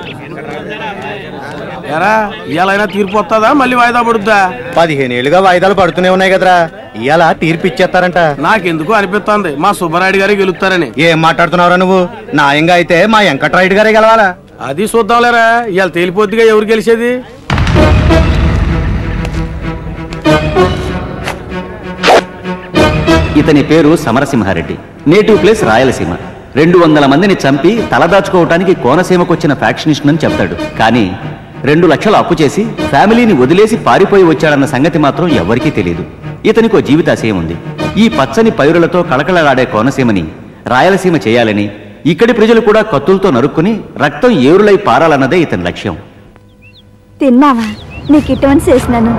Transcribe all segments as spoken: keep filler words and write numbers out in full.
ఎరా ఇయాలైనా తీర్పు వస్తుందా మళ్ళీ వాయిదా పడుద్దా? పదిహేను ఏళ్ళుగా వాయిదాలు పడుతూనే ఉన్నాయి కదరా, ఇవాళ తీర్పు ఇచ్చేస్తారంట. నాకెందుకు అనిపిస్తుంది మా సుబ్బరాయుడు గారే గెలుస్తారని. ఏం మాట్లాడుతున్నావురా నువ్వు? న్యాయంగా అయితే మా వెంకట్రాయుడు గారే గెలవాలా. అది చూద్దాంలేరా, ఇవాళ తేలిపోద్దిగా ఎవరు గెలిచేది. ఇతని పేరు సమరసింహారెడ్డి, నేటివ్ ప్లేస్ రాయలసీమ. రెండు వందల మందిని చంపి తలదాచుకోవటానికి కోనసీమకొచ్చిన ఫ్యాక్షనిస్ట్ అని చెప్తాడు. కానీ రెండు లక్షలు అప్పు చేసి ఫ్యామిలీని వదిలేసి పారిపోయి వచ్చాడన్న సంగతి మాత్రం ఎవరికీ తెలియదు. ఇతనికో జీవితాశయం ఉంది. ఈ పచ్చని పైరులతో కళకళలాడే కోనసీమని రాయలసీమ చేయాలని, ఇక్కడి ప్రజలు కూడా కత్తులతో నరుక్కుని రక్తం ఏరులై పారాలన్నదే ఇతని లక్ష్యం. తిన్నావా? నీకు ఇటువంటి చేసినాను.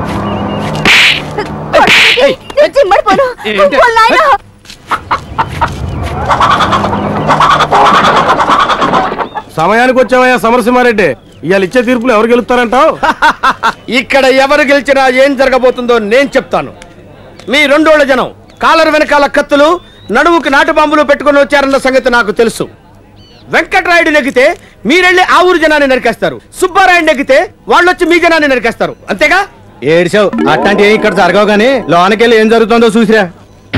సమయానికి వచ్చావయ్యా సమరసింహారెడ్డి. ఇవాళ ఇచ్చే తీర్పులు ఎవరు గెలుస్తారంటావు? ఇక్కడ ఎవరు గెలిచినా ఏం జరగబోతుందో నేను చెప్తాను. మీ రెండోళ్ల జనం కాలర్ వెనకాల కత్తులు, నడువుకి నాటు బాంబులు పెట్టుకుని వచ్చారన్న సంగతి నాకు తెలుసు. వెంకట్రాయుడు నెగ్గితే మీరెళ్ళి ఆ ఊరు జనాన్ని నరికేస్తారు. సుబ్బారాయుడు నెగ్గితే వాళ్ళు వచ్చి మీ జనాన్ని నరికేస్తారు. అంతేగా? ఏడ్చావు, అట్లాంటి ఇక్కడ జరగవు గానీ లోనకెళ్ళి ఏం జరుగుతుందో చూసిరా.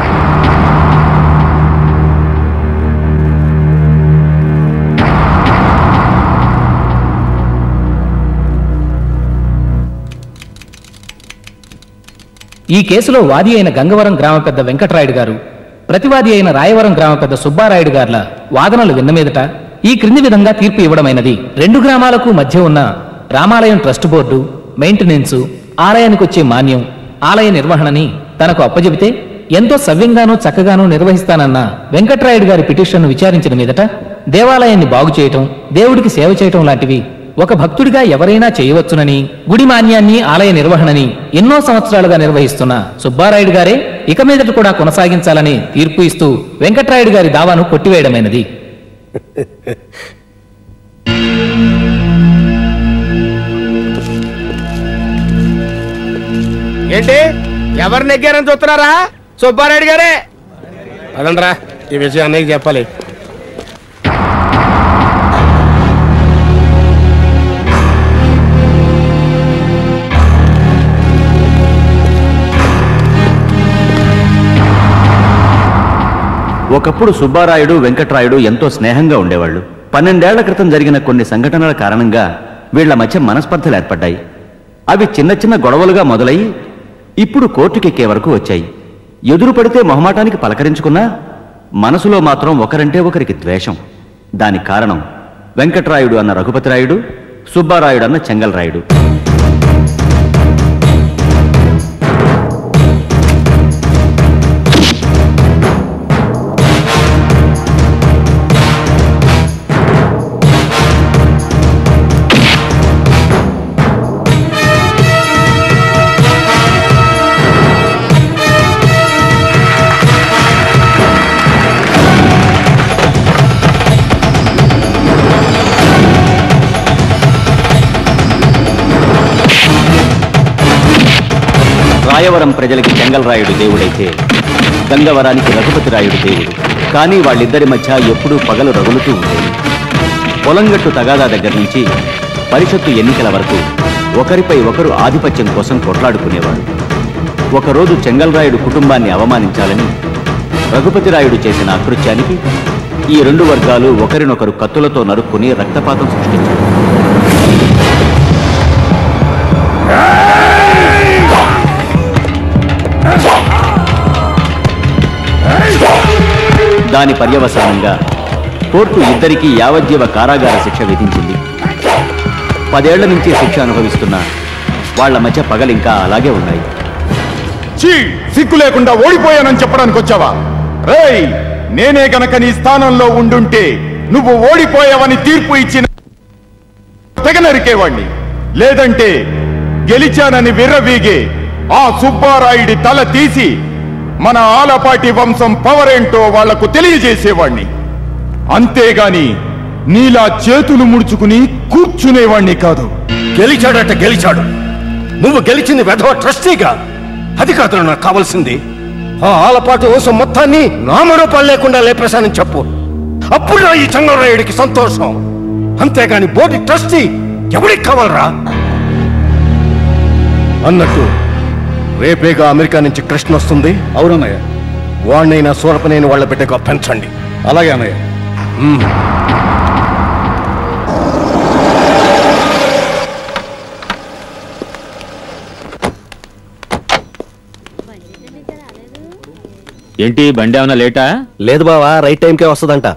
ఈ కేసులో వాది అయిన గంగవరం గ్రామ పెద్ద వెంకట్రాయుడు గారు, ప్రతివాది అయిన రాయవరం గ్రామ పెద్ద సుబ్బారాయుడు గార్ల వాదనలు విన్న మీదట ఈ క్రింది విధంగా తీర్పు ఇవ్వడమైనది. రెండు గ్రామాలకు మధ్య ఉన్న రామాలయం ట్రస్ట్ బోర్డు మెయింటెనెన్స్, ఆలయానికి వచ్చే మాన్యం, ఆలయ నిర్వహణని తనకు అప్పజెబితే ఎంతో సవ్యంగానూ చక్కగానూ నిర్వహిస్తానన్న వెంకట్రాయుడు గారి పిటిషన్ను విచారించిన మీదట దేవాలయాన్ని బాగు చేయటం, దేవుడికి సేవ చేయటం లాంటివి ఒక భక్తుడిగా ఎవరైనా చేయవచ్చునని, గుడి మాన్యాన్ని, ఆలయ నిర్వహణని ఎన్నో సంవత్సరాలుగా నిర్వహిస్తున్న సుబ్బారాయుడు గారే ఇక మీదట కూడా కొనసాగించాలని తీర్పు ఇస్తూ వెంకట్రాయుడు గారి దావాను కొట్టివేయడమైనది. ఏంటి ఎవరు నెగ్గారని చూస్తున్నారా? సుబ్బారాయుడు గారే. అదండ్రా, ఈ విషయం అన్నయ్యకి చెప్పాలి. ఒకప్పుడు సుబ్బారాయుడు వెంకట్రాయుడు ఎంతో స్నేహంగా ఉండేవాళ్లు. పన్నెండేళ్ల క్రితం జరిగిన కొన్ని సంఘటనల కారణంగా వీళ్ల మధ్య మనస్పర్ధలు ఏర్పడ్డాయి. అవి చిన్న చిన్న గొడవలుగా మొదలయ్యి ఇప్పుడు కోర్టుకెక్కే వరకు వచ్చాయి. ఎదురు పడితే మొహమాటానికి పలకరించుకున్నా మనసులో మాత్రం ఒకరంటే ఒకరికి ద్వేషం. దానికి కారణం వెంకట్రాయుడు అన్న రఘుపతిరాయుడు, సుబ్బారాయుడు అన్న చెంగల్రాయుడు. రాయవరం ప్రజలకి చెంగల్రాయుడు దేవుడైతే గంగవరానికి రఘుపతిరాయుడు దేవుడు. కానీ వాళ్ళిద్దరి మధ్య ఎప్పుడూ పగలు రగులుతూ ఉండేది. పొలంగట్టు తగాదా దగ్గర నుంచి పరిషత్తు ఎన్నికల వరకు ఒకరిపై ఒకరు ఆధిపత్యం కోసం కొట్లాడుకునేవాడు. ఒకరోజు చెంగల్రాయుడు కుటుంబాన్ని అవమానించాలని రఘుపతిరాయుడు చేసిన అకృత్యానికి ఈ రెండు వర్గాలు ఒకరినొకరు కత్తులతో నరుక్కుని రక్తపాతం సృష్టించారు. దాని పర్యవసానంగా కోర్టు ఇద్దరికీ యావజ్జీవ కారాగార శిక్ష విధించింది. పదేళ్ల నుంచి శిక్ష అనుభవిస్తున్న వాళ్ల మధ్య పగలింకా అలాగే ఉన్నాయి. సిగ్గు లేకుండా ఓడిపోయానని చెప్పడానికి వచ్చావా? రేయ్, నేనే గనక నీ స్థానంలో ఉండుంటే నువ్వు ఓడిపోయావని తీర్పు ఇచ్చిన తెగ నరికేవాణ్ణి. లేదంటే గెలిచానని విర్రవీగే ఆ సుబ్బారాయుడి తల తీసి మన ఆలపాటి వంశం పవర్ ఏంటో వాళ్లకు తెలియజేసేవాణ్ణి. అంతేగాని నీలా చేతులు ముడుచుకుని కూర్చునేవాణ్ణి కాదు. గెలిచాడట గెలిచాడు. నువ్వు గెలిచింది వెధవ ట్రస్టీగా. అది కాదు నాకు కావాల్సింది. ఆ ఆలపాటి వంశం మొత్తాన్ని నామరూపాలు లేకుండా లేపేశానని చెప్పు. అప్పుడు ఈ చెంగల్రాయుడికి సంతోషం. అంతేగాని బోర్డు ట్రస్టీ ఎవరికి కావాలరా? అన్నట్టు రేపేగా అమెరికా నుంచి కృష్ణ వస్తుంది. అవునన్నయ్య. వాడినైనా సూరపనేని వాళ్ళ బిడ్డగా పెంచండి. అలాగే అన్నయ్య. ఏంటి బండి ఏమన్నా లేటా? లేదు బావా, రైట్ టైంకే వస్తుందంట.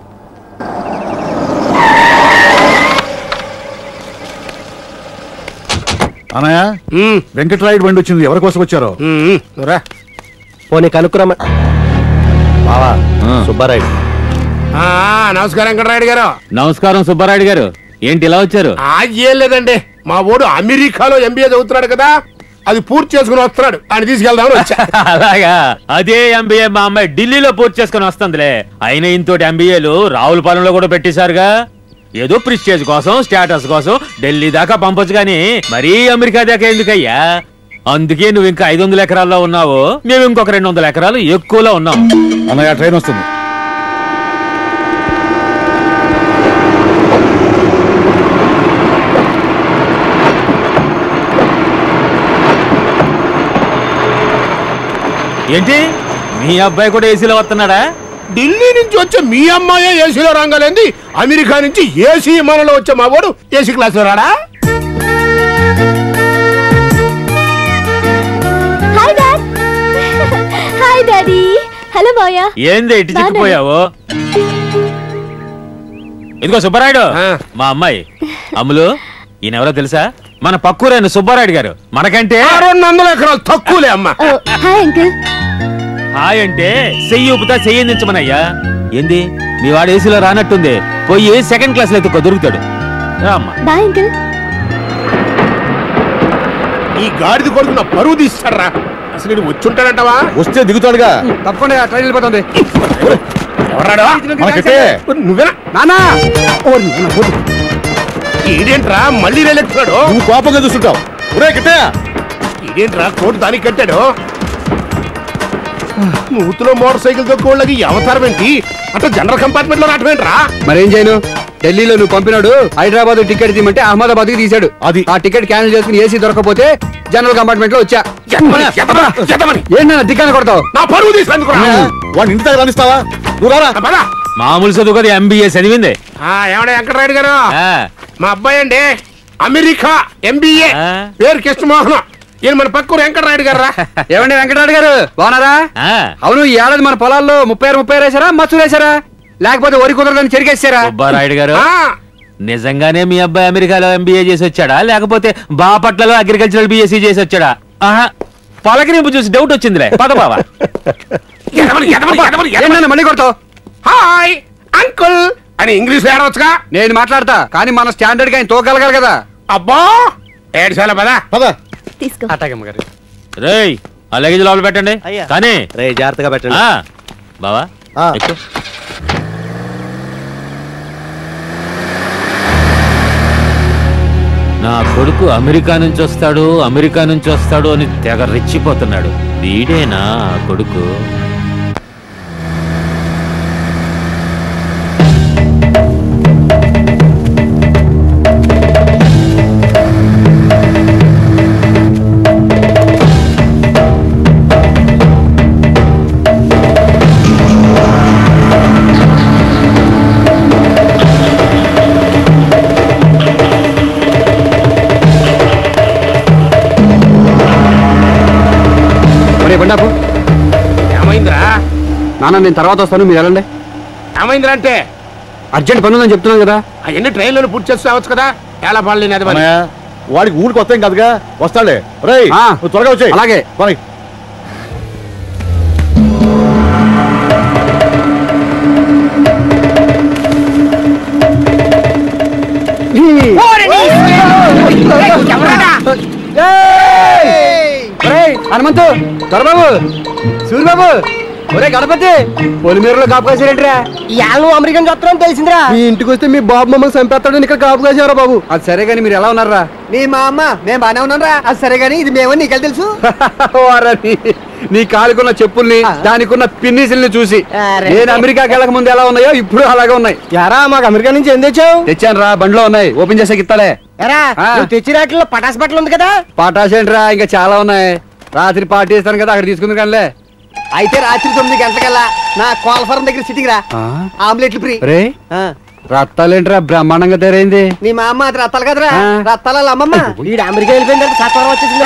అన్నయ్య, వెంకటరాయుడు బండి వచ్చింది. ఎవరి కోసం వచ్చారో రా. పోనీ కనుక్కురమ్మ. బావా, సుబ్బారాయుడు. ఆ, నమస్కారం వెంకటరాయుడు గారు. నమస్కారం సుబ్బారాయుడు గారు. ఏంటి ఇలా వచ్చారు? ఏం లేదండి, మా ఓడు అమెరికాలో ఎంబీఏ చదువుతున్నాడు కదా, అది పూర్తి చేసుకుని వస్తున్నాడు. ఆయన తీసుకెళ్దామని వచ్చా. అలాగా? అదే ఎంబీఏ మా అమ్మాయి ఢిల్లీలో పూర్తి చేసుకుని వస్తుందిలే. అయినా ఇంతోటి ఎంబీఏలు రావులపాలెంలో కూడా పెట్టేశారుగా. ఏదో ప్రిస్టేజ్ కోసం, స్టేటస్ కోసం ఢిల్లీ దాకా పంపొచ్చు గాని మరీ అమెరికా దాకా ఎందుకయ్యా? అందుకే నువ్వు ఇంకా ఐదు వందల ఎకరాల్లో ఉన్నావు, మేము ఇంకొక రెండు వందల ఎకరాలు ఎక్కువలో ఉన్నాం. అన్నయ్య, ట్రైన్ వస్తుంది. ఏంటి మీ అబ్బాయి కూడా ఏసీలో వస్తున్నాడా? ఢిల్లీ నుంచి వచ్చే మీ అమ్మాయే ఏసీలో రంగలేంది, అమెరికా నుంచి ఏసీ విమానంలో వచ్చే మా వాడు ఏసీ క్లాస్ లో రాడా? Hi dad. Hi daddy. Hello Maya. ఏంది ఇటు చిక్కిపోయావు? ఇదిగో సుబ్బారాయుడు, మా అమ్మాయి అమ్ములు. ఈయనెవరో తెలుసా? మన పక్కూరైన సుబ్బారాయుడు గారు. మనకంటే రెండు వందల ఎకరాలు తక్కువలే అమ్మా. Hi uncle. హాయ్ అంటే చెయ్యి ఊపుతా చెయ్యి అందించమనయ్యా. ఏంది మీ వాడు ఏసీలో రానట్టుంది, పోయి సెకండ్ క్లాస్ లో అయితే దొరుకుతాడు. Bye uncle. ఈ గాడిద కొడుకు నా పరువు తీస్తారా? అసలు నేను వచ్చుంటాడంటవా? వస్తే దిగుతాడుగా. తప్పకుండా ట్రైన్ వెళ్ళిపోతుంది. నువ్వేనా నానా? ఇదేంట్రా మళ్ళీ రేలెక్కుతాడు? నువ్వు కోపంగా చూస్తుంటావు. ఇదేంట్రా కోటు దానికి కట్టాడు? నూతులో మోటార్ సైకిల్ తొక్కోళ్ళకి అవతారం ఏంటి? అంటే జనరల్ కంపార్ట్మెంట్ లో రావటమేంట్రా? మరేం చేయను? ఢిల్లీలో నువ్వు పంపినాడు హైదరాబాద్ టికెట్ తీయమంటే అహ్మదాబాద్ కి తీశాడు. అది ఆ టికెట్ క్యాన్సిల్ చేసుకుని ఏసీ దొరకకపోతే జనరల్ కంపార్ట్మెంట్ లో వచ్చా. ఏంటన్నా దిక్కాన కొడతావు? నా పరువు తీసుకుందుకు వాడిని ఇంటి దగ్గర రానిస్తావా? నువ్వు రారా. మామూలు చదువు కదా, ఎంబీఏ చదివింది. ఏమన్నా వెంకటరాయుడు గారు, ఆ, మా అబ్బాయి అండి అమెరికా ఎంబీఏ, ఆ. పేరు కృష్ణమోహన్. ఈయన మన పక్కూరు వెంకటరాయుడు గారు. ఏమండి వెంకటరాయుడు గారు, బాగున్నారా? ఆ. అవును, ఈ ఏడాది మన పొలాల్లో ముప్పై ముప్పై వేసారా, మచ్చులు వేసారా, లేకపోతే వరి కుదరదని చెరిగేసారా? సుబ్బారాయుడు గారు, ఆ, నిజంగానే మీ అబ్బాయి అమెరికాలో ఎంబీఏ చేసి వచ్చాడా, లేకపోతే బాపట్లలో అగ్రికల్చరల్ బీఎస్సీ చేసి వచ్చాడా? ఆహా, పలకరింపు చూసి డౌట్ వచ్చిందిలే. పద బావా. ఎదమని, ఎదమని, ఎదమని, ఎదమని. ఏంటన్నా మళ్ళీ కొడతావు? హాయ్ అంకుల్ అని ఇంగ్లీష్ లో ఏడవచ్చుగా. నేను మాట్లాడతా, కానీ మన స్టాండర్డ్ గా ఆయన తోగలగాలి కదా. అబ్బా ఏడు సార్లు పదా పద. తీసుకో. అటాగమ్మ గారు. రేయ్ ఆ లగేజ్ లోపల పెట్టండి. కానీ రే జాగ్రత్తగా పెట్టండి. ఆ, బావా ఆ. ఎక్కు. నా కొడుకు అమెరికా నుంచి వస్తాడు, అమెరికా నుంచి వస్తాడు అని తెగ రెచ్చిపోతున్నాడు. వీడేనా ఆ కొడుకు? బండాపు. ఏమైందిరా? నాన్న నేను తర్వాత వస్తాను, మీరు వెళ్ళండి. ఏమైందిరా అంటే అర్జెంట్ పని ఉందని చెప్తున్నాను కదా. అవన్నీ ట్రైన్లో పూర్తి చేసి రావచ్చు కదా. ఎలా పడలేని అది మరి. వాడికి ఊరికి వస్తాం కదగా, వస్తాడులే. రేయ్ త్వరగా వచ్చాయి. అలాగే. హనుమంతు, దొరబాబు, సూర్యబాబు, ఒరే గణపతి పొలిమేరలో కాపు కాసారేంట్రా నువ్వు అమెరికన్ చూస్తున్నావు తెలిసిందిరా. మీ ఇంటికి వస్తే మీ బాబు మమ్మల్ని చంపేస్తాడని ఇక్కడ కాపు కాసారా బాబు. అది సరే గానీ మీరు ఎలా ఉన్నారా? నీ మా అమ్మ మేము బానే ఉన్నారా? అది సరే గానీ ఇది మేమని నీకెళ్ళి తెలుసు. నీ కాలుకున్న చెప్పుల్ని దానికున్న పిన్నిసిల్ని చూసి నేను అమెరికాకి వెళ్ళక ముందు ఎలా ఉన్నాయో ఇప్పుడు అలాగే ఉన్నాయి. యారా మాకు అమెరికా నుంచి ఏం తెచ్చావు? తెచ్చాను రా, బండిలో ఉన్నాయి, ఓపెన్ చేసే ఇస్తాలే. తెచ్చి రాట్లో పటాస్ బట్టలు ఉంది కదా. పటాస్ ఏంట్రా, ఇంకా చాలా ఉన్నాయి. రాత్రి పార్టీ ఇస్తాను కదా, అక్కడ తీసుకుంది కానీ. అయితే రాత్రి తొమ్మిది గంటలకల్లా నా కోల్ఫారం దగ్గర సిటీకి రా, ఆమ్లెట్లు ఫ్రీ. రే రత్తాలేంట్రా బ్రహ్మాండంగా తయారైంది. నీ మా అమ్మ అది రత్తాలు కదరా, రత్తాల అమ్మమ్మ. వీడు అమెరికా వెళ్ళిపోయిన తర్వాత సత్వరం వచ్చేసింది.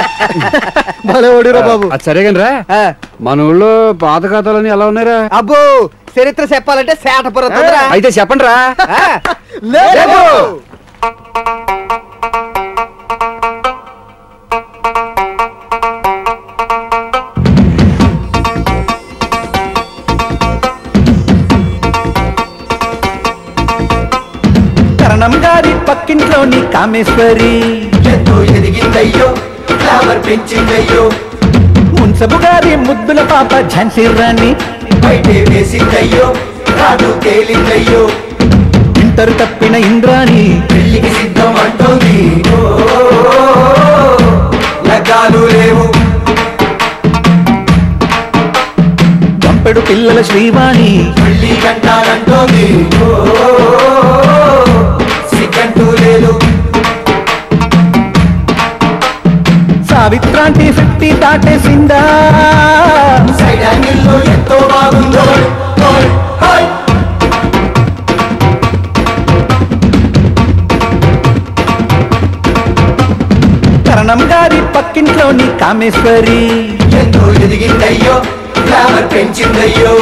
బాబు అది సరే కానీ రా, మన ఊళ్ళో పాత ఖాతాలని ఎలా ఉన్నారా? అబ్బో చరిత్ర చెప్పాలంటే సేటపురరా. అయితే చెప్పండి రా. కరణం గారి పక్కింట్లోని కామేశ్వరి ఎంతో ఎదిగిందయ్యో, ఫ్లవర్ పెంచిందయ్యో. మున్సబు గారి ముద్దుల పాప ఝాన్సీ రాణి బయటే వేసిందయ్యో, రాడు తేలిందయ్యో. ఇంటరు తప్పిన ఇంద్రాణి పెళ్లికి సిద్ధం అంటోంది. లగ్గాలు లేవు, గంపెడు పిల్లల శ్రీవాణి పెళ్లి గంటారంటోంది. సిగ్గంటూ లేదు, సావిత్రాంటి ఫిఫ్టీ దాటేసిందా. సైడ్ యాంగిల్లో ఎంతో బాగుందో. కరణం గారి పక్కింట్లోని కామేశ్వరి ఎంతో ఎదిగిందయ్యో, ఫ్లవర్ పెంచిందయ్యో.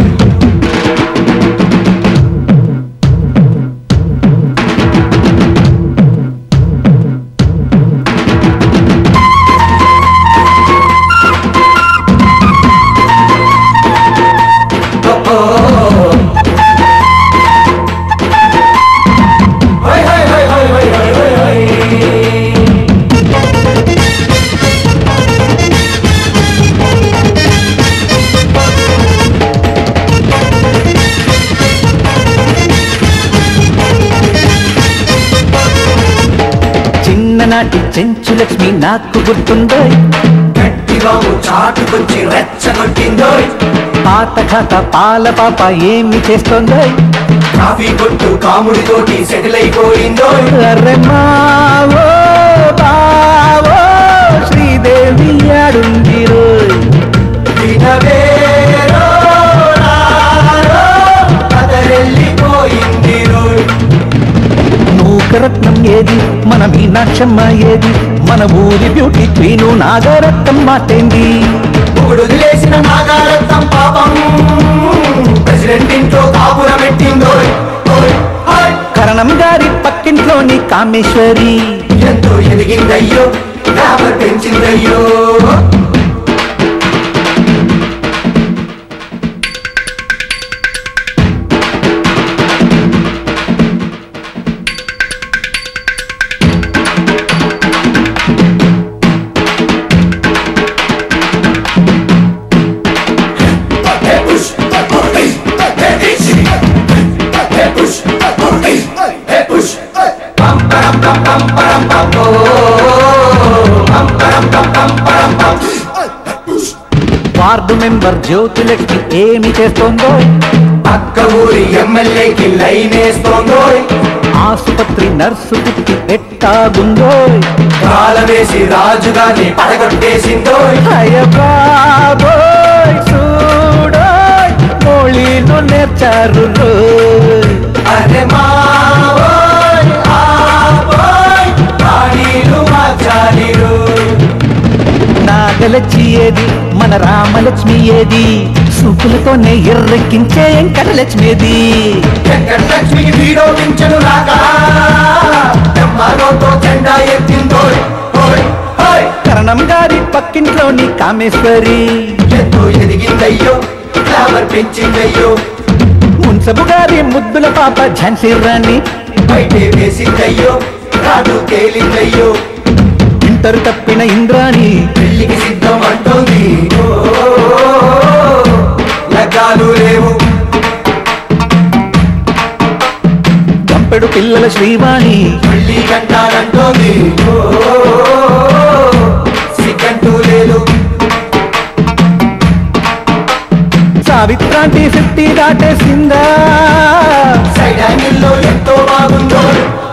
చిన్ననాటి చెంచు లక్ష్మి నాకు గుర్తుందో. గట్టివాము చాటుకొచ్చి రెచ్చగొట్టిందో. పాత ఖాతా పాల పాప ఏమి చేస్తోందో. కాఫీ కొట్టు కాముడితోటి సెటిల్ అయిపోయిందో. అరే మావో బావో శ్రీదేవి ఆడుంది రోయ్. వినవేరో రారో కదరెళ్ళిపోయింది రోయ్. నూకరత్నం ఏది, మన మీనాక్షమ్మ ఏది, మన ఊరి బ్యూటీ క్వీను నాగరత్నం మాటేంది. వదిలేసిన నాగారత్నం పాపం ప్రెసిడెంట్ ఇంట్లో కాపుర పెట్టిందో. కరణం గారి పక్కింట్లోని కామేశ్వరి ఎంతో ఎదిగిందయ్యో, ఫ్లవర్ పెంచిందయ్యో. వార్డు మెంబర్ జ్యోతిలక్ష్మి ఏమి చేస్తోందో. పక్క ఊరి ఎమ్మెల్యేకి లైన్ వేస్తోందో. ఆసుపత్రి నర్సు పుట్టి ఎట్టాగుందో. కాల వేసి రాజుగారిని పడగొట్టేసిందో. అయ్యబాబోయ్ చూడోయ్ మోళీలు నేర్చారు రోయ్. అరే మావోయ్ ఆబోయ్ బాడీలు మార్చాలి రోయ్. నాగలక్ష్మి ఏది, మన రామలక్ష్మి ఏది, సూపులతోనే ఎర్రెక్కించే వెంకటలక్ష్మి ఏది. వెంకటలక్ష్మికి వీడో పింఛను రాక తెమ్మారోతో జెండా ఎత్తిందో. కరణం గారి పక్కింట్లోని కామేశ్వరి ఎంతో ఎదిగిందయ్యో, ఫ్లవర్ పెంచిందయ్యో. మున్సబు గారి ముద్దుల పాప ఝాన్సీ రాణి బయటే వేసిందయ్యో, రాడు తేలిందయ్యో. ఇంటరు తప్పిన ఇంద్రాణి పెళ్లికి సిద్ధం అంటోంది. అడ్డాలు లేవు. గంపెడు పిల్లల శ్రీవాణి మళ్ళీ గంటాలంటోంది, సిగ్గంటూ లేదు. సావిత్రాంటి ఫిఫ్టీ దాటేసిందా, సైడ్ యాంగిల్లో ఎంతో బాగుందో.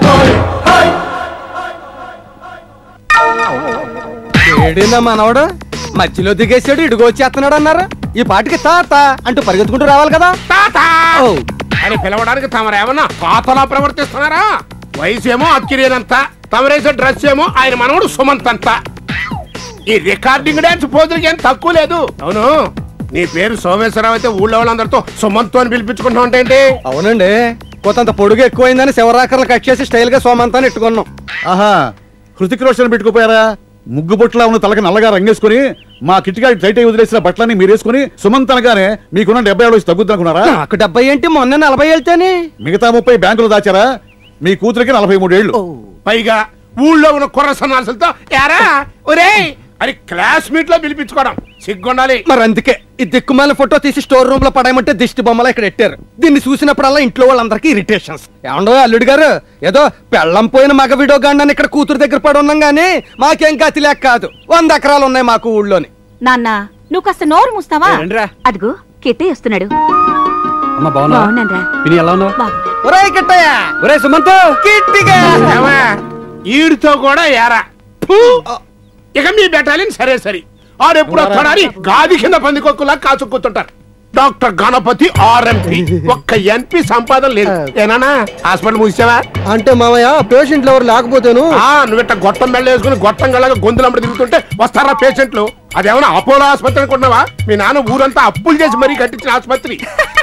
ఏడేందా మనవడు మధ్యలో దిగేసాడు, ఇడుగు వచ్చేస్తున్నాడు అన్నారు. ఈ పాటికి తాత అంటూ పరిగెత్తుకుంటూ రావాలి కదా. తాత అని పిలవడానికి తమరేమన్నా తాతలా ప్రవర్తిస్తున్నారా? వయసు ఏమో అక్కిరేనంత, తమరేసే డ్రెస్ ఏమో ఆయన మనవడు సుమంత్ అంత. ఈ రికార్డింగ్ డాన్స్ పోతులకి ఏం తక్కువ లేదు. అవును, నీ పేరు సోమేశ్వరరావు అయితే ఊళ్ళో వాళ్ళందరితో సుమంత్ అని పిలిపించుకుంటా ఉంటాయండి. అవునండి, కొంత పొడుగు ఎక్కువైందని శివరాకర్లు కట్ చేసి స్టైల్ గా సోమంతాన్ని ఎట్టుకున్నాం. ఆహా, హృతిక్ రోషన్ పెట్టుకుపోయారా? ముగ్గు బొట్లా ఉన్న తలకి నల్లగా రంగేసుకుని మా కిటికా టైట్ అయి వదిలేసిన బట్టలన్నీ మీరేసుకుని సుమంత్ అనగానే మీకున్న డెబ్బై ఏడు వచ్చి తగ్గుద్దనుకున్నారా? నాకు డెబ్బై ఏంటి, మొన్న నలభై వెళ్తేనే. మిగతా ముప్పై బ్యాంకులు దాచారా? మీ కూతురికి నలభై మూడేళ్లు. పైగా ఊళ్ళో ఉన్న కుర్ర సన్నాసులతో యారా ఒరే అని క్లాస్ మీట్ లో పిలిపించుకోవడం సిగ్గుండాలి. మరి అందుకే ఈ దిక్కుమాల ఫోటో తీసి స్టోర్ రూమ్ లో పడేయమంటే దిష్టి బొమ్మలా ఇక్కడ పెట్టారు. దీన్ని చూసినప్పుడల్లా ఇంట్లో వాళ్ళందరికీ ఇరిటేషన్స్. ఏమండో అల్లుడు గారు, ఏదో పెళ్ళం పోయిన మగ విడో గాండాన్ని ఇక్కడ కూతురు దగ్గర పడి ఉన్నాం గానీ మాకేం గతి లేక కాదు. వంద ఎకరాలు ఉన్నాయి మాకు ఊళ్ళోని. నాన్న నువ్వు కాస్త నోరు మూస్తావా? అదిగో కిట్టయ్య వస్తున్నాడు. అమ్మా బాగున్నా? బాగున్నానరా. విని ఎలా ఉన్నావు? ఒరేయ్ కిట్టయ్య, ఒరేయ్ సుమంత్, కిట్టిగా ఈడితో కూడా యారా. ఇక మీ బెటాలియన్ సరే సరే ఆడెప్పుడు వస్తాడని గాది కింద పందికొక్కులా కాచుకుంటుంటారు. డాక్టర్ గణపతి ఆర్ఎంపీ ఒక్క ఎంపీ సంపాదన లేదు. ఏనా హాస్పిటల్ మూసావా? అంటే మామయ్య పేషెంట్లు ఎవరు లేకపోతేను నువ్విట్ట గొట్టం మెళ్ళ వేసుకుని గొట్టం గళ్ళగా గొంతులమ్మడి తిరుగుతుంటే వస్తారా పేషెంట్లు? అదేమన్నా అపోలో ఆసుపత్రి అనుకుంటున్నావా? మీ నాన్న ఊరంతా అప్పులు చేసి మరీ కట్టించిన ఆసుపత్రి.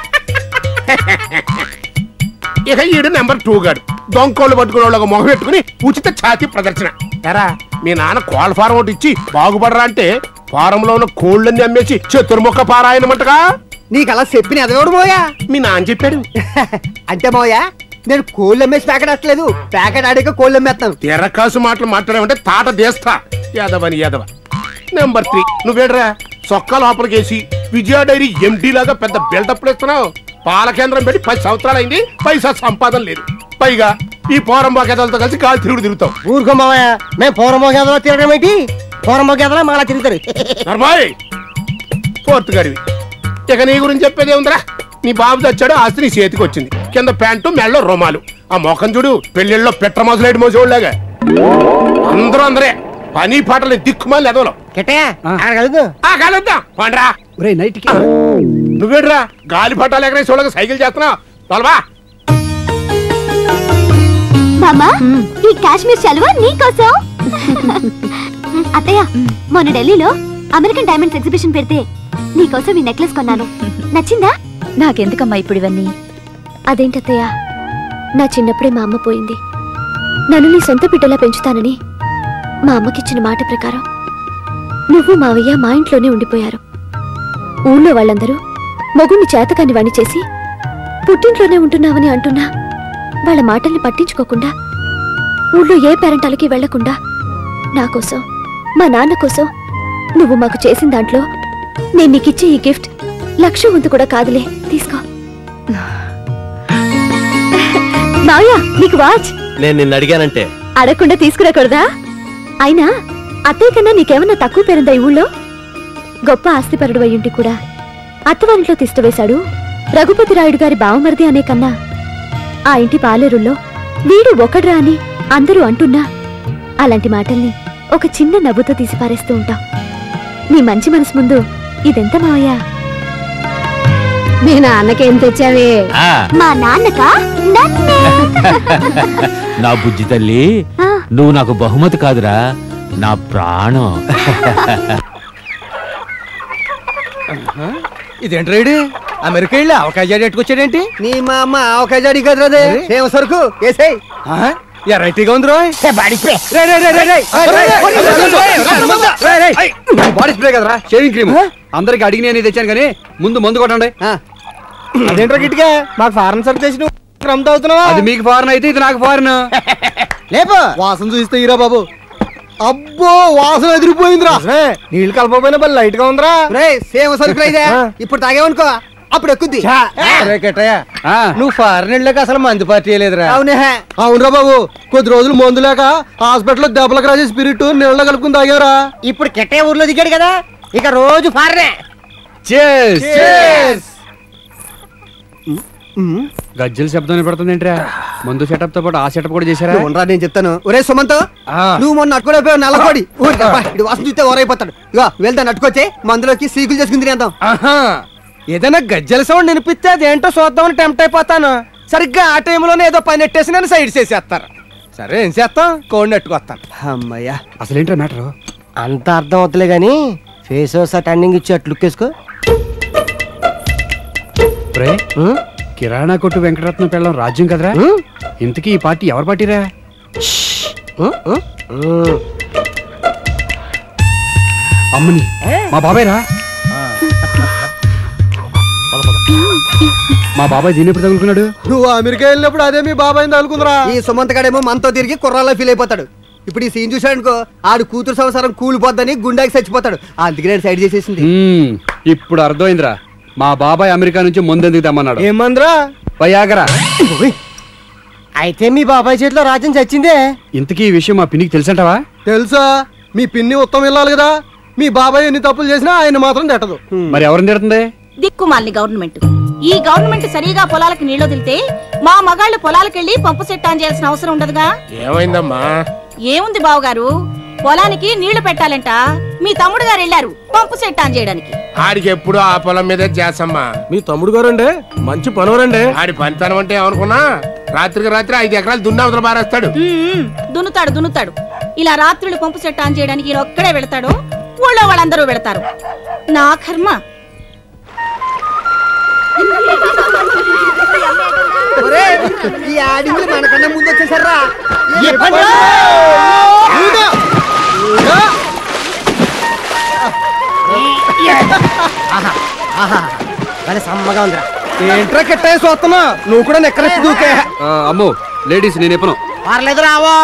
ఇక ఈడు నెంబర్ టూ గాడు దొంకోళ్ళు పట్టుకునే వాళ్ళకి మొహం పెట్టుకుని ఉచిత ఛాతీ ప్రదర్శన. ఎరా మీ నాన్న కోళ్ళ ఫారం ఒకటి ఇచ్చి బాగుపడరా అంటే ఫారంలో ఉన్న కోళ్ళన్ని అమ్మేసి చతుర్ముఖ పారాయణమంటగా. నీకు అలా చెప్పిన ఎదగడు మోయా? మీ నాన్న చెప్పాడు. అంటే మోయా నేను కోళ్ళు అమ్మేసి ప్యాకెట్ అట్టలేదు, ప్యాకెట్ ఆడాక కోళ్ళు అమ్మేస్తాను. తెరకాసు మాటలు మాట్లాడామంటే తాట దేస్తా. యాదవని యాదవ. నెంబర్ త్రీ నువ్వేడ్రా సొక్క లోపలికేసి విజయ డైరీ ఎండి లాగా పెద్ద బిల్డప్ ఇస్తున్నావు. పాల కేంద్రం పెట్టి పది సంవత్సరాలు అయింది, పైసా సంపాదన లేదు. పైగా ఈ పోరంబోకేదలతో కలిసి కాలు తిరుగుడు తిరుగుతావు. ఊరుకో మామయ్య, మేము పోరంబోకేదలో తిరగడం ఏంటి? పోరంబోకేదలో మాలా తిరుగుతారు. ఫోర్త్ గడివి. ఇక నీ గురించి చెప్పేదే ఉందిరా. నీ బాబు తెచ్చాడు, ఆస్తి నీ చేతికి వచ్చింది. కింద ప్యాంటు మెళ్ళలో రుమాలు. ఆ మొఖం చూడు పెళ్లిళ్ళలో పెట్ట మోసలేడు మోసేవాళ్ళగా. అందరూ అందరే పని పాటలు దిక్కుమాలి ఎదవలో. కలుద్దాం పండ్రా. నువ్వేడ్రా గాలి పట్టాలు ఎగరేసి వాళ్ళకి సైకిల్ చేస్తున్నావు. తొలవా మామా, ఈ కాశ్మీర్ చలువ నీకోసం. అత్తయ్య, మొన్న ఢిల్లీలో అమెరికన్ డైమండ్స్ ఎగ్జిబిషన్ పెడితే నీకోసం ఈ నెక్లెస్ కొన్నాను. నచ్చిందా? నాకెందుకమ్మా ఇప్పుడు ఇవన్నీ? అదేంటత్తయ్య, నా చిన్నప్పుడే మా అమ్మ పోయింది. నన్ను నీ సొంత బిడ్డలా పెంచుతానని మా అమ్మకిచ్చిన మాట ప్రకారం నువ్వు మావయ్య మా ఇంట్లోనే ఉండిపోయారు. ఊళ్ళో వాళ్ళందరూ మొగుణ్ణి చేతకాని వాణ్ణి చేసి పుట్టింట్లోనే ఉంటున్నావని అంటున్నా వాళ్ళ మాటల్ని పట్టించుకోకుండా ఊళ్ళో ఏ పేరెంటాలకి వెళ్లకుండా నా కోసం మా నాన్న కోసం నువ్వు మాకు చేసిన దాంట్లో నేను నీకిచ్చే ఈ గిఫ్ట్ లక్ష వంతు కూడా కాదులే, తీసుకో. మావయ్య నీకు వాచ్. నేను నిన్ను అడిగానంటే అడగకుండా తీసుకురాకూడదా? అయినా అత్తయ్య కన్నా నీకేమన్నా తక్కువ పేరుందా ఈ ఊళ్ళో? గొప్ప ఆస్తిపరుడు అయ్యుంటి కూడా అత్తవారింట్లో తిష్టవేశాడు రఘుపతి రాయుడు గారి బావమరిది అనే కన్నా ఆ ఇంటి పాలేరుల్లో వీడు ఒకడ్రా అని అందరూ అంటున్నా అలాంటి మాటల్ని ఒక చిన్న నవ్వుతో తీసి పారేస్తూ ఉంటాం. నీ మంచి మనసు ముందు ఇదెంత మావయ్యా? మీ నాన్నకేం తెచ్చావే? మా నాన్నకా? నన్నే. నా బుజ్జి తల్లి, నువ్వు నాకు బహుమతి కాదురా, నా ప్రాణం. ఇదేంటి రైడు అమెరికా వెళ్ళి ఆవకాయ జాడి ఎట్టుకొచ్చాడేంటి? నీ మా అమ్మ ఆవకాయ జాడి కదరాదే, ఏం సరుకు వేసేయ్. రైట్గా ఉంది రోయ్. బాడీ స్ప్రే కదరా, షేవింగ్ క్రీమ్. అందరికి అడిగి నేను తెచ్చాను కానీ ముందు మందు కొట్టండి. అదేంట్రా గిట్టిగా మాకు ఫారెన్ సర్వ్ చేసి రమ్త అవుతున్నావా? అది మీకు ఫారెన్ అయితే ఇది నాకు ఫారెన్. లేపో వాసన చూస్తే ఈరా బాబు. అబ్బో వాసన ఎదిరిపోయిందిరా. నీళ్ళు కలపపోయినా బల్ లైట్ గా ఉందిరా. రే సేమ్ సరుకులు అయితే ఇప్పుడు తాగేవనుకో అప్పుడు ఎక్కుద్ది నువ్వు ఫారెన్ వెళ్ళాక అసలు మందు పార్టీ లేదురా అవునే అవునరా బాబు కొద్ది రోజులు మందు లేక హాస్పిటల్లో దెబ్బలకు రాసే స్పిరిట్ నీళ్ళ కలుపుకుని తాగారా ఇప్పుడు కెట్టే ఊర్లో దిగాడు కదా ఇక రోజు ఫారెనే గజ్జల శబ్దం పడుతుంది ఏంట్రా మందు సెటప్ తో పాటు ఆ సెటప్ కూడా చేశారా ఉండరా నేను చెప్తాను ఒరే సుమంత్ నువ్వు మొన్న అట్టుకోలేకపోయావు నల్లకోడి ఇది వాసన చూస్తే ఓరైపోతాడు ఇగో వెళ్తాను అట్టుకొచ్చే మందులోకి సీకులు చేసుకుని తినేద్దాం ఏదైనా గజ్జల సౌండ్ వినిపిస్తే అదేంటో చూద్దామని టెంప్ట్ అయిపోతాను సరిగ్గా ఆ టైంలోనే ఏదో పని నెట్టేసి నన్ను సైడ్ చేసేస్తారు సరే ఏం చేస్తాం కోడి నెట్టుకొస్తాను అమ్మయ్యా అసలేంట్రా మ్యాటర్ అంత అర్థం అవుతలే గాని ఫేస్ టర్నింగ్ ఇచ్చి అట్లు లుక్ వేసుకో కిరాణా కొట్టు వెంకటరత్నం పెళ్ళం రాజ్యం కదరా ఇంతకీ ఈ పార్టీ ఎవరి పార్టీరా అమ్మని మా బాబాయ్ రా మా బాబాయ్ దీని ఎప్పుడు తగులుకున్నాడు నువ్వు అమెరికా వెళ్ళినప్పుడు అదే మీ బాబాయ్ తగులుకుందరా ఈ సుమంత్ గడేమో మనతో తిరిగి కుర్రాల్లో ఫీల్ అయిపోతాడు ఇప్పుడు ఈ సీన్ చూసాడనుకో ఆడు కూతురు సంవత్సరం కూలిపోద్దని గుండాకి చచ్చిపోతాడు అందుకే నేను సైడ్ చేసేసింది ఇప్పుడు అర్థమైందిరా మా బాబాయ్ అమెరికా నుంచి ముందెందుకు తెమ్మన్నాడు ఏమంద్రా వయాగరా అయితే మీ బాబాయ్ చేతిలో రాజ్యం చచ్చిందే ఇంతకీ ఈ విషయం మా పిన్నికి తెలుసంటావా తెలుసా మీ పిన్ని ఉత్తమం వెళ్ళాలి కదా మీ బాబాయ్ ఎన్ని తప్పులు చేసినా ఆయన మాత్రం తిట్టదు మరి ఎవరిని తిడుతుంది దిక్కుమాలిని గవర్నమెంట్ ఈ గవర్నమెంట్ సరిగా పొలాలకు నీళ్లు వదిలితే మా మగాళ్ళు పొలాలకెళ్ళి పంపు సెట్ ఆన్ చేయాల్సిన అవసరం ఉండదుగా ఏమైందమ్మా ఏముంది బావగారు పొలానికి నీళ్లు పెట్టాలంట మీ తమ్ముడు గారు వెళ్ళారు పంపు సెట్ ఆన్ చేయడానికి ఆడికి ఎప్పుడు ఆ పొలం మీద చేసమ్మా మీ తమ్ముడు గారు అండి మంచి పనవరండి ఆడి పనితనం అంటే ఏమనుకున్నా రాత్రికి రాత్రి ఐదు ఎకరాలు దున్నావతల బారేస్తాడు దున్నుతాడు దున్నుతాడు ఇలా రాత్రులు పంపు సెట్ ఆన్ చేయడానికి ఈయన ఒక్కడే వెళతాడు ఊళ్ళో వాళ్ళందరూ వెళతారు నా కర్మ ఈ ఆడింగులు మనకన్నా ముందు వచ్చేసారా సమ్మగా ఉందిరా ఏంట్రా కెట్టాయి చూస్తున్నా నువ్వు కూడా నెక్కరెత్తి దూకే అమ్మో లేడీస్ నేను ఎప్పను పర్లేదు రావా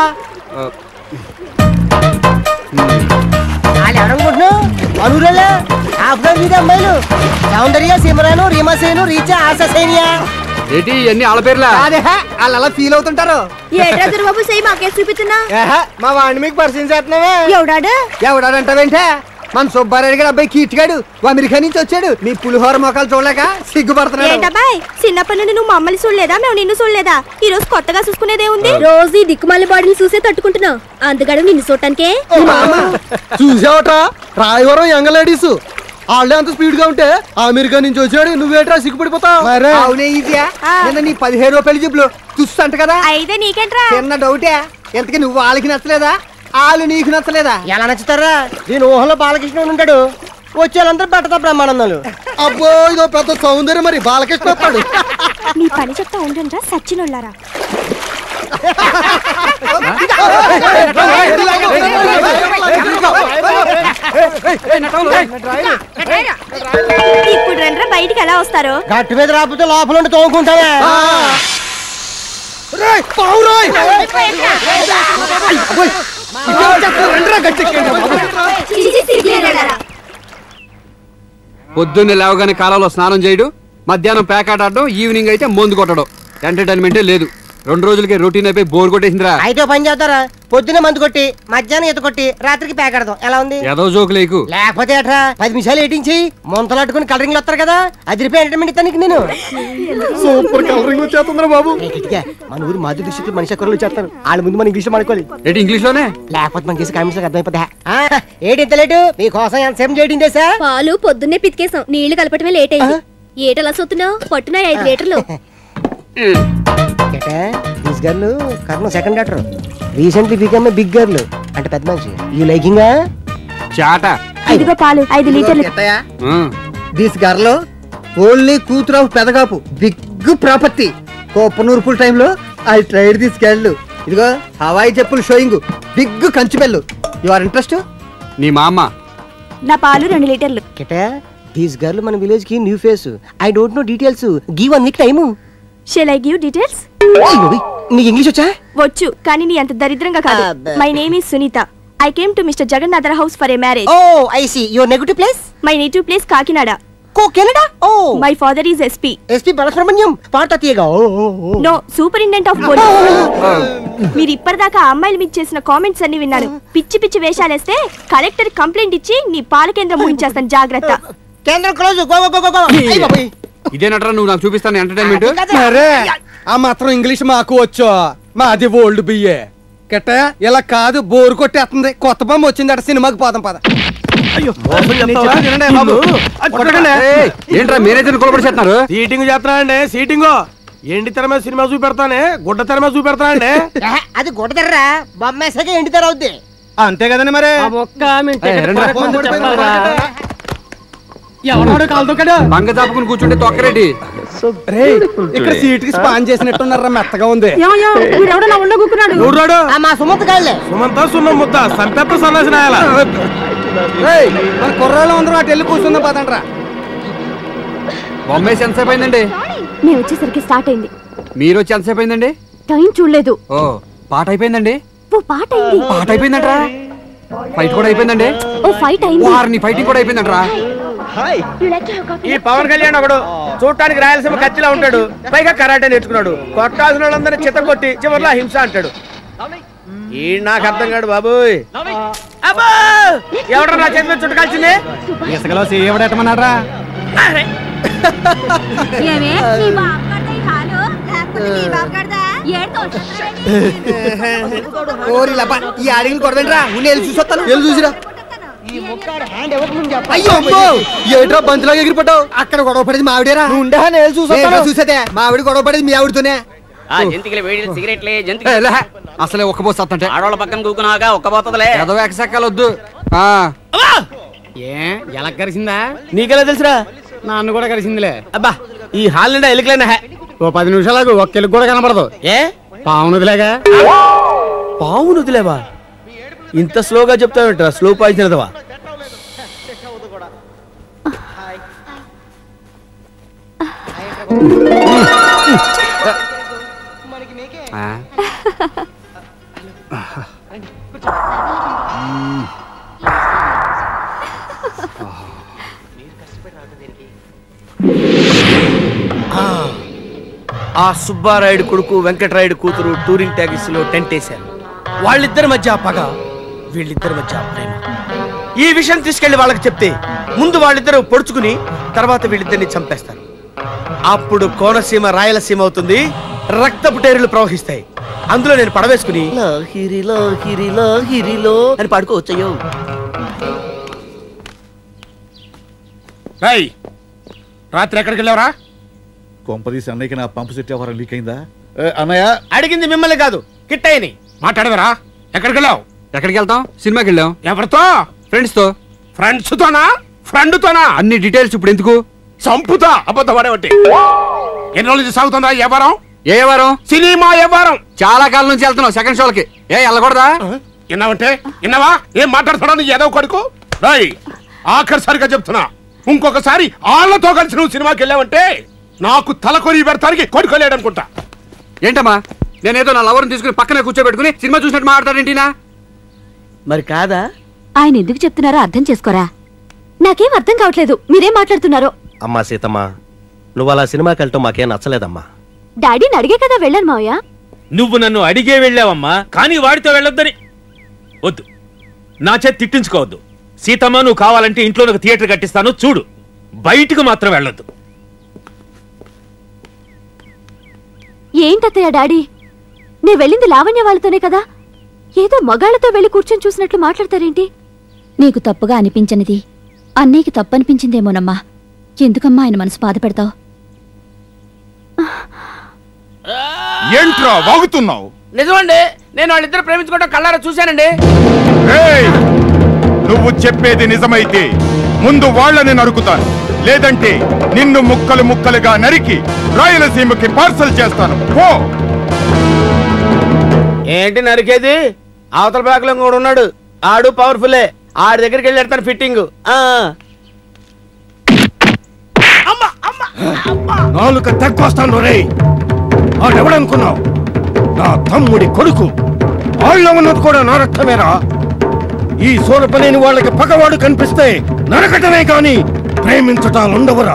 వాళ్ళు ఎవరనుకుంటున్నావు అనురాలే ఆఫ్ఘన్ మీద అమ్మాయిలు సౌందర్య సిమరాను రీమాసేను రీచా ఆశా సైనియా ఏంటి ఇవన్నీ వాళ్ళ పేర్లా అదే వాళ్ళు అలా ఫీల్ అవుతుంటారు బాబు సై మాకే చూపిస్తున్నా మా వాడిని మీకు పరిచయం చేస్తున్నావే ఎవడాడు ఎవడాడంటావేంటే మన సుబ్బారెడ్డి గారు అబ్బాయి కీర్తిగాడు అమెరికా నుంచి వచ్చాడు నీ పులిహోర మొక్కలు చూడలేక సిగ్గుపడుతున్నాడు చిన్నప్పటి నుండి నువ్వు మమ్మల్ని చూడలేదా మేము నిన్ను చూడలేదా ఈ రోజు కొత్తగా చూసుకునేదే ఉంది రోజు ఈ దిక్కుమాలి బాడీని చూసే తట్టుకుంటున్నావు అందుకడు నిన్ను చూడటానికే చూసావట రాయవరం యంగ్ లేడీస్ వాళ్ళే అంత స్పీడ్ గా ఉంటే అమెరికా నుంచి వచ్చాడు నువ్వేట్రా సిగ్గుపడిపోతావు నీ పదిహేడు రూపాయలు జబ్బులు చూస్తంట కదా అయితే నీకేంట్రా చిన్న డౌటే ఎంతకి నువ్వు వాళ్ళకి నచ్చలేదా వాళ్ళు నీకు నచ్చలేదా ఎలా నచ్చుతారా దీని ఊహలో బాలకృష్ణ ఉంటాడు వచ్చేళ్ళందరూ పట్టదా బ్రహ్మానందాలు అబ్బో ఇదో పెద్ద సౌందర్యం మరి బాలకృష్ణ వస్తాడు నీ పని చెప్తా ఉండండిరా సచ్చినోళ్ళారా ఇప్పుడు రండ్రా బయటికి ఎలా వస్తారు గట్టి మీద రాకపోతే లోపల ఉండి తోముకుంటావా పొద్దున్నే లేవగానే కాలంలో స్నానం చేయడు మధ్యాహ్నం ప్యాకెట్ ఆడడం ఈవినింగ్ అయితే మందు కొట్టడం ఎంటర్టైన్మెంటే లేదు రెండు రోజులకి రొటీన్ అయిపోయి బోర్ కొట్టేసిందిరా అయితే పని చేస్తారా పొద్దున్నే మందు కొట్టి మధ్యాహ్నం ఈత కొట్టి రాత్రికి ప్యాకెడదాం ఎలా ఉంది ఏదో జోకు లేకు లేకపోతే ఎట్రా పది నిమిషాలు ఏటించి మొంతలాట్టుకుని కలరింగ్ వస్తారు కదా అది ఎంటర్టైన్మెంట్ ఇస్తానికి నేను సూపర్ కలరింగ్ వచ్చేస్తుందిరా బాబు మన ఊరు మాధురి డిస్ట్రిక్ట్ మనిషి అక్కడ వచ్చేస్తాను వాళ్ళ ముందు మన ఇంగ్లీష్ అనుకోవాలి ఏంటి ఇంగ్లీష్ లోనే లేకపోతే మన చేసి కామెంట్స్ అర్థమైపోతా ఏంటి ఇంత లేటు మీకోసం ఎంతసేపు చేయడం చేసా పాలు పొద్దున్నే పితికేసాం నీళ్లు కలపటమే లేట్ అయింది ఏటలా సొత్తున్నావు పట్టున్నాయి ఐదు లీటర్లు this girl Karna second doctor recently become a big girl అంటే పెద్ద మనిషి యూ లైకింగ్ చాట ఇదిగో పాలు ఐదు లీటర్లు దిస్ గర్ల్ ఓన్లీ కూతురు ఆఫ్ పెదగాపు బిగ్ ప్రాపర్టీ కోపనూర్పుల్ టైంలో ఐ ట్రైడ్ దిస్ గర్ల్ ఇదిగో హవాయి చెప్పులు షోయింగ్ బిగ్ కంచిపెల్లు యు ఆర్ ఇంట్రెస్ట్ నీ మామ నా పాలు రెండు లీటర్లు కెటా దిస్ గర్ల్ మన విలేజ్ కి new face I don't know details give one week time shall I give details నీకు ఇంగ్లీష్ వచ్చా వచ్చు కానీ నీ అంత దరిద్రంగా కాదు my name is Sunitha I came to mister Jagannathar house for a marriage oh I see your negative place my native place Kakinada Canada oh my father is SP SP Balasubrahmanyam పాట తీయగా నో సూపరింటెండెంట్ ఆఫ్ పోలీస్. మీరు ఇప్పటిదాకా అమ్మాయిల మీద చేసిన comments అన్ని విన్నాను. పిచ్చి పిచ్చి వేషాలేస్తే కలెక్టర్ కంప్లైంట్ ఇచ్చి నీ పాల కేంద్రం ముగించేస్తాను, జాగ్రత్త. కేంద్రం close go go go go. ఇదేనట్రా నువ్వు నాకు చూపిస్తాను ఎంటర్టైన్మెంట్. అరే ఆ మాత్రం ఇంగ్లీష్ మాకు వచ్చు, మాది ఓల్డ్ బియ్యే. కెట్ట ఇలా కాదు, బోరు కొట్టేస్తుంది. కొత్త బొమ్మ వచ్చిందట, సినిమాకి పోదాం పద. ఏంట్రా మేనేజర్ కొలబడి చేస్తున్నారు? సీటింగ్ చేస్తున్నానండి, సీటింగ్. ఎండి తెర మీద సినిమా చూపెడతానే, గుడ్డ తెర మీద చూపెడతానండి. అది గుడ్డ తెర్రా, బొమ్మేసాక ఎండి తెర అవుద్ది. అంతే కదండి మరి. ఎవడు కాలుతో కదా బంగ చాపుకుని కూర్చుంటే తొక్కరేటి. ఇక్కడ సీట్ కి స్పాన్ చేసినట్టున్నారా, మెత్తగా ఉంది. మా సుమంత్ కాళ్ళే. సుమంత సున్నం ముద్ద సంపెత్త సన్నాసిన మన కుర్రాళ్ళు అందరూ అటు వెళ్ళి కూర్చుందా పదండ్రా. బొమ్మేసి ఎంతసేపు అయిందండి? నేను వచ్చేసరికి స్టార్ట్ అయింది. మీరు వచ్చి ఎంతసేపు అయిందండి? టైం చూడలేదు. ఓ పాట అయిపోయిందండి. ఓ పాట అయింది. పాట అయిపోయిందంట్రా. ఫైట్ కూడా అయిపోయిందండి. ఓ ఫైట్ అయింది. వారిని ఫైటింగ్ కూడా అయిపోయిందంట్రా. ఈ పవన్ కళ్యాణ్ ఒకడు చూడటానికి రాయలసీమ కత్తిలా ఉంటాడు, పైగా కరాటే నేర్చుకున్నాడు. కొట్టాల్సిన వాళ్ళందరినీ చిత్త కొట్టి చివరిలో హింస అంటాడు. ఈ నాకు అర్థం కాడు బాబోయ్. ఎవడరా నా చేతిలో చుట్టకాల్సింది? ఇసుకలో ఎవడెట్టమన్నాడ్రా? ఈ అడిగిలు కొడదండ్రా, వెళ్ళి చూసొస్తాను. వెళ్ళి చూసిరా. అయ్యో ఏట్రా బంతిలాగా ఎగిరిపడ్డావు? అక్కడ గొడవ పడేది మా ఆవిడేరా. చూసేదే మా ఆవిడ గొడవ పడేది మీ ఆవిడతోనే. అసలే ఒక్క పోస్తుంటే ఆడవాళ్ళ పక్కన కూకున్నాగా ఒక్క పోతుందిలే. ఏదో ఎక్కసెక్కాలొద్దు. ఏ ఎలా కలిసిందా? నీకెలా తెలుసురా? నన్ను కూడా కలిసిందిలే. అబ్బా ఈ హాల్ నిండా ఎలుకలేనా? ఓ పది నిమిషాలకు ఒక్క ఎలుగు కూడా కనబడదు. ఏ పావును వదిలేగా. పావును వదిలేవా? ఇంత స్లోగా చెప్తావేంట్రా, స్లో పాయిజనదవా? ఆ సుబ్బారాయుడు కొడుకు వెంకటరాయుడు కూతురు టూరింగ్ ట్యాక్సీలో టెంట్ వేశారు. వాళ్ళిద్దరి మధ్య పగ, వీళ్ళిద్దరి మధ్య ప్రేమ. ఈ విషయం తీసుకెళ్లి వాళ్ళకి చెప్తే ముందు వాళ్ళిద్దరూ పొడుచుకుని తర్వాత వీళ్ళిద్దరిని చంపేస్తారు. అప్పుడు కోనసీమ రాయలసీమ అవుతుంది, రక్తపు టేరులు ప్రవహిస్తాయి. అందులో నేను పడవేసుకుని లాహిరిలో హిరిలో హిరిలో అని పాడుకోవచ్చయ్యో. రాత్రి ఎక్కడికి వెళ్ళావరా? కొంపదీసి అన్నయ్యకి నా పంపు సెట్ వ్యవహారం లీక్ అయిందా? అన్నయ్య అడిగింది మిమ్మల్ని కాదు, కిట్టయ్యని. మాట్లాడవరా? ఎక్కడికి వెళ్ళావు? ఎక్కడికి వెళ్తాం? సినిమాకి వెళ్ళాం. ఎవరితో? ఫ్రెండ్స్ తో. ఫ్రెండ్స్ తోనా ఫ్రెండ్ తోనా? అన్ని డీటెయిల్స్ ఇప్పుడు ఎందుకు? చంపుతా అబద్ధం పడేవంటి. ఎన్ని రోజులు నుంచి సాగుతుందా వ్యవహారం? ఏ వ్యవహారం? సినిమా వ్యవహారం. చాలా కాలం నుంచి వెళ్తున్నావు సెకండ్ షోలకి. ఏ వెళ్ళకూడదా? విన్నావంటే విన్నావా? ఏం మాట్లాడుతున్నా నీ ఏదో కొడుకు? రాయ్ ఆఖరిసారిగా చెప్తున్నా, ఇంకొకసారి ఆళ్లతో కలిసి నువ్వు సినిమాకి వెళ్ళావంటే నాకు తల కొరి పెడతానికి కొడుకోలేడు అనుకుంటా. ఏంటమ్మా నేనేదో నా లవర్ని తీసుకుని పక్కనే కూర్చోబెట్టుకుని సినిమా చూసినట్టు మాట్లాడతాడేంటినా? మరి కాదా? ఆయన ఎందుకు చెప్తున్నారో అర్థం చేసుకోరా. నాకేం అర్థం కావట్లేదు, మీరేం మాట్లాడుతున్నారో. అమ్మా సీతమ్మ, నువ్వు అలా సినిమాకి వెళ్ళటం మాకేం నచ్చలేదమ్మా. డాడీని అడిగే కదా వెళ్ళాను మావయ్య. నువ్వు నన్ను అడిగే వెళ్ళావమ్మా, కానీ వాడితో వెళ్ళొద్దని. వద్దు, నా చేతి తిట్టించుకోవద్దు. సీతమ్మ, నువ్వు కావాలంటే ఇంట్లో నాకు థియేటర్ కట్టిస్తాను చూడు, బయటకు మాత్రం వెళ్ళొద్దు. ఏంటత్తయ్య డాడీ, నే వెళ్ళింది లావణ్య వాళ్ళతోనే కదా, ఏదో మగాళ్లతో వెళ్ళి కూర్చొని చూసినట్లు మాట్లాడతారేంటి? నీకు తప్పుగా అనిపించనిది అన్నయ్యకి తప్పు అనిపించిందేమోనమ్మా. ఎందుకమ్మా ఆయన మనసు బాధ పెడతావు? ఏంట్రా వాగుతున్నావు? నిజమండి, నేను వాళ్ళిద్దరు ప్రేమించుకోవడం కళ్ళారా చూశానండి. నువ్వు చెప్పేది నిజమైతే ముందు వాళ్ళని నరుకుతాను, లేదంటే నిన్ను ముక్కలు ముక్కలుగా నరికి రాయలసీమకి పార్సల్ చేస్తాను. పో. ఏంటి నరికేది? అవతల బ్లాక్లో కూడా ఉన్నాడు, ఆడు పవర్ఫుల్లే. ఆడి దగ్గరికి వెళ్ళి పెడతాను ఫిట్టింగ్. నాలుక తక్కువస్తాను రే. ఆడెవడనుకున్నావు? నా తమ్ముడి కొడుకు. వాళ్ళ ఉన్నది కూడా నా రక్తమేరా. ఈ సోరపలేని వాళ్ళకి పగవాడు కనిపిస్తే నరకటమే కాని ప్రేమించటాలు ఉండవురా.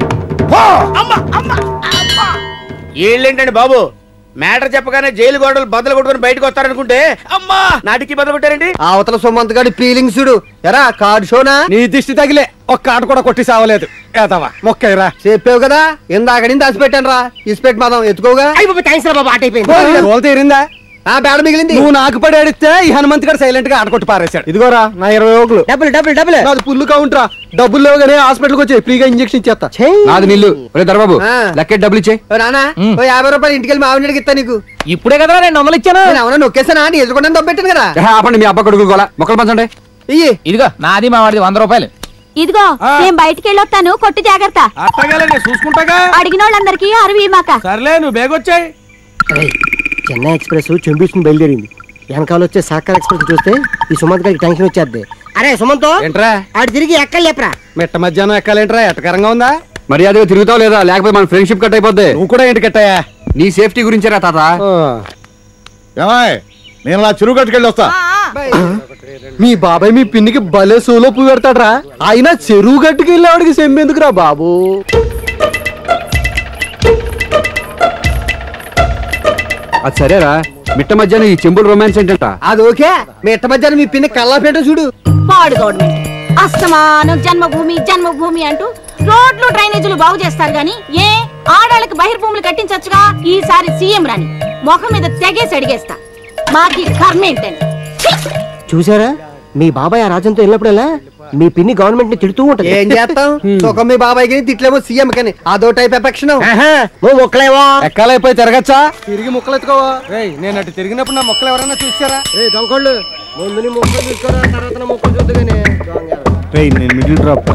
వీళ్ళేంటండి బాబు మ్యాటర్ చెప్పగానే జైలు గోడలు బద్దలు కొట్టుకుని బయటకు వస్తారనుకుంటే అమ్మా నాటికి బద్దలు కొట్టారండి. అవతల సుమంత్ గారి ఫీలింగ్స్ చూడు. ఎరా కార్డు షోనా? నీ దిష్టి తగిలే ఒక్క ఆట కూడా కొట్టి సావలేదు. ఏదవా మొక్కరా చెప్పావు కదా ఇందాక నుంచి దాచిపెట్టాను రా. ఇసిపెట్టి మాదం ఎత్తుకోగా తీరిందా? ఆ బేడ మిగిలింది. నువ్వు నాకు పడి అడిగితే ఈ హనుమంత్ గారు సైలెంట్ గా ఆటకొట్టి పారేశాడు. ఇదిగోరా నా ఇరవై ఓకులు. డబ్బులు డబ్బులు డబ్బులు నాది పుల్లు కౌంటరా. డబ్బులు లేవుగానే హాస్పిటల్కి వచ్చి ఫ్రీగా ఇంజక్షన్ ఇచ్చేస్తా. నాది నిల్లు. దర్బాబు లెక్కెట్ డబ్బులు ఇచ్చే. రానా ఓ యాభై రూపాయలు ఇంటికి వెళ్ళి మావిడికి ఇస్తా నీకు. ఇప్పుడే కదా రెండు వందలు ఇచ్చాను. అవునా నొక్కేసానా? నీ ఎదురుకుండా దొబ్బెట్టాను కదా. ఆపండి మీ అబ్బా కొడుకు గోల. మొక్కలు పంచండి. ఇయ్యి. ఇదిగో నాది మా వాడిది వంద రూపాయలు. ఇదిగో నేను బయటికి వెళ్ళొస్తాను. కొట్టు జాగ్రత్త. అట్టగానే చూసుకుంటాగా. అడిగిన వాళ్ళందరికీ అరవి మాక. సర్లే నువ్వు బేగొచ్చాయి. చెన్నై ఎక్స్ప్రెస్ చెంబీసుకుని బయలుదేరింది. వెనకాల వచ్చే సాకర్ ఎక్స్ప్రెస్ చూస్తే ఈ సుమంత్ గారికి టెన్షన్ వచ్చేద్ది. అరే సుమంత్ ఏంట్రా ఆడు తిరిగి ఎక్కలు లేపరా. మెట్ట మధ్యాహ్నం ఎక్కాలేంట్రా? ఎట్టకరంగా ఉందా? మర్యాదగా తిరుగుతావు లేదా? లేకపోతే మన ఫ్రెండ్షిప్ కట్ అయిపోద్ది. నువ్వు కూడా ఏంటి కట్టయ్యా? నీ సేఫ్టీ గురించేరా తాత. ఏమాయ్ నేను అలా చెరువు కట్టుకెళ్ళి వస్తా. మీ బాబాయ్ మీ పిన్నికి భలే సోలో పువ్వు పెడతాడ్రా. అయినా చెరువు గట్టుకు వెళ్ళేవాడికి సెంబెందుకురా బాబు. అది సరేరా మిట్ట మధ్యాహ్నం ఈ చెంబుల్ రొమాన్స్ ఏంటంట? అది ఓకే. మిట్ట మధ్యాహ్నం మీ పిన్ని కల్లాపేట చూడు. పాడు గవర్నమెంట్ అస్తమానం జన్మభూమి జన్మభూమి అంటూ రోడ్లు డ్రైనేజీలు బాగు చేస్తారు గాని ఏ ఆడాళ్ళకి బహిర్భూములు కట్టించచ్చుగా. ఈసారి సీఎం రాని మొఖం మీద తెగేసి అడిగేస్తా. మాకి కర్మేంటని. చూసారా మీ బాబాయ్ ఆ రాజ్యంతో వెళ్ళినప్పుడల్లా మీ పిన్ని గవర్నమెంట్ ని తిడుతూ ఉంటుంది. ఏం చేస్తాం? సుఖం మీ బాబాయ్ కి తిట్లేమో సీఎం కని అదో టైప్ ఎఫెక్షన్. నువ్వు మొక్కలేవా? ఎక్కాలైపోయి తిరగచ్చా? తిరిగి మొక్కలు ఎత్తుకోవా? నేను అటు తిరిగినప్పుడు నా మొక్కలు ఎవరైనా చూసారా? ఏ దొంగోళ్ళు ముందు నీ మొక్కలు చూసుకోరా, తర్వాత నా మొక్కలు చూద్దు కానీ. నేను మిడిల్ డ్రాప్.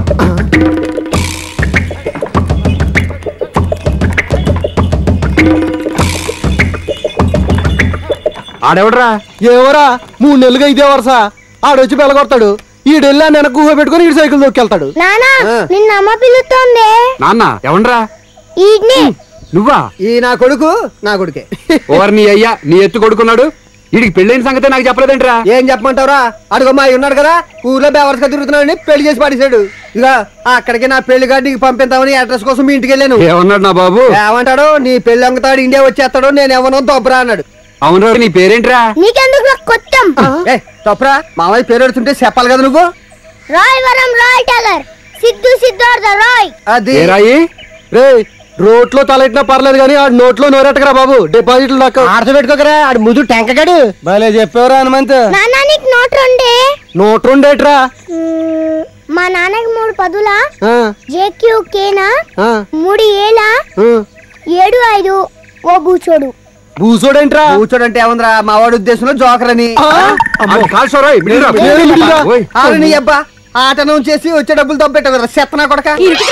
ఆడెవడరా? ఎవరా? మూడు నెలలుగా ఇదే వరుస. ఆడొచ్చి బెలగొడతాడు. ఈడెళ్ళా నేను గుహ పెట్టుకుని ఈ సైకిల్ దొక్కెళ్తాడు. నిన్న అమ్మ పిలుస్తోంది. నాన్న ఎవడ్రా? నువ్వా? ఈ నా కొడుకు నా కొడుకే. ఓవర్ నీ అయ్యా నీ ఎత్తు కొడుకున్నాడు. వీడికి పెళ్ళైన సంగతే నాకు చెప్పలేదేంట్రా? ఏం చెప్పమంటావురా? అడుగమ్మా ఉన్నాడు కదా ఊర్లో బేవర్స్గా తిరుగుతున్నాడని పెళ్లి చేసి పడేశాడు. ఇక అక్కడికి నా పెళ్లి గారికి పంపిద్దామని అడ్రస్ కోసం మీ ఇంటికి వెళ్ళాను. ఏమన్నాడు నా బాబు? ఏమంటాడు? నీ పెళ్లి అంగుతాడు ఇండియా వచ్చేస్తాడు, నేను ఎవనో తొబ్బరా అన్నాడు. అవును నీ పేరేంట్రా? నీకెందుకు కొత్తం? ఏ తొప్పరా మామయ్య పేరు పెడుతుంటే చెప్పాలి కదా నువ్వు. రాయవరం రాయ్ టైలర్ సిద్ధు సిద్ధార్థ రాయ్. అది రాయి రే రోట్లో తలెట్టినా పర్లేదు కానీ ఆడు నోట్లో నోరెట్టకరా బాబు. డిపాజిట్లు నాకు ఆడతో పెట్టుకోకరా. ఆడు ముదు టెంకగాడు. భలే చెప్పేవరా హనుమంత్. నాన్న నీకు నోట్ రెండే. నోట్ రెండేట్రా? మా నాన్నకి మూడు పదులా, జేక్యూ కేనా, మూడు ఏలా, ఏడు ఐదు ఓ బూచోడు. బూచోడేంట్రా? బూచోడంటే ఏముందిరా మా వాడి ఉద్దేశంలో జోకర్ అని. అబ్బా ఆట నుంచి చేసి వచ్చే డబ్బులు దొబ్బెట్టావు కదా చెత్తనా కొడక.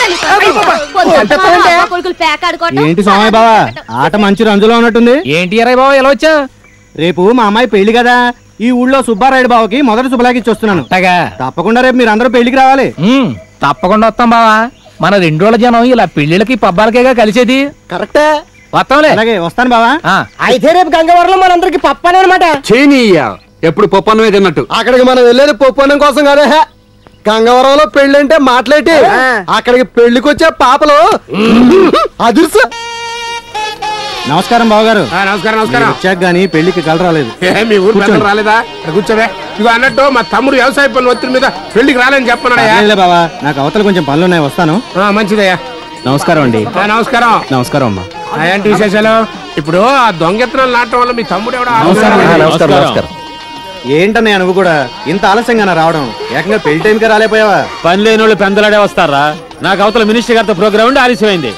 ఏంటి సోమయ్య బావా ఆట మంచి రంజులో ఉన్నట్టుంది. ఏంటి అరయ్య బావ ఎలా వచ్చా? రేపు మా అమ్మాయి పెళ్లి కదా. ఈ ఊళ్ళో సుబ్బారాయుడు బావకి మొదటి శుభలాగిచ్చి వస్తున్నాను. తప్పకుండా రేపు మీరు అందరూ పెళ్లికి రావాలి. తప్పకుండా వస్తాం బావా. మన రెండు రోజుల జనం ఇలా పెళ్లిళ్ళకి పబ్బాలకేగా కలిసేది. కరెక్టే వస్తాంలే. అలాగే వస్తాను బావా. అయితే రేపు గంగవరంలో మనందరికి పప్పని అనమాట. చేయనీయ్యా ఎప్పుడు పప్పన్నమే తిన్నట్టు. అక్కడికి మనం వెళ్ళేది పప్పన్నం కోసం కాదే. గంగవరంలో పెళ్లి అంటే మాట్లాడి అక్కడికి పెళ్లికి వచ్చే పాపలు అదుర్సు. నమస్కారం బావగారు. నమస్కారం నమస్కారం. వచ్చాక గానీ పెళ్లికి కల రాలేదు. మీ ఊరు పెద్దలు రాలేదా? కూర్చోవే. ఇగో అన్నట్టు మా తమ్ముడు వ్యవసాయ పనులు ఒత్తిడి మీద పెళ్లికి రాలేని చెప్పన్నాడా? బావా నాకు అవతల కొంచెం పనులు ఉన్నాయి వస్తాను. మంచిదయ్యా. నమస్కారం అండి. నమస్కారం. నమస్కారం అమ్మా. ఏంటి విశేషాలు? ఇప్పుడు ఆ దొంగెత్తనాలు నాటడం వల్ల మీ తమ్ముడు ఎవడో నమస్కారం. ఏంటన్నయ్య నువ్వు కూడా ఇంత ఆలస్యంగా రావడం? ఏకంగా పెళ్లి టైంకి రాలేపోయావా? పని లేని వాళ్ళు పెందలాడే వస్తారా? నాకు అవతల మినిస్టర్ గారితో ప్రోగ్రామ్ ఉండి ఆలస్యమైంది.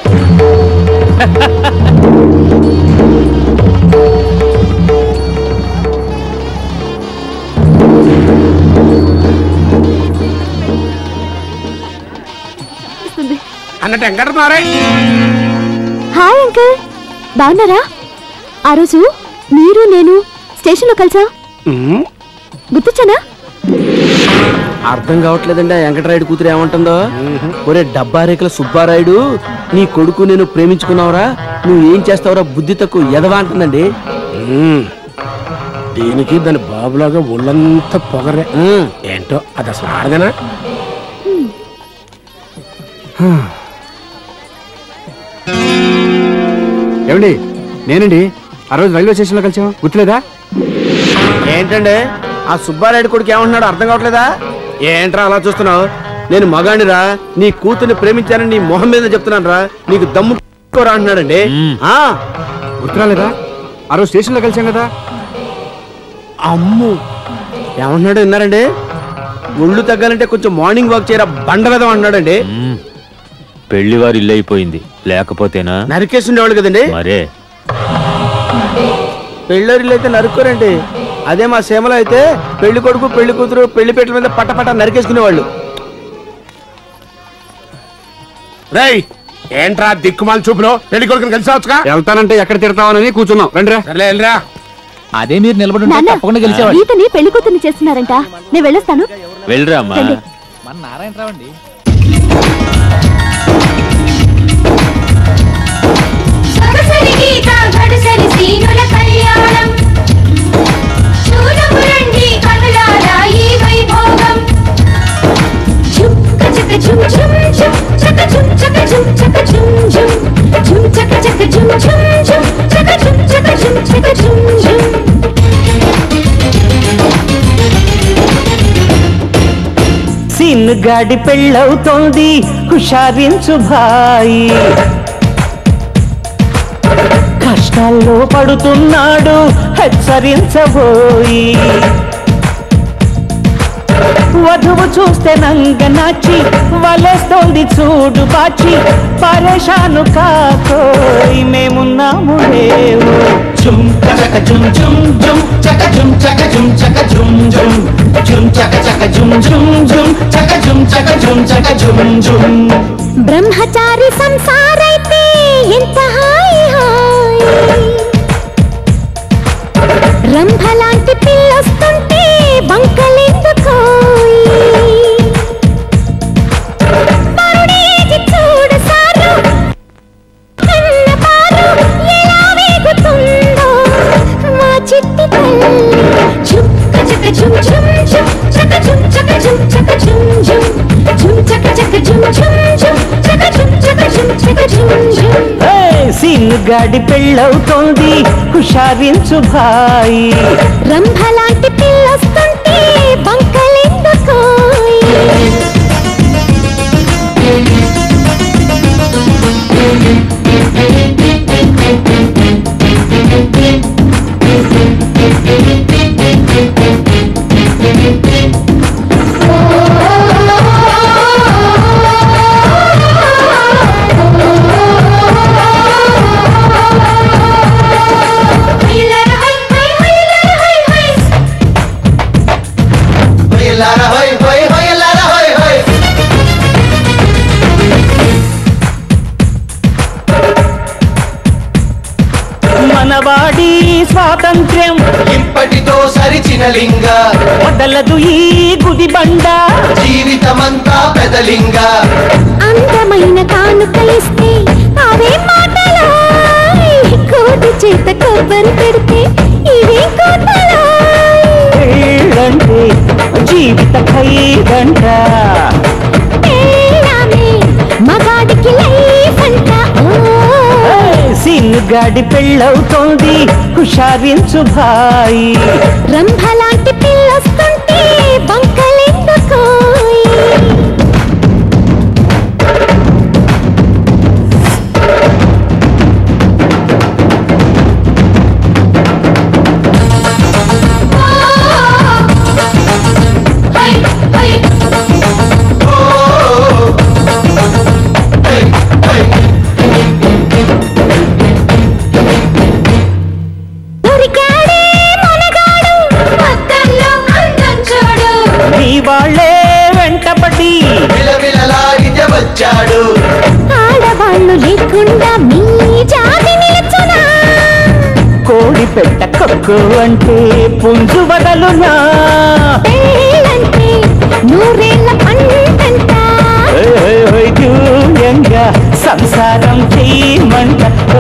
అన్నట్టు ఎక్కడున్నారా? హాయ్ అంకుల్, బాగున్నారా? ఆ రోజు మీరు నేను స్టేషన్ లో కలిసా, గుర్తొచ్చానా? అర్థం కావట్లేదండి వెంకటరాయుడు కూతురు ఏమంటుందో. ఒరే డబ్బా రేఖల సుబ్బారాయుడు, నీ కొడుకు నేను ప్రేమించుకున్నావురా, నువ్వు ఏం చేస్తావురా బుద్ధి తక్కువ ఎదవా అంటుందండి. దీనికి దాని బాబులాగా ఒళ్ళంతా పొగరే. ఏంటో అది అసలు ఆడదనా? ఏమండి నేనండి ఆ రోజు రైల్వే స్టేషన్ లో కలిసాం గుర్తులేదా? ఏంటండి ఆ సుబ్బారెడ్డి కొడుకు ఏమంటున్నాడు అర్థం కావట్లేదా? ఏంట్రా అలా చూస్తున్నావు? నేను మగాడిరా, నీ కూతుర్ని ప్రేమించానని నీ మొహం మీద చెప్తున్నాను రా, నీకు దమ్ము రా అంటున్నాడండి. గుర్తురాలేదా? ఆ రోజు స్టేషన్ లో కలిసాం కదా. అమ్ము ఏమంటున్నాడు విన్నారండి? ఒళ్ళు తగ్గాలంటే కొంచెం మార్నింగ్ వాక్ చేయరా బండ వెదం అంటున్నాడండి. పెళ్లి వారి ఇల్లు అయిపోయింది, లేకపోతేనా నరికేసి ఉండేవాళ్ళు కదండి. మరే పెళ్ళోరిల్లు అయితే నరుక్కోరండి. అదే మా సేమలో అయితే పెళ్లి కొడుకు పెళ్లి కూతురు పెళ్లి పెట్టల మీద పట్ట పట్ట నరికేసుకునేవాళ్ళు. రేయ్ ఏంట్రా దిక్కుమాల చూపులో పెళ్లి కొడుకుని కలిసావచ్చుగా? వెళ్తానంటే ఎక్కడ తిడతావని కూర్చున్నాం. రండిరా. అదే మీరు నిలబడి తప్పకుండా గెలిచేవాడు. ఈతని పెళ్లి కూతుర్ని చేస్తున్నారంట. నేను వెళ్ళొస్తాను. వెళ్ళరా అమ్మా. మన నారాయణరావు అండి. సీన్ గాడి పెళ్ళవుతోంది, హుషారించు భాయి. కష్టాల్లో పడుతున్నాడు, హెచ్చరించబోయి. వధువు చూస్తే నంగనాచి వలేస్తోంది చూడు బాచి. పరేషాను కాకోయ్ మేమున్నాము లేవు. జుమ్ చక జుమ్ జుమ్ జుమ్ చక జుమ్ చక జుమ్ చక జుమ్ జుమ్ జుమ్ చక చక జుమ్ జుమ్ జుమ్ చక జుమ్ చక జుమ్ చక జుమ్ జుమ్. బ్రహ్మచారి సంసారైతే ఎంత హాయి హాయి. రంభలాంటి పిల్లొస్తుంటే బంకలెందుకోయి. పరుడేసి చూడు సారు కన్న పాలు ఎలా వేగుతుందో మా చిట్టి తల్లి. చుక్క చక జుమ్ జుమ్ జుమ్ చక జుమ్ చక జుమ్ చక జుమ్ జుమ్ జుమ్ చక చక జుమ్ జుమ్ జుమ్ చక జుమ్ చక జుమ్ చక జుమ్ జుమ్. సీన్ గాడి పెళ్ళవుతోంది, హుషారించు భాయి. రంభలాంటి పిల్లొస్తుంటే బంకలెందుకోయి. మనవాడి స్వాతంత్ర్యం ఇప్పటితో సరిచిన లింగ. వదలదు ఈ గుది బండ. జీవితమంతా పెదలింగ. అందమైన కానుకలిస్తే అవే మాటలా. కోటి చేత కొబ్బరి పెడితే ఇవే కోతలా. పెళ్ళంటే జీవిత ఖైదంట. పెళ్ళామే మగాడికి లైఫ్ అంట. సీన్ గాడి పెళ్ళవుతోంది, హుషారించు భాయి. రంభలాంటి పిల్లొస్తుంటే బంకలెందుకోయి. వాళ్లే వెంటపడి విలవిలలాడితే వచ్చాడు. ఆడవాళ్ళు లేకుండా మీ జాతి నిలుచునా. కోడి పెట్ట కొక్కు అంటే పుంజు వదలునా. పెళ్ళంటే నూరేళ్ల పంటంట. దూరంగా సంసారం చేయమంట.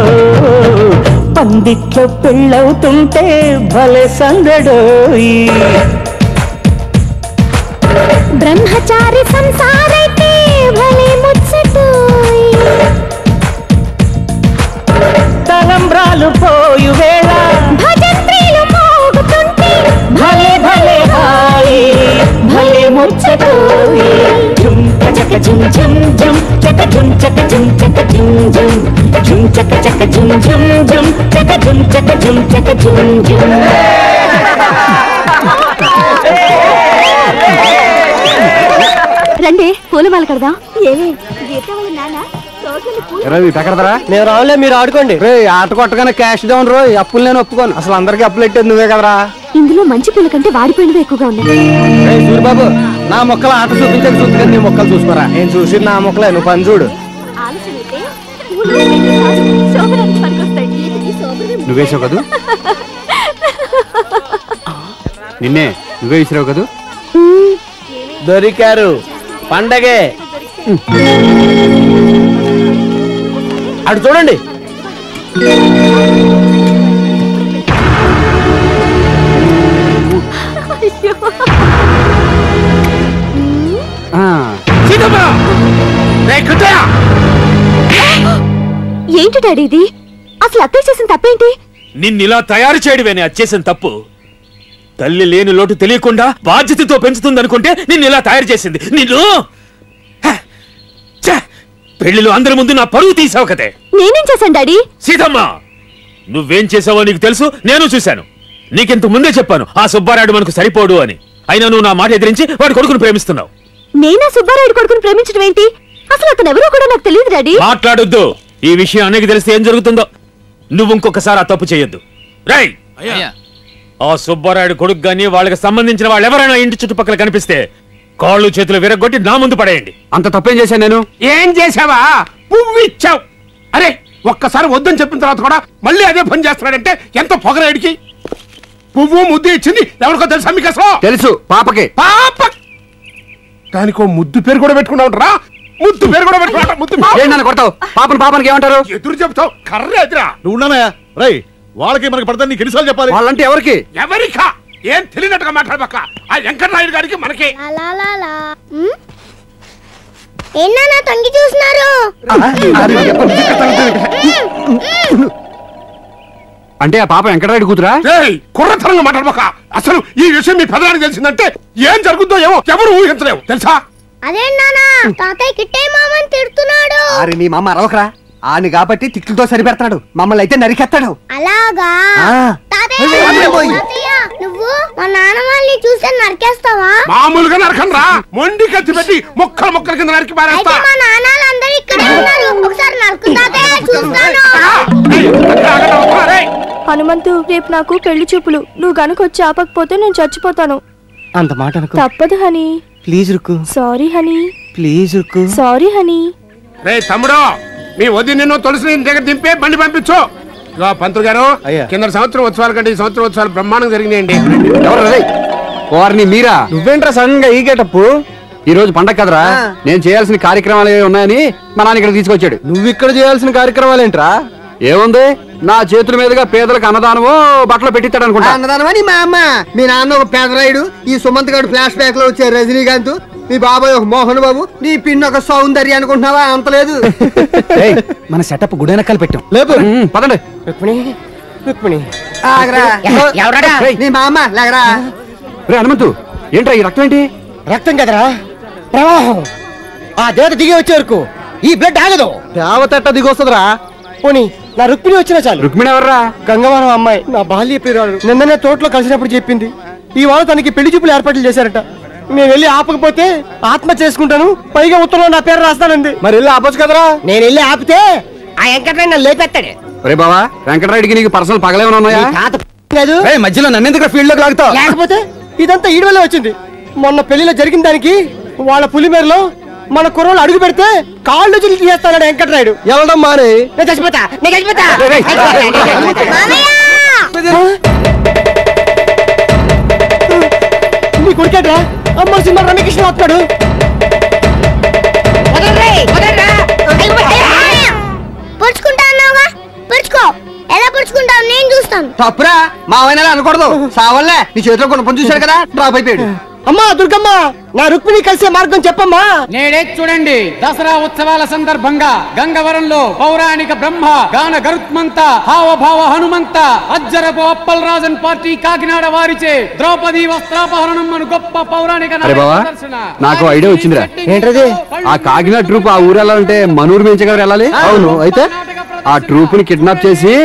పందిట్లో పెళ్ళవుతుంటే భలే సందడోయి. బ్రహ్మచారి సంసారైతే భలే ముచ్చటోయ్. ప్రాణాలు పోయు వేళ భజంత్రీలు మోగుతుంటే భలే భలే హాయి భలే ముచ్చటోయి జుమ్ చక జుమ్ జుమ్ జుమ్ చక జుమ్ చక జుమ్ చక జుమ్ జుమ్ జుమ్ చక చక జుమ్ జుమ్ జుమ్ చక జుమ్ చక జుమ్ చక జుమ్ జుమ్ రండి పూలమాల కడదాం. ఏమి గీత వాళ్ళ నాన్న తోటలో పూలు మేము రావులే, మీరు ఆడుకోండి. ఆట కొట్టగానే క్యాష్ డౌన్ రో అప్పులు నేను ఒప్పుకోను. అసలు అందరికి అప్పులు పెట్టేది నువ్వే కదరా. ఇందులో మంచి పూల కంటే వాడిపోయినవి ఎక్కువగా ఉన్నాయి. సూరిబాబు నా మొక్కలు ఆట చూపించక చూసుకొని నీ మొక్కలు చూసుకోరా. నేను చూసి నా మొక్కలే, నువ్వు పని చూడు. ఆలస్యమైతే పూలు రెండు కాదు, శోభనానికి పనికొస్తాయి. నువ్వేసావు కదూ, నిన్నే నువ్వే ఇసిరావు కదూ. దొరికారు పండగే. అటు చూడండి. ఏంటి డాడీ ఇది? అసలు అత్తయ్య చేసిన తప్పేంటి? నిన్నిలా తయారు చేయడమేనే అది చేసిన తప్పు. తల్లి లేని లోటు తెలియకుండా బాధ్యతతో పెంచుతుందనుకుంటే నిన్ను ఇలా తయారు చేసింది. నిన్ను పెళ్లిలో అందరి ముందు నా పరువు తీసావు కదే. నేనేం చేశాను డాడీ? సీతమ్మ, నువ్వేం చేసావో నీకు తెలుసు, నేను చూశాను. నీకింత ముందే చెప్పాను ఆ సుబ్బారాయుడు మనకు సరిపోడు అని. అయినా నువ్వు నా మాట ఎదిరించి వాడి కొడుకును ప్రేమిస్తున్నావు. నేనా సుబ్బారాయుడు కొడుకుని ప్రేమించడం ఏంటి? అసలు అతను ఎవరో కూడా నాకు తెలియదు డాడీ. మాట్లాడొద్దు. ఈ విషయం అన్నకి తెలిస్తే ఏం జరుగుతుందో. నువ్వు ఇంకొకసారి ఆ తప్పు చేయొద్దు. రై ఆ సుబ్బారాయుడు కొడుకు గాని వాళ్ళకి సంబంధించిన వాళ్ళు ఎవరైనా ఇంటి చుట్టుపక్కల కనిపిస్తే కాళ్ళు చేతులు విరగొట్టి నా ముందు పడేయండి. అంత తప్పేం చేశాను నేను? ఏం చేసావా? పువ్వు ఇచ్చావు. అరే ఒక్కసారి వద్దని చెప్పిన తర్వాత కూడా మళ్ళీ అదే పని చేస్తున్నాడంటే ఎంత పొగరాడికి. పువ్వు ముద్దు ఇచ్చింది ఎవరికో తెలుసా మీకు? అసలు తెలుసు, పాపకి. పాప దానికో ముద్దు పేరు కూడా పెట్టుకున్నావు రా. ముద్దు పేరు కూడా పెట్టుకున్నా. ముద్దు ఏంటన్నా కొడతావు? పాపను పాపనికి ఏమంటారు? ఎదురు చెప్తావు. కర్ర ఎదురా. నువ్వు ఉన్నానయ్యా. రై వాళ్ళకి మనకి పడతా నీకు ఎన్నిసార్లు చెప్పాలి? వాళ్ళంటే ఎవరికి? ఎవరికా? ఏం తెలియనట్టుగా మాట్లాడబక్క. ఆ వెంకటరాయుడు గారికి మనకి ఏనా తొంగి చూస్తున్నారు? అంటే ఆ పాప వెంకటరాయుడు కూతురా? కుర్రతరంగా మాట్లాడబక్క. అసలు ఈ విషయం మీ పెదనానికి తెలిసిందంటే ఏం జరుగుతుందో ఏమో ఎవరు ఊహించలేవు తెలుసా? అదే నానా తాతయ్య కిట్టయ్య మామని తిడుతున్నాడు. అరే నీ మామ అరవకరా. ఆని కాబట్టి తిట్లతో సరిపెడతాడు, మమ్మల్ని అయితే నరికెత్తాడు. అలాగా? తాతయ్య నువ్వు మా నాన్న వాళ్ళని చూస్తే నరికేస్తావా? మామూలుగా నరకను రా. మొండి కత్తి పెట్టి మొక్కల మొక్కల కింద నరికి పారేస్తా. మా నాన్నలందరూ ఇక్కడే ఉన్నారు. ఒకసారి నరుకు తాతయ్య, చూస్తాను. హనుమంతు, రేపు నాకు పెళ్లి చూపులు. నువ్వు గనుక వచ్చి ఆపకపోతే నేను చచ్చిపోతాను. అంత మాట అనుకో. తప్పదు honey. Please Rukku. Sorry honey. Please Rukku. Sorry honey. రే తమ్ముడు, మీ వద్దు నిన్ను తులసి దగ్గర దింపే బండి పంపించు. పంతులు గారు, కింద సంవత్సరం ఉత్సవాల కంటే ఈ సంవత్సరం ఉత్సవాలు బ్రహ్మాండంగా జరిగినాయండి. వారిని మీరా? నువ్వేంట్రా సడన్ గా ఈ గెటప్? ఈ రోజు పండగ కదరా, నేను చేయాల్సిన కార్యక్రమాలు ఏవి ఉన్నాయని మా నాన్న ఇక్కడ తీసుకొచ్చాడు. నువ్వు ఇక్కడ చేయాల్సిన కార్యక్రమాలు ఏంట్రా? ఏముంది, నా చేతుల మీదుగా పేదలకు అన్నదానమో బట్టలు పెట్టిస్తాడు అనుకుంటా. అన్నదానమా? నీ మా అమ్మ, మీ నాన్న ఒక పేదరాయుడు, ఈ సుమంత్ గారు ఫ్లాష్ బ్యాక్ లో వచ్చే రజనీకాంత్, మీ బాబాయ్ ఒక మోహన్ బాబు, నీ పిన్ ఒక సౌందర్య అనుకుంటున్నావా? అంత లేదు. మన సెటప్ గుడి వెనకాల పెట్టాం. లేపు పదండి. నీ మా అమ్మ లేకరా. రే హనుమంతు, ఏంట్రా ఈ రక్తం ఏంటి? రక్తం కదరా, ప్రవాహం. ఆ దేవత దిగి వచ్చే వరకు ఈ బ్లడ్ ఆగదు. దేవత దిగి వస్తుందిరా. పోనీ నా రుక్మిణి వచ్చినా చాలు. రుక్మిణి ఎవర్రా? గంగవరం అమ్మాయి, నా బాల్య ప్రియురాలు. నిన్ననే తోటలో కలిసినప్పుడు చెప్పింది ఈ వాళ్ళు తనకి పెళ్లి చూపులు ఏర్పాట్లు చేశారట. నేను వెళ్ళి ఆపకపోతే ఆత్మ చేసుకుంటాను, పైగా ఉత్తరంలో నా పేరు రాస్తానంది. మరి వెళ్ళి ఆపొచ్చు కదరా. నేను వెళ్ళి ఆపితే ఆ వెంకటరాయుడు లేపెత్తాడు. రే బావా, వెంకటరాయుడికి నీకు పర్సనల్ పగలేమన్నా ఉన్నాయా? మధ్యలో నన్ను ఎందుకు ఫీల్డ్ లోకి లాగుతావు? లేకపోతే ఇదంతా ఈడు వల్ల వచ్చింది. మొన్న పెళ్లిలో జరిగిన దానికి వాళ్ళ పులిమేరలో మన కుర్రోళ్ళు అడుగు పెడితే కాళ్ళు చిలికి చేస్తాడు వెంకటరాయుడు. వెళ్ళడం మానే నేను చచ్చిపోతా, నేను చచ్చిపోతా. నీ కొడుకేట్రా అమ్మ సినిమా రమకృష్ణ వస్తాడు. పొడుచుకుంటా అన్నావుగా, పొడుచుకో. ఎలా పొడుచుకుంటావు నేను చూస్తాను. తప్పురా, మా ఆయన అనకూడదు. సావల్లే నీ చేతిలో కొన్ని పని చూశాడు కదా, డ్రాప్ అయిపోయాడు. అమ్మా దుర్గమ్మ నా రుక్మిణి కలిసే మార్గం చెప్పమ్మా. నేడే చూడండి, దసరా ఉత్సవాల సందర్భంగా గంగవరంలో పౌరాణిక బ్రహ్మ గాన గరుత్మంత హావభావ హనుమంత అజ్జరపు అప్పల్ రాజన్ పార్టీ కాకినాడ వారిచే ద్రౌపది వస్త్రాపహరణం అను గొప్ప పౌరాణిక అరే బావా, నాకు ఐడియా వచ్చిందిరా. ఏంటది? ఆ కాకినాడ ట్రూప్ ఆ ఊరు వెళ్ళాలంటే మనూరు మించగలరు వెళ్ళాలి. అవును, అయితే ఆ ట్రూప్ ని కిడ్నాప్ చేసి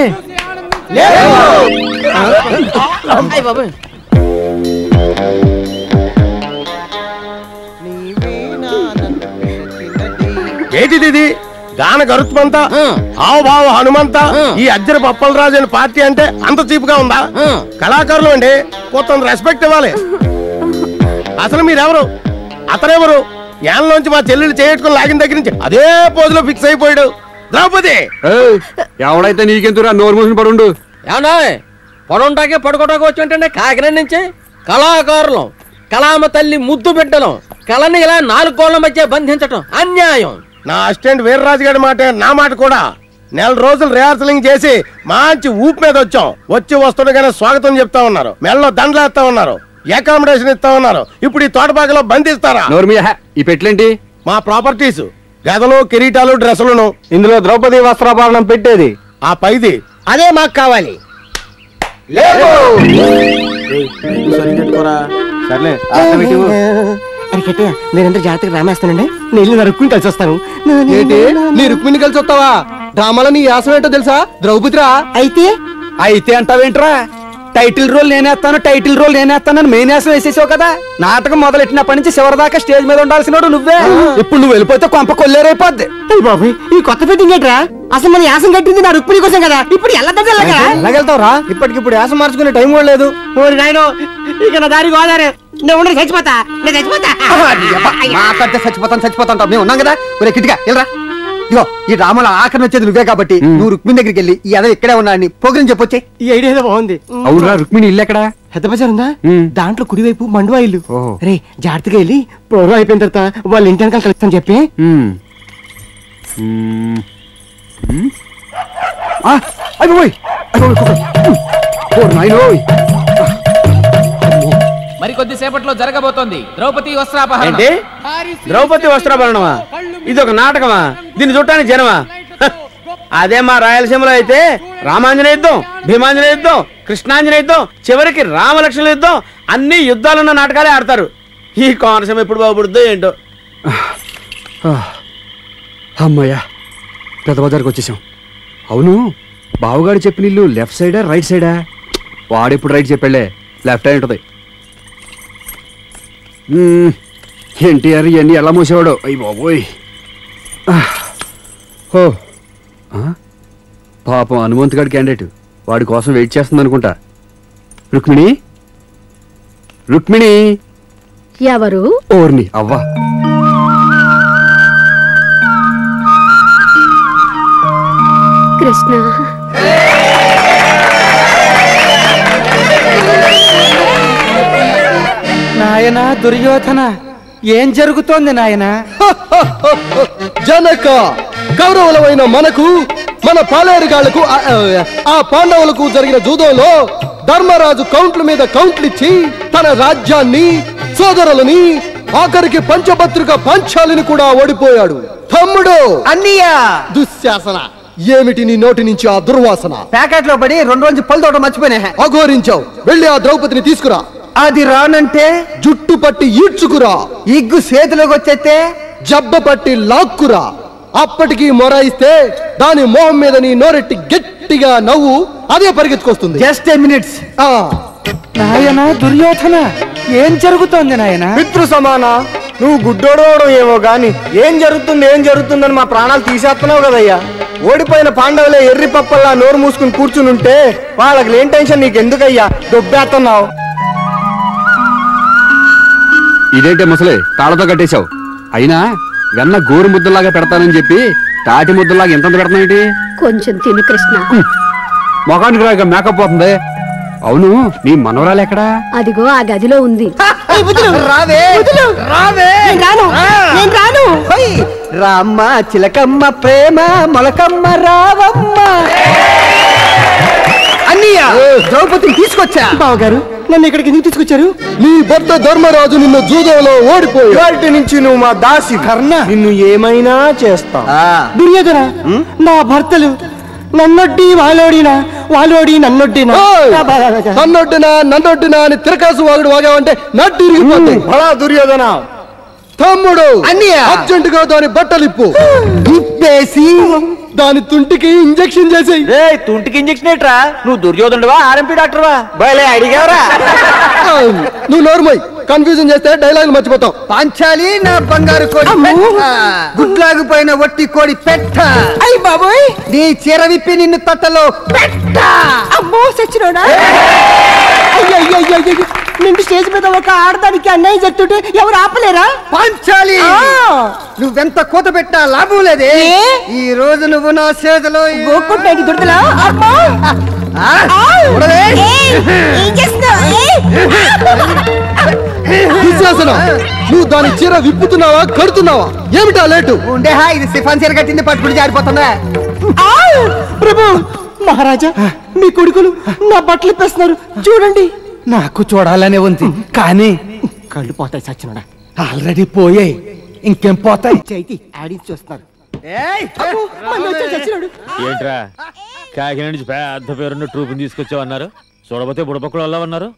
ఏంటిది? గాన గరుత్మంత హావభావ హనుమంత ఈ అజ్జర పప్పలరాజు అని పార్టీ అంటే అంత చీపుగా ఉందా? కళాకారులు అండి, కొంత రెస్పెక్ట్ ఇవ్వాలి. అసలు మీరెవరు? అతనెవరు? యాన్లోంచి మా చెల్లెలు చేయట్టుకుని లాగిన దగ్గర నుంచి అదే పోజులో ఫిక్స్ అయిపోయాడు. ద్రౌపది ఎవడైతే నీకెందురా నోరు మూసిన పడుండు. ఏమన్నా పడుంటాకే పడుకోటాకి వచ్చి కాకినాడ నుంచి కళాకారులం, కళామ తల్లి ముద్దు బిడ్డలం, కళని ఇలా నాలుగు కోళ్ల మధ్య బంధించటం అన్యాయం. నా అసిస్టెంట్ వీర్రాజు గారి మాట నా మాట కూడా. నెల రోజులు రిహార్సలింగ్ చేసి మంచి ఊపు మీద వచ్చాం. వచ్చి వస్తుండగానే స్వాగతం చెప్తా ఉన్నారు, మెల్లో దండలు వేస్తా ఉన్నారు, అకామిడేషన్ ఇస్తా ఉన్నారు. ఇప్పుడు ఈ తోటపాకలో బంధిస్తారా? ఈ పెట్లేంటి? మా ప్రాపర్టీస్, గదలు, కిరీటాలు, డ్రెస్సులను. ఇందులో ద్రౌపది వస్త్రాభరణం పెట్టేది ఆ పైది అదే మాకు కావాలి. సర్లే నేనంతా జాగ్రత్తగా రామేస్తానండి. నేను నా రుక్మిణి కలిసి వస్తాను. ఏంటి నీ రుక్మిణి కలిసి వస్తావా? డ్రామాలో నీ యాసం ఏంటో తెలుసా? ద్రౌపదిరా. అయితే అయితే అంటావేంట్రా? టైటిల్ రోల్ నేనేస్తాను, టైటిల్ రోల్ నేనేస్తానని మెయిన్ యాసం వేసేసావు కదా. నాటకం మొదలెట్టినప్పటి నుంచి చివరిదాకా స్టేజ్ మీద ఉండాల్సినోడు నువ్వే. ఇప్పుడు నువ్వు వెళ్ళిపోతే కొంప కొల్లేరైపోద్ది. బాబు ఈ కొత్త ఫిట్టింగ్ ఏంట్రా? అసలు మన యాసం కట్టింది నా రుక్మిణి కోసం కదా. ఇప్పుడు ఎలా ఎలాగెళ్తావురా? ఇప్పటికిప్పుడు యాసం మార్చుకునే టైం కూడా లేదు. నాయనో ఇక నా దారి గోదారే. నేను ఉండదు, చచ్చిపోతా, నేను చచ్చిపోతా. మాట్లాడితే చచ్చిపోతాను చచ్చిపోతాను మేము ఉన్నాం కదా. ఒరే కిటిగా వెళ్ళరా. ఇగో ఈ డ్రామాలో ఆఖరి వచ్చేది నువ్వే కాబట్టి నువ్వు రుక్మిణి దగ్గరికి వెళ్ళి ఈ అదే ఇక్కడే ఉన్నా అని పోగ్రం చెప్పొచ్చే. ఈ ఐడియా ఏదో బాగుంది. అవునురా, రుక్మిణి ఇల్లు ఎక్కడ? పెద్ద బజార్ ఉందా? దాంట్లో కుడివైపు మండువా ఇల్లు. రే జాగ్రత్తగా వెళ్ళి ప్రోగ్రాం అయిపోయిన తర్వాత వాళ్ళ ఇంటి వెనకాల కలుస్తాను చెప్పి. మరి కొద్దిసేపట్లో జరగబోతోంది ద్రౌపది వస్త్రాపహరణం. ద్రౌపది వస్త్రాభరణమా? ఇది ఒక నాటకమా? దీన్ని చూడటానికి జనమా? అదే మా రాయలసీమలో అయితే రామాంజనేయ యుద్ధం, భీమాంజనేయ యుద్ధం, కృష్ణాంజనేయ యుద్ధం, చివరికి రామలక్ష్మణ యుద్ధం, అన్ని యుద్ధాలున్న నాటకాలే ఆడతారు. ఈ కోనసీమ ఎప్పుడు బాగుపడుద్దో ఏంటో. అమ్మయ్యా, పెద్ద బజార్కి వచ్చేసాం. అవును, బావగాడు చెప్పిన ఇల్లు లెఫ్ట్ సైడా రైట్ సైడా? వాడెప్పుడు రైట్ చెప్పాళ్లే, లెఫ్ట్ అయి ఉంటుంది. ఎన్టీఆర్ ఇవన్నీ ఎలా మూసేవాడు. అయ్యి బాబోయ్. ఓ పాపం హనుమంత్ గారి క్యాండిడేట్ వాడి కోసం వెయిట్ చేస్తుంది అనుకుంటా. రుక్మిణి, రుక్మిణి ఎవరు? ఓర్ని అవ్వా. కృష్ణ, నాయనా దుర్యోధన, ఏం జరుగుతోంది నాయనా? జనక, కౌరవులమైన మనకు మన పాలేరుగాళ్లకు ఆ పాండవులకు జరిగిన జూదంలో ధర్మరాజు కౌంట్ల మీద కౌంట్లిచ్చి తన రాజ్యాన్ని, సోదరులని, ఆఖరికి పంచభద్రుక పాంచాలిని కూడా ఓడిపోయాడు. తమ్ముడు అన్నయ్య, దుశ్శాసన, ఏమిటి నీ నోటి నుంచి ఆ దుర్వాసన? ప్యాకెట్ లో పడి రెండు రోజులు పళ్ళు తోట మర్చిపోయినా. అఘోరించావు. వెళ్ళి ఆ ద్రౌపదిని తీసుకురా. అది రానంటే జుట్టు పట్టి ఈడ్చుకురా. ఇగ్గు చేతిలోకి వచ్చేస్తే జబ్బ పట్టి లాక్కురా. అప్పటికి మొరాయిస్తే దాని మొహం మీద నీ నోరెట్టి గట్టిగా నవ్వు, అదే పరిగెత్తుకొస్తుంది. Just a minutes. నాయనా దుర్యోధన, ఏం జరుగుతోంది నాయనా? పితృ సమాన, నువ్వు గుడ్డోడవడం ఏమో గాని ఏం జరుగుతుంది ఏం జరుగుతుందని మా ప్రాణాలు తీసేస్తున్నావు కదయ్యా. ఓడిపోయిన పాండవులే ఎర్రి పప్పల్లా నోరు మూసుకుని కూర్చుని ఉంటే వాళ్ళకి లేని టెన్షన్ నీకు ఎందుకయ్యా? దొబ్బేస్తున్నావు. ఇదేంటే ముసలి తాళతో కట్టేశావు? అయినా వెన్న గోరు ముద్దలాగా పెడతానని చెప్పి తాటి ముద్దలాగా ఎంత పెడతానేంటి? కొంచెం తిను కృష్ణ. మొఖానికి రాక మేకప్ పోతుంది. అవును, నీ మనవరాలు ఎక్కడా? అదిగో ఆ గదిలో ఉంది. రావే రావే, రాను. రామ్మ చిలకమ్మ ప్రేమ మొలకమ్మ రావమ్మ. అన్నయ్య ద్రౌపదిని తీసుకొచ్చా. బావగారు నన్ను ఇక్కడికి ఎందుకు తీసుకొచ్చారు? నీ భర్త ధర్మరాజు నిన్ను జూదంలో ఓడిపోయి వాటి నుంచి నువ్వు మా దాసి కర్ణ నిన్ను ఏమైనా చేస్తా. దుర్యోధన నా భర్తలు నన్నొడ్డి వాళ్ళోడినా వాళ్ళోడి నన్నొడ్డినా నన్నొడ్డినా నన్నొడ్డినా అని తిరకాసు వాగుడు వాగావంటే నడ్డి ఇరిగిపోతాయి. బలా దుర్యోధన తమ్ముడు అర్జెంటుగా దాని బట్టలిప్పు ఇప్పేసి దాని తుంటికి ఇంజెక్షన్ చేసేయి. తుంటికి ఇంజెక్షన్ ఏట్రా? నువ్వు దుర్యోధనుడువా ఆర్ఎంపీ డాక్టర్వా? బయలే అడిగావరా? నువ్వు నోర్మోయ్, కన్ఫ్యూజన్ చేస్తే డైలాగ్ మర్చిపోతావు. పాంచాలి నా బంగారు కోడి గుడ్లాగిపోయిన ఒట్టి కోడి పెట్ట. అయ్యి బాబోయ్, నీ చీర విప్పి నిన్ను తట్టలో పెట్ట. అమ్మో సచ్చినోడా! అయ్యో నిండు స్టేజ్ మీద ఒక ఆడదానికి అన్యాయం చెప్తుంటే ఎవరు ఆపలేరా? పాంచాలి, నువ్వెంత కోత పెట్టా లాభం లేదే. ఈ రోజు నువ్వు నా చేతిలో గోకుంటాయి దుర్దలా. నువ్వు దాని చీర విప్పుతున్నావా కడుతున్నావా? ఏమిటా లేటు? ఉండే హా, ఇది సిఫాన్ చీర కట్టింది పట్టుకుని జారిపోతుందా? ప్రభు మహారాజా, మీ కొడుకులు నా బట్టలు ఇప్పేస్తున్నారు చూడండి. నాకు చూడాలనే ఉంది కానీ కళ్ళు పోతాయి సచ్చినోడా. ఆల్రెడీ పోయాయి, ఇంకేం పోతాయి? చైతి ఆడికి చూస్తున్నారు. ఏంట్రా కాకినాడ నుంచి పెద్ద పేరున్న ట్రూప్ని తీసుకొచ్చావన్నారు, చూడబోతే బుడపక్కలు వల్ల ఉన్నారు.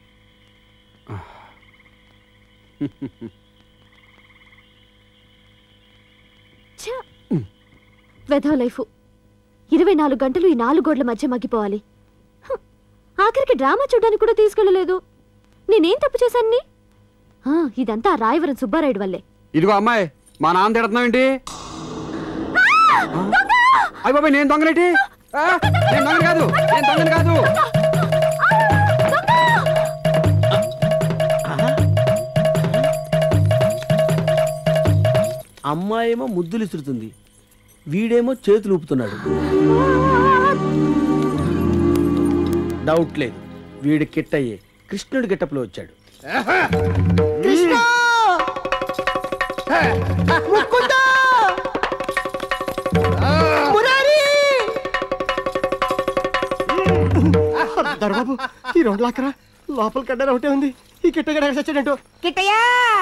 వెధవ లైఫ్ ఇరవై నాలుగు గంటలు ఈ నాలుగు గోడ్ల మధ్య మగ్గిపోవాలి. ఆఖరికి డ్రామా చూడడానికి కూడా తీసుకెళ్ళలేదు. నేనేం తప్పు చేశాను? ఇదంతా రాయవరం సుబ్బారాయుడు వల్లే. ఇదిగో అమ్మాయి, మా నాన్న తిడుతున్నావు ఏంటి? అయ్య బాబాయ్, నేను దొంగలేటి? నేను దొంగని కాదు, నేను దొంగని కాదు. అమ్మాయేమో ముద్దులు ఇస్తుతుంది, వీడేమో చేతులు ఊపుతున్నాడు. డౌట్ లేదు, వీడి కిట్టయ్యే కృష్ణుడి గిట్టపులో వచ్చాడు. బాబు ఈ రెండు లాకరా లోపల కడ్డారు ఒకటే ఉంది. ఈ కిట్టగడ చచ్చాడంటో. కిట్టయ్యా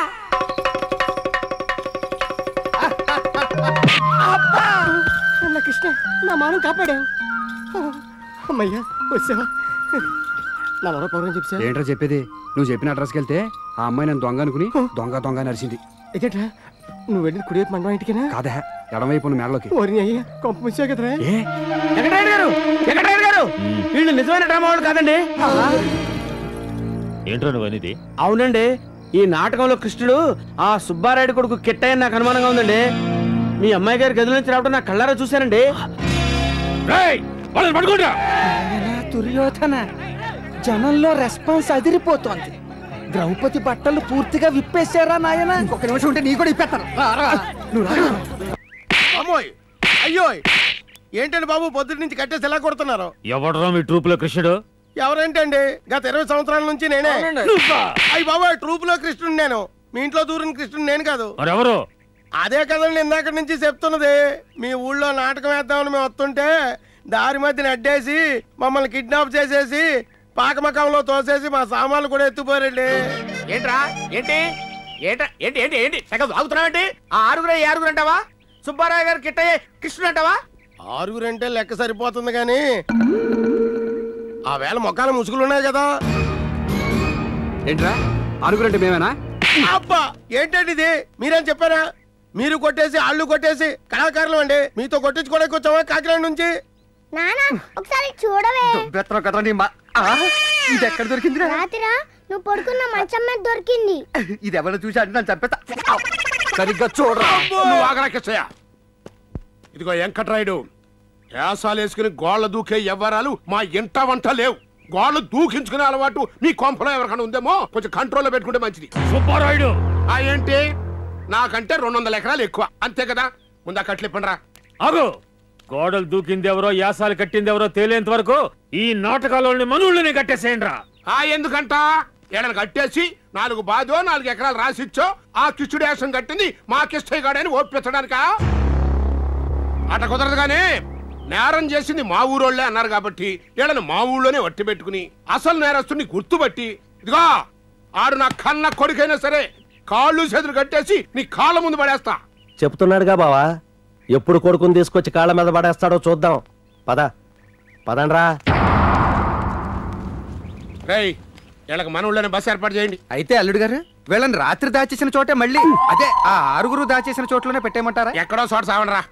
అన్న కృష్ణ, నా మానం కాపాడావు. అమ్మయ్యా వచ్చావా? నలభై పౌరం చెప్పా. ఏంట్రా చెప్పేది? నువ్వు చెప్పిన అడ్రస్కి వెళ్తే ఆ అమ్మాయి నన్ను దొంగ అనుకుని దొంగ దొంగ నరిసింది. ఎదేట్రా నువ్వు వెళ్ళి కుడివైపు మండపం ఇంటికేనా? కాదా, ఎడమవైపు మేడలోకి. ఓరి అయ్యా కొంప ముచ్చా కదరా. వెంకటరాయుడు గారు, వెంకటరాయుడు గారు, వీళ్ళు నిజమైన డ్రామా వాళ్ళు కాదండి. ఏంట్రా నువ్వు అనేది? అవునండి, ఈ నాటకంలో కృష్ణుడు ఆ సుబ్బారాయుడు కొడుకు కిట్టయ్య నాకు అనుమానంగా ఉందండి. మీ అమ్మాయి గారి గదిలో నుంచి రావడం నా కళ్ళారా చూశానండి. దుర్యోధన, జనంలో రెస్పాన్స్ అదిరిపోతోంది. ద్రౌపది బట్టలు పూర్తిగా విప్పేశారా నాయన? ఒక నిమిషం ఉంటే నీ కూడా ఇప్పేస్తాను. అమ్మోయ్, అయ్యో, ఏంటండి బాబు పొద్దుటి నుంచి కట్టేసి ఎలా కొడుతున్నారు? ఎవడరా మీ ట్రూప్ లో కృష్ణుడు? ఎవరేంటండి, గత ఇరవై సంవత్సరాల నుంచి నేనే. అయ్యి బాబు, ట్రూప్ లో కృష్ణుడు నేను, మీ ఇంట్లో దూరిన కృష్ణుడు నేను కాదు. మరెవరు? అదే కదండి ఇందాక నుంచి చెప్తున్నది. మీ ఊళ్ళో నాటకం వేద్దామని మేము వస్తుంటే దారి మధ్యన అడ్డేసి మమ్మల్ని కిడ్నాప్ చేసేసి పాకమకంలో తోసేసి మా సామాన్లు కూడా ఎత్తుపోరండి. ఏంట్రా ఏంటి ఏంట ఏంటి ఏంటి ఏంటి తెగ వాగుతున్నావేంటి? ఆ ఆరుగురు ఈ ఆరుగురు అంటావా? సుబ్బారావు గారు కిట్టయ్య కృష్ణుడు అంటావా? ఆరుగురు అంటే లెక్క సరిపోతుంది కానీ ఆ వేళ మొక్కల ముసుగులు ఉన్నాయి కదా. ఏంట్రా ఆరుగురు అంటే మేమేనా? అబ్బా ఏంటండి ఇది, మీరేం చెప్పారా? మీరు కొట్టేసి ఆళ్ళు కొట్టేసి కళాకారులు అండి, మీతో కొట్టించుకోవడానికి వచ్చావా కాకినాడ నుంచి? నానా ఒకసారి చూడవే. ఇది ఎక్కడ దొరికింది? రాత్రిరా నువ్వు పడుకున్న మంచం మీద దొరికింది. ఇది ఎవరు చూసి అంటే నన్ను చంపేస్తా. సరిగ్గా చూడరా. నువ్వు ఆగరాకేశయ్యా. ఇదిగో వెంకటరాయుడు, యాసాలు వేసుకుని గోళ్ళ దూకే వ్యవహారాలు మా ఇంట వంట లేవు. గోళ్ళు దూకించుకునే అలవాటు మీ కొంపలో ఎవరికైనా ఉందేమో, కొంచెం కంట్రోల్లో పెట్టుకుంటే మంచిది. సుబ్బారాయుడు ఆ ఏంటి, నాకంటే రెండు వందల ఎకరాలు ఎక్కువ అంతే కదా. ముందా కట్లిప్పండిరా. ఆగు. గోడలు దూకింది ఎవరో, యాసాలు కట్టింది ఎవరో తేలేంత వరకు ఈ నాటకాలని మనుళ్ళని కట్టేసేయండి రా. ఆ ఎందుకంట ఏడని కట్టేసి నాలుగు బాదో నాలుగు ఎకరాలు రాసిచ్చో ఆ కిష్టుడు యాసం కట్టింది మా కిష్టయ్య గాడని ఓపించడానికా? అట కుదరదు కానీ నేరం చేసింది మా ఊరోళ్లే అన్నారు కాబట్టి వీళ్ళని మా ఊళ్ళోనే వట్టి పెట్టుకుని అసలు నేరస్తుని గుర్తుపట్టి ఇదిగో ఆడు నా కన్న కొడుకైనా సరే కాళ్ళు చేతులు కట్టేసి నీ కాళ్ళ ముందు పడేస్తా. చెప్తున్నాడుగా బావా, ఎప్పుడు కొడుకుని తీసుకొచ్చి కాళ్ళ మీద పడేస్తాడో చూద్దాం. పద పదండ్రా. రేయ్ వీళ్ళకి మన ఊళ్ళోనే బస్సు ఏర్పాటు చేయండి. అయితే అల్లుడు గారు వీళ్ళని రాత్రి దాచేసిన చోటే మళ్ళీ అదే ఆ ఆరుగురు దాచేసిన చోట్లోనే పెట్టేయమంటారా? ఎక్కడో చోట సావండ్రా.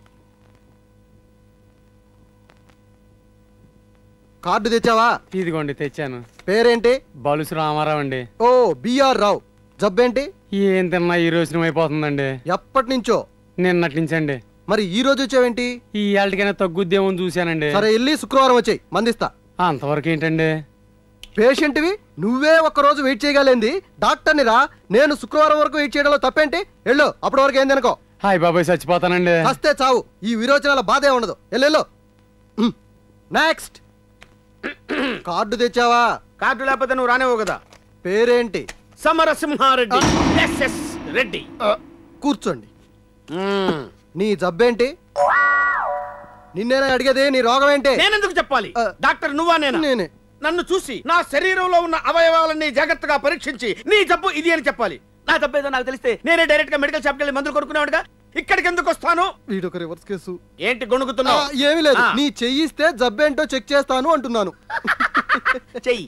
కార్డు తెచ్చావా? ఇదిగోండి తెచ్చాను. పేరేంటి? బలుసు రామారావు అండి. Oh BR Rao. జబ్బేంటి? ఏం తిన్నా ఈ రోజున అయిపోతుందండి. ఎప్పటి నుంచో? నిన్నటి నుంచండి. మరి ఈ రోజు వచ్చావేంటి? ఈ ఏళ్ళకైనా తగ్గుద్దేమో చూశానండి. సరే వెళ్ళి శుక్రవారం వచ్చాయి, మందిస్తా. అంతవరకు ఏంటండి? పేషెంట్వి నువ్వే ఒక్క రోజు వెయిట్ చేయగలేంది, డాక్టర్ని రా. నేను శుక్రవారం వరకు వెయిట్ చేయడంలో తప్పేంటి? వెళ్ళు, అప్పటి వరకు ఏంది అనుకో. హాయ్ బాబాయ్ చచ్చిపోతానండి. వస్తే చావు, ఈ విరోచనాల బాధే ఉండదు. వెళ్ళు. నెక్స్ట్. కార్డు తెచ్చావా? కార్డు లేకపోతే నువ్వు రానేవు కదా. పేరేంటి? సమరసింహారెడ్డి. ఎస్ఎస్ రెడ్డి. కూర్చోండి. నీ జబ్బేంటి? నిన్నేనా అడిగేది? నీ రోగం ఏంటి? నేనెందుకు చెప్పాలి? డాక్టర్ నువ్వా నేనా? నేనే. నన్ను చూసి నా శరీరంలో ఉన్న అవయవాలన్నీ జాగ్రత్తగా పరీక్షించి నీ జబ్బు ఇది అని చెప్పాలి. నా జబ్బు ఏదో నాకు తెలిస్తే నేనే డైరెక్ట్ గా మెడికల్ షాప్కి వెళ్ళి మందులు కొనుక్కునేవాడుగా. ఇక్కడికి ఎందుకు వస్తాను? వీడొక రివర్స్ కేసు. ఏంటి గొణుకుతున్నావు? ఏమీ లేదు, నీ చెయ్యిస్తే జబ్బేంటో చెక్ చేస్తాను అంటున్నాను. చెయ్యి.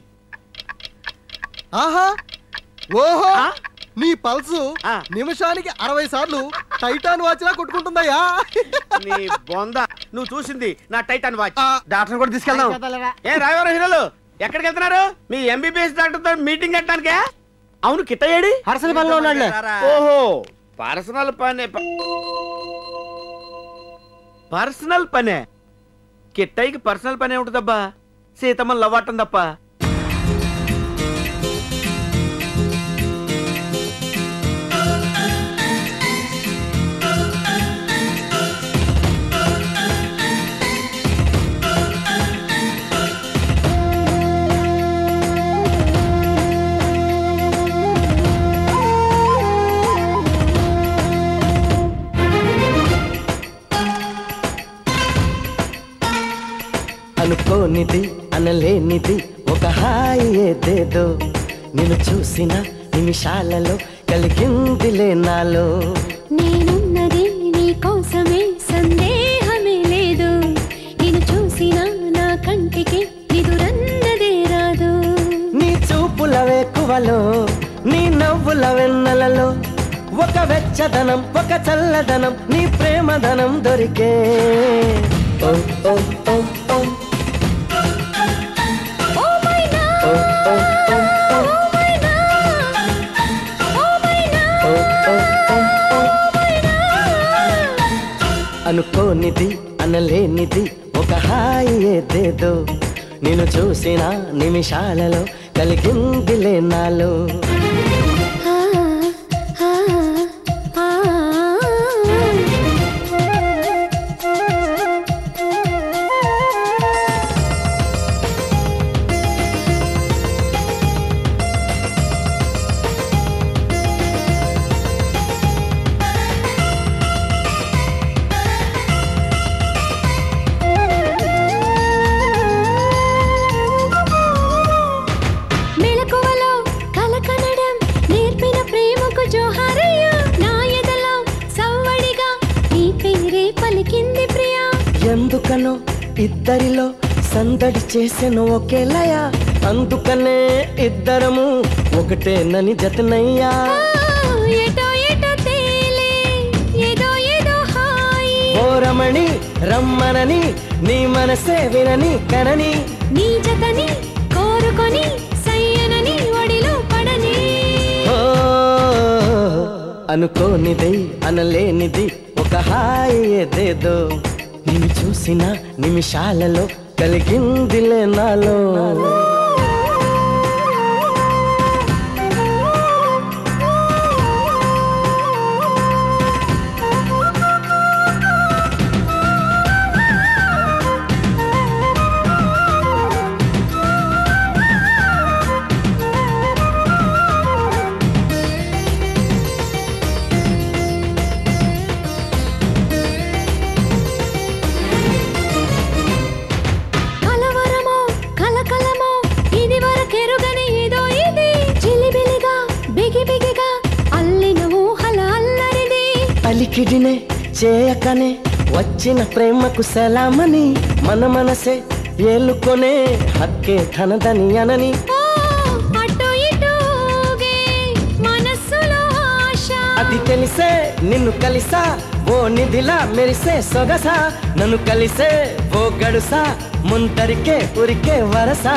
ఆహా, ఓహో, నీ పల్సు నిమిషానికి అరవై సార్లు టైటాన్ వాచ్ లా కొట్టుకుంటుందయ్యా. నీ బొంద, నువ్వు చూసింది నా టైటాన్ వాచ్. డాక్టర్ కూడా తీసుకెళ్దాం. ఏ రాయవరం హీరోలు ఎక్కడికి వెళ్తున్నారు? మీ ఎంబీబీఎస్ డాక్టర్ తో మీటింగ్ పెట్టడానికే? అవును, కిట్టయ్యాడి పర్సనల్ పనిలో ఉన్నాడు. ఓహో, పర్సనల్ పనే. పర్సనల్ పనే? కిట్టయ్యకి పర్సనల్ పనే ఉంటుందబ్బా, సీతమ్మని లవ్వటం తప్ప. అనుకోనిది అనలేనిది ఒక హాయి ఏదేదో నిన్ను చూసిన నిమిషాలలో కలిగిందిలే నాలో. నేనున్నది నీ కోసమే, సందేహమే లేదు. నిన్ను చూసిన నా కంటికి నిదురన్నదే రాదు. నీ చూపుల వేకువలో, నీ నవ్వుల వెన్నెలలో ఒక వెచ్చదనం, ఒక చల్లదనం, నీ ప్రేమదనం దొరికే. ఓ ఓ ఓ ఓ అనుకోనిది అనలేనిది ఒక హాయి ఏదేదో నిన్ను చూసిన నిమిషాలలో కలిగిందిలే నాలో. ఎందుకనో ఇద్దరిలో సందడి చేసెను ఒకేలయ, అందుకనే ఇద్దరము ఒకటేనని జతనయ్యా. ఓ రమణి రమ్మనని నీ మనసే వినని కనని, నీ జతని కోరుకొని సయ్యనని ఒడిలో పడని. ఓ అనుకోనిది అనలేనిది ఒక హాయి ఏదేదో నిన్ను చూసిన నిమిషాలలో కలిగిందిలే నాలో. వినికిడినే చేయకనే వచ్చిన ప్రేమకు సలామని మన మనసే ఏలుకొనే హక్కే తనదని అనని అది తెలిసే నిన్ను కలిసా ఓ నిధిలా మెరిసే సొగసా నన్ను కలిసే ఓ గడుసా ముందరికే ఉరికే వరసా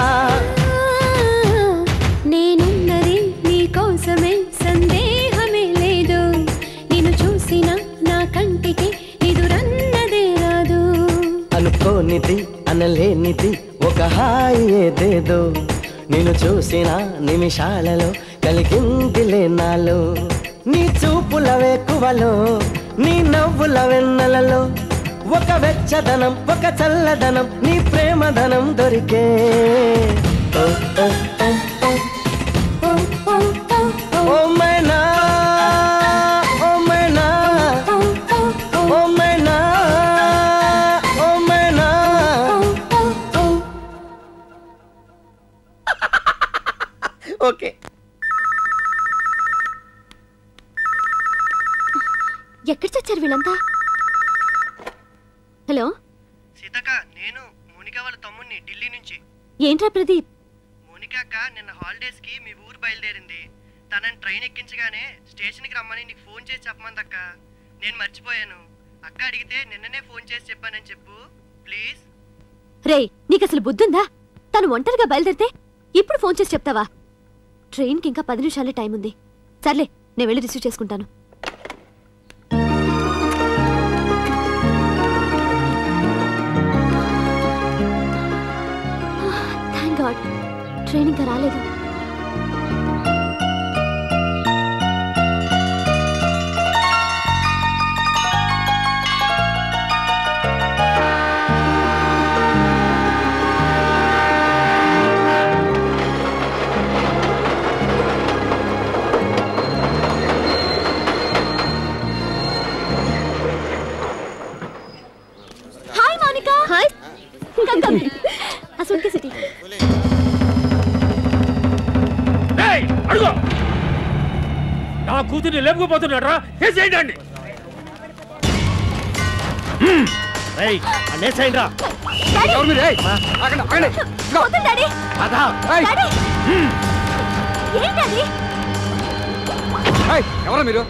నేనున్నది నీ కోసమే సందేహమే లేదు నిన్ను చూసిన నా కంటికి ఎదురన్నదే రాదు అనుకోనిది అనలేనిది ఒక హాయి ఏదేదో నిన్ను చూసిన నిమిషాలలో కలిగిందిలే నాలో నీ చూపుల వేకువలో నీ నవ్వుల వెన్నెలలో ఒక వెచ్చదనం ఒక చల్లదనం నీ ప్రేమధనం దొరికే ఓ ఓ ఓ ఓ ఓ మైనా ఓ మైనా ఓ మైనా ఓ మైనా ఓకే ఎక్కడ చచ్చారు వీళ్ళంతా? హలో సీతక్క, నేను మోనికా వాళ్ళ తమ్ముడిని ఢిల్లీ నుంచి. ఏంట్రా ప్రదీప్? మోనికా అక్క నిన్న హాలిడేస్ కి మీ ఊరు బయలుదేరింది. తనని ట్రైన్ ఎక్కించగానే స్టేషన్ కి రమ్మని నీకు ఫోన్ చేసి చెప్పమందక్క. నేను మర్చిపోయాను. అక్క అడిగితే నిన్ననే ఫోన్ చేసి చెప్పానని చెప్పు ప్లీజ్. రేయ్, నీకు అసలు బుద్ధుందా? తను ఒంటరిగా బయలుదేరితే ఇప్పుడు ఫోన్ చేసి చెప్తావా? ట్రైన్కి ఇంకా పది నిమిషాలే టైం ఉంది. సర్లే, నేను వెళ్ళి రిసీవ్ చేసుకుంటాను. థ్యాంక్ గాడ్, ట్రైన్ ఇంకా రాలేదు. Hi Monica. Hi. Come come. ఆ సూట్ కేసు ఇటీ. ఏయ్, అడుగు. నా కూతుర్ని లేపుకుపోతున్నాడు రా. చేసేయండి. ఏయ్, అనేసేయండి రా. ఎవరు మీరు? ఏయ్, ఆగండి, ఆగండి. ఇదిగో. వద్దు డాడీ. రాధా. ఏయ్. డాడీ. ఏంటది? ఏయ్, ఎవరు మీరు?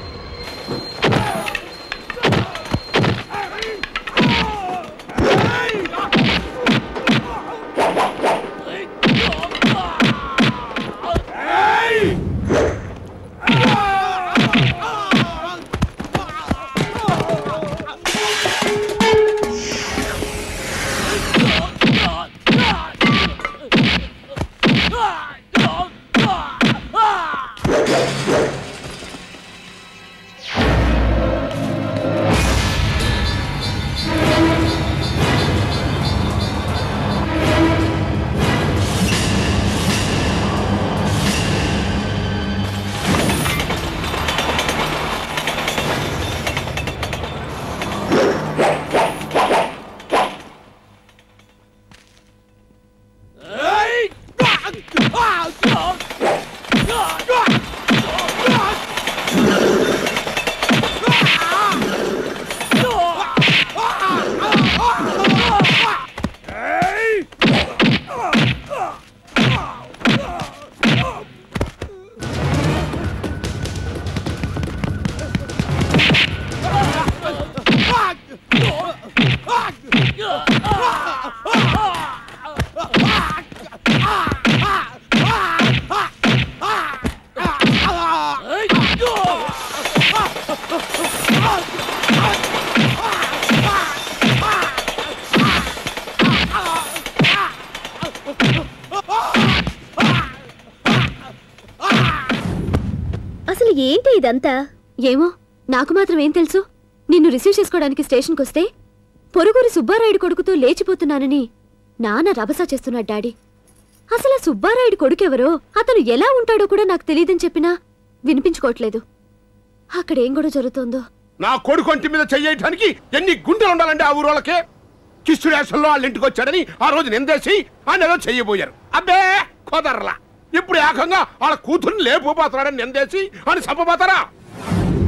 అసలు ఏంటి ఇదంతా? ఏమో, నాకు మాత్రం ఏం తెలుసు. నిన్ను రిసీవ్ చేసుకోవడానికి స్టేషన్కి వస్తే పొరుగురి సుబ్బారాయుడు కొడుకుతో లేచిపోతున్నానని నాన్న రభసా చేస్తున్నాడు డాడీ. అసలు ఆ సుబ్బారాయుడు కొడుకెవరో, అతను ఎలా ఉంటాడో కూడా నాకు తెలియదని చెప్పినా వినిపించుకోవట్లేదు. అక్కడేం కూడా జరుగుతోందో. నా కొడుకు ఒంటి మీద చెయ్యటానికి ఎన్ని గుండెలు ఉండాలంటే ఆ ఊరోళ్ళకే. కిష్టుడేశంలో వాళ్ళ ఇంటికి వచ్చాడని ఆ రోజు నిందేసి ఆయన ఏదో చెయ్యబోయారు. అబ్బే కుదరలా. ఇప్పుడు ఏకంగా వాళ్ళ కూతుర్ని లేపుపోతున్నాడని నిందేసి అని చంపబోతారా?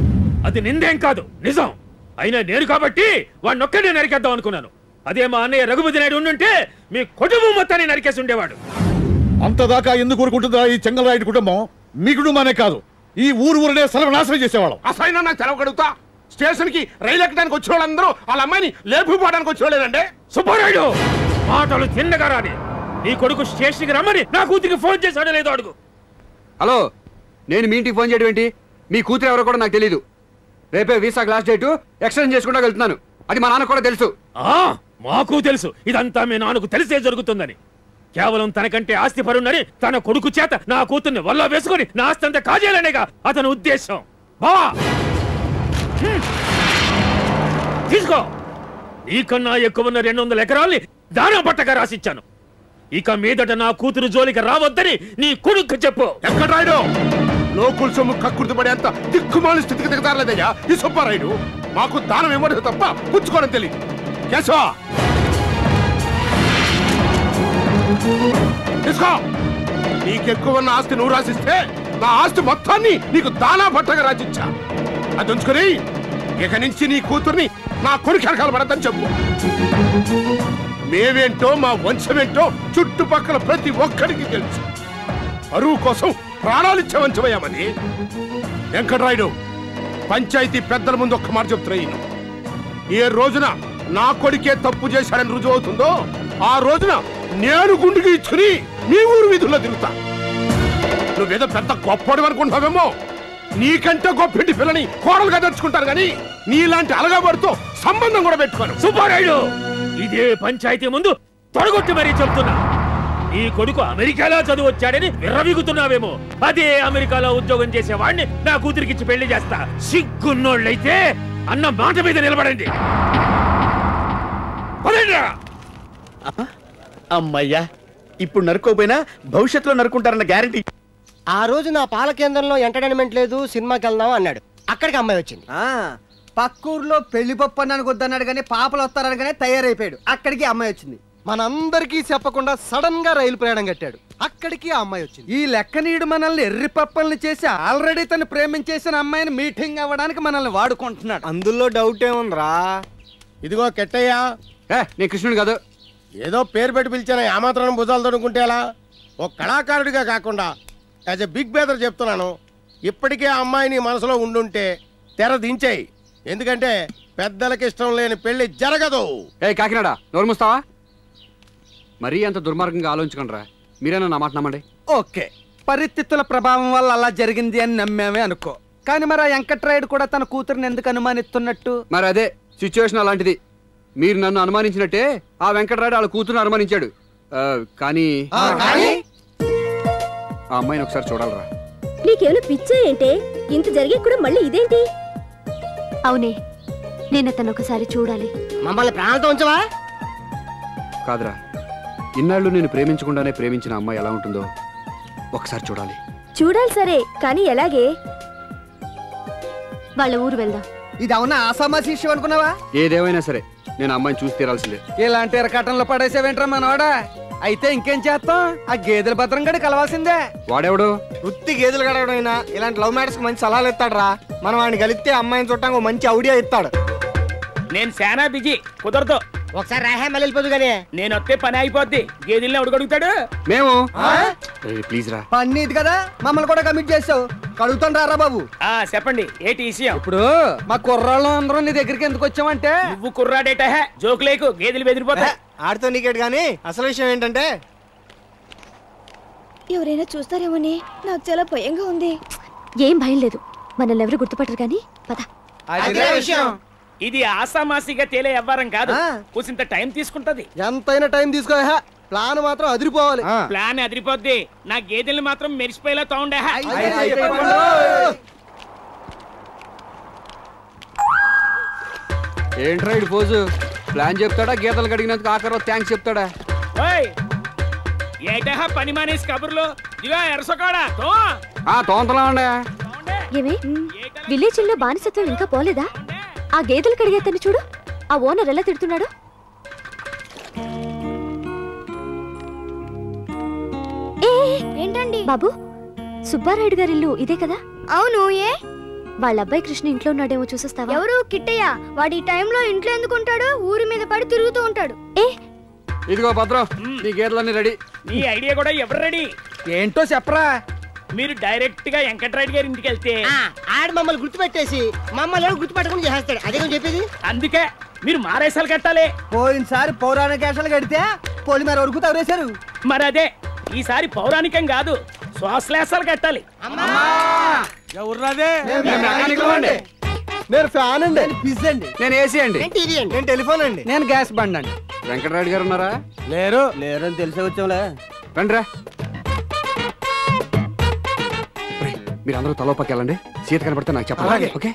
అది నిందేం కాదు, నిజం. అయినా నేను కాబట్టి వాడినొక్కడే నరికేద్దాం అనుకున్నాను. అదే మా అన్నయ్య రఘుపతి నాయుడు ఉండుంటే మీ కుటుంబం మొత్తాన్ని నరికేసి ఉండేవాడు. అంతదాకా ఎందుకు ఊరుకుంటుందా ఈ చెంగల్రాయుడు కుటుంబం? మీ కుటుంబానే కాదు, ఈ ఊరు ఊరినే సర్వనాశనం చేసేవాళ్ళం. అసైనా నాకు తెలవగలుగుతా. స్టేషన్ కి రైలు ఎక్కడానికి వచ్చిన వాళ్ళందరూ వాళ్ళ అమ్మాయిని లేపుపోవడానికి వచ్చేవాళ్ళేనండి. సుబ్బారాయుడు మాటలు తిన్నగా రాని. నీ కొడుకు స్టేషన్కి రమ్మని నా కూతురికి ఫోన్ చేశాడో లేదో అడుగు. హలో, నేను మీ ఇంటికి ఫోన్ చేయడం ఏంటి? మీ కూతురు ఎవరో కూడా నాకు తెలీదు. రేపే వీసా గ్లాస్ డేటు ఎక్స్టెండ్ చేసుకుంటా వెళ్తున్నాను. అది మా నాన్న కూడా తెలుసు. మాకు తెలుసు ఇదంతా మీ నాన్నకు తెలిసే జరుగుతుందని. కేవలం తనకంటే ఆస్తి పరున్నని తన కొడుకు చేత నా కూతుర్ని వల్ల వేసుకుని నా ఆస్తి అంతా కాజేయాలనేగా అతని ఉద్దేశం. బావా తీసుకో, నీకన్నా ఎక్కువ ఉన్న రెండు వందల ఎకరాల్ని దానం పట్టగా రాసిచ్చాను. ఇక మీదట నా కూతురు జోలికి రావద్దని నీ కొడుకు చెప్పు. ఎక్కడ రాయుడు లోకుల సొమ్ము కక్కుర్తిపడేంత దిక్కుమాలి స్థితికి దిగతారలేదయ్యా ఈ సుబ్బారాయుడు. మాకు దానం ఇవ్వడం తప్ప పుచ్చుకోవడం తెలియదు. కేశవ తీసుకో. నీకెక్కువ ఉన్న ఆస్తి నువ్వు రాసిస్తే నా ఆస్తి మొత్తాన్ని నీకు దానా పట్టగా రాసిచ్చా. అది ఉంచుకొని ఇక నుంచి నీ కూతుర్ని నా కొడుకు వెనకాల పడద్దని చెప్పు. మేమేంటో మా వంశమేంటో చుట్టుపక్కల ప్రతి ఒక్కడికి తెలుసు. అరువు కోసం ప్రాణాలిచ్చే వంశమయ్యామని. వెంకటరాయుడు, పంచాయతీ పెద్దల ముందు ఒక్క మాట చెప్తున్నా. ఏ రోజున నా కొడుకే తప్పు చేశాడని రుజువు అవుతుందో ఆ రోజున నేను గుండుకి ఇచ్చుకుని మీ ఊరు వీధుల్లో తిరుగుతా. నువ్వేదో పెద్ద గొప్పడు అనుకుంటావేమో. నీకంటే గొప్పింటి పిల్లని కోడలుగా తెచ్చుకుంటారు కానీ నీలాంటి అలగబడితో సంబంధం కూడా పెట్టుకోను. సుబ్బారాయుడు, ఇదే పంచాయతీ ముందు తొడగొట్టి మరీ చెప్తున్నా. నీ కొడుకు అమెరికాలో చదువు వచ్చాడని విర్రవీగుతున్నావేమో. అదే అమెరికాలో ఉద్యోగం చేసేవాడిని నా కూతురికిచ్చి పెళ్లి చేస్తా. సిగ్గున్నోళ్ళైతే అన్న మాట మీద నిలబడండి. అమ్మయ్యా, ఇప్పుడు నరుకోపోయినా భవిష్యత్తులో నరుకుంటారన్న గ్యారంటీ. ఆ రోజు నా పాల కేంద్రంలో ఎంటర్టైన్మెంట్ లేదు, సినిమాకి వెళ్దాం అన్నాడు. అక్కడికి అమ్మాయి వచ్చింది. పక్కూరులో పెళ్లి పప్పు అన్నానికి వద్దన్నాడు కానీ పాపలు వస్తారనగానే తయారైపోయాడు. అక్కడికి అమ్మాయి వచ్చింది. మనందరికీ చెప్పకుండా సడన్ గా రైలు ప్రయాణం కట్టాడు. అక్కడికి ఆ అమ్మాయి వచ్చింది. ఈ లెక్కనీడు మనల్ని ఎర్రి పప్పల్ని చేసి ఆల్రెడీ తను ప్రేమించేసిన అమ్మాయిని మీటింగ్ అవ్వడానికి మనల్ని వాడుకుంటున్నాడు. అందులో డౌట్ ఏముందిరా? ఇదిగో కెట్టయ్యా, నేను కృష్ణుడు కాదు. ఏదో పేరు పెట్టి పిలిచాను, ఆ మాత్రం భుజాలు తొడుకుంటే ఎలా? ఒక కళాకారుడిగా కాకుండా యాజ్ ఎ బిగ్ బ్రదర్ చెప్తున్నాను. ఇప్పటికే ఆ అమ్మాయిని మనసులో ఉండుంటే తెర దించేయి. ఎందుకంటే పెద్దలకి ఇష్టం లేని పెళ్లి జరగదు. ఏ కాకినాడ, నోరు మూస్తావా? మరీ అంత దుర్మార్గంగా ఆలోచించకండిరా. మీరేనా నా మాట నమ్మండి. ఓకే, పరిస్థితుల ప్రభావం వల్ల అలా జరిగింది అని నమ్మామే అనుకో. కానీ మరి ఆ వెంకట్రాయుడు కూడా తన కూతురుని ఎందుకు అనుమానిస్తున్నట్టు? మరి అదే సిచ్యువేషన్ అలాంటిది. మీరు నన్ను అనుమానించినట్టే ఆ వెంకటరాయుడు వాళ్ళ కూతురుని అనుమానించాడు. కానీ ఆ అమ్మాయిని ఒకసారి చూడాలరా. నీకేమైనా పిచ్చా ఏంటే? ఇంత జరిగి కూడా మళ్ళీ ఇదేంటి? అవునే, నేను అతను ఒకసారి చూడాలి. మమ్మల్ని ప్రాణాలతో ఉంచవా? కాదురా, ఇన్నాళ్ళు నేను ప్రేమించకుండానే ప్రేమించిన అమ్మాయి ఎలా ఉంటుందో ఒకసారి చూడాలి. చూడాలి సరే, కానీ ఎలాగే? వాళ్ళ ఊరు వెళ్దాం. ఇది అవునా ఆసామా శిష్యం అనుకున్నావా? ఏదేమైనా సరే నేను అమ్మాయిని చూసి తీరాల్సిందే. ఇలాంటి ఎరకటంలో పడేసేవేంట్రా మనవాడా? అయితే ఇంకేం చేస్తాం? ఆ గేదెల భద్రం గడి కలవాల్సిందే. వాడెవడు? వృత్తి గేదెలు గడవడైనా ఇలాంటి లవ్ మ్యారేజ్ కి మంచి సలహాలు ఇస్తాడు రా. మనం వాడిని కలిస్తే అమ్మాయిని చూడటానికి మంచి ఐడియా ఇస్తాడు. నేను శానా బిజీ, కుదరదు. ఒకసారి రాహే మళ్ళీ వెళ్ళిపోదు కానీ నేను వస్తే పని అయిపోద్ది. గేదెల్ని అడుగడుగుతాడు. మేము ప్లీజ్ రా. పని ఇది కదా, మమ్మల్ని కూడా కమిట్ చేసావు. కడుగుతాను రారా బాబు. ఆ చెప్పండి, ఏంటి విషయం? ఇప్పుడు మా కుర్రాళ్ళు అందరం నీ దగ్గరికి ఎందుకు వచ్చామంటే, నువ్వు కుర్రాడేట జోకులేకు, గేదెలు బెదిరిపోతా. ఆడితో నీకేట్ గానీ అసలు విషయం ఏంటంటే, ఎవరైనా చూస్తారేమోని నాకు చాలా భయంగా ఉంది. ఏం భయం లేదు, మనల్ని ఎవరు గుర్తుపట్టరు కానీ పద. ఇది ఆసామాసిగా తేలే వ్యవహారం కాదు. కూసింత టైం తీసుకుంటది. ఎంతైనా టైం తీసుకో. ప్లాన్ మాత్రం అదిరిపోవాలి. ప్లాన్ అదిరిపోద్ది. నా గేదెల్ని మాత్రం మెరిసిపోయేలా తోండే. ఏంట్రా ఇటు పోజు? ప్లాన్ చెప్తాడా, గీతలు కడిగినందుకు ఆఖరిలో థ్యాంక్స్ చెప్తాడా? ఏటా పని మానేసి కబుర్లో ఇదిగో ఎరసోకాడా తోంతలా ఉండే. ఏమే విలేజ్ లో బానిసత్వం ఇంకా పోలేదా? ఆ గేదెలు కడిగేతని చూడు, ఆ ఓనర్ ఎలా తిడుతున్నాడు. ఏంటండి బాబు, సుబ్బారాయుడు గారి ఇల్లు ఇదే కదా? అవును. ఏ వాళ్ళ అబ్బాయి కృష్ణ ఇంట్లో ఉన్నాడేమో చూసొస్తావా? ఎవరు కిట్టయ్య? వాడి టైంలో ఇంట్లో ఎందుకుంటాడు? ఊరి మీద పడి తిరుగుతూ ఉంటాడు. ఏ ఇదిగో భద్రం, నీ గేదెలన్నీ రెడీ. నీ ఐడియా కూడా ఎవరు రెడీ? ఏంటో చెప్పరా. మీరు డైరెక్ట్ గా వెంకటరాయుడు గారి ఇంటికి వెళ్తే ఆడు మమ్మల్ని గుర్తుపెట్టేసి మమ్మల్ని గుర్తుపెట్టకుండా చేస్తాడు. అదే చెప్పేది. అందుకే మీరు మారేసాలు కట్టాలి. పోయినసారి పౌరాణిక వేషాలు కడితే పొలిమేర వరకు తవరేశారు. మరి అదే ఈసారి పౌరాణికం కాదు, శ్వాసలేసాలు కట్టాలి. ఎవర్రాదే? నేను ఫ్యాన్ అండి. పిజ్ అండి. నేను ఏసీ అండి. నేను టెలిఫోన్ అండి. నేను గ్యాస్ బండ్ అండి. వెంకటరాయుడు గారు ఉన్నారా? లేరు. లేరు అని తెలిసే వచ్చాంలే. రండిరా. మీరు అందరూ తలో పక్క వెళ్ళండి. సీత కనపడితే నాకు చెప్పాలి. ఓకే?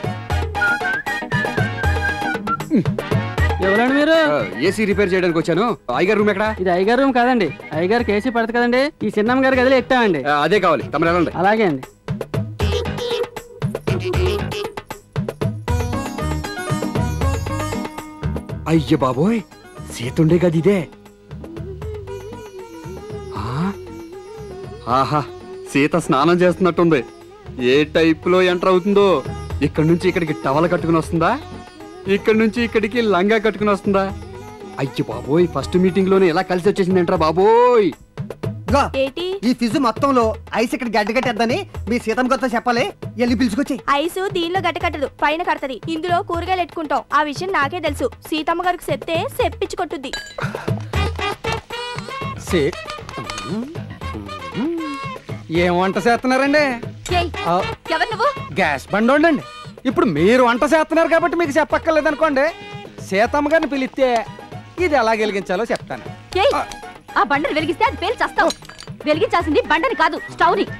ఎవరండి మీరు? ఏసీ రిపేర్ చేయడానికి వచ్చాను. అయ్యగారు రూమ్ ఎక్కడ? ఇది అయ్యగారు రూమ్ కాదండి. అయ్యగారికి ఏసీ పడదు కదండి. ఈ చిన్నమ్మ గారి గదిలో ఎట్టామండి. అదే కావాలి. తమరు వెళ్ళండి. అలాగే అండి. అయ్య బాబోయ్, సీతుండే గది ఇదే. ఆహా, సీత స్నానం చేస్తున్నట్టుంది. ఏ టైప్ లో ఎంటర్ అవుతుందో. ఇక్కడి నుంచి ఇక్కడికి టవల్ కట్టుకుని వస్తుందా? ఇక్కడి నుంచి ఇక్కడికి లంగా కట్టుకుని వస్తుందా? అయ్య బాబోయ్, ఫస్ట్ మీటింగ్ లోనే ఎలా కలిసి వచ్చేసింది ఎంట్రా బాబోయ్. ఈ ఫిజు మొత్తంలో ఐస్ ఇక్కడ గడ్డ కట్టేద్దని మీ సీతమ్మ కొత్త చెప్పాలి. వెళ్ళి పిలుచుకొచ్చి. ఐసు దీనిలో గడ్డ కట్టదు, పైన కడతది. ఇందులో కూరగాయలు ఎట్టుకుంటాం. ఆ విషయం నాకే తెలుసు. సీతమ్మ గారికి చెప్తే సెప్పించి కొట్టుద్ది. ఏం వంట చేస్తున్నారండి? ఎవరు నువ్వు? గ్యాస్ బండి ఉండండి. ఇప్పుడు మీరు వంట చేస్తున్నారు కాబట్టి మీకు చెప్పక్కర్లేదు అనుకోండి. సీతమ్మ గారిని పిలిస్తే ఇది ఎలా వెలిగించాలో చెప్తాను. ఆ బండని వెలిగిస్తే అది పేలు చేస్తావు. వెలిగించాల్సింది బండని కాదు, స్టవ్ ని.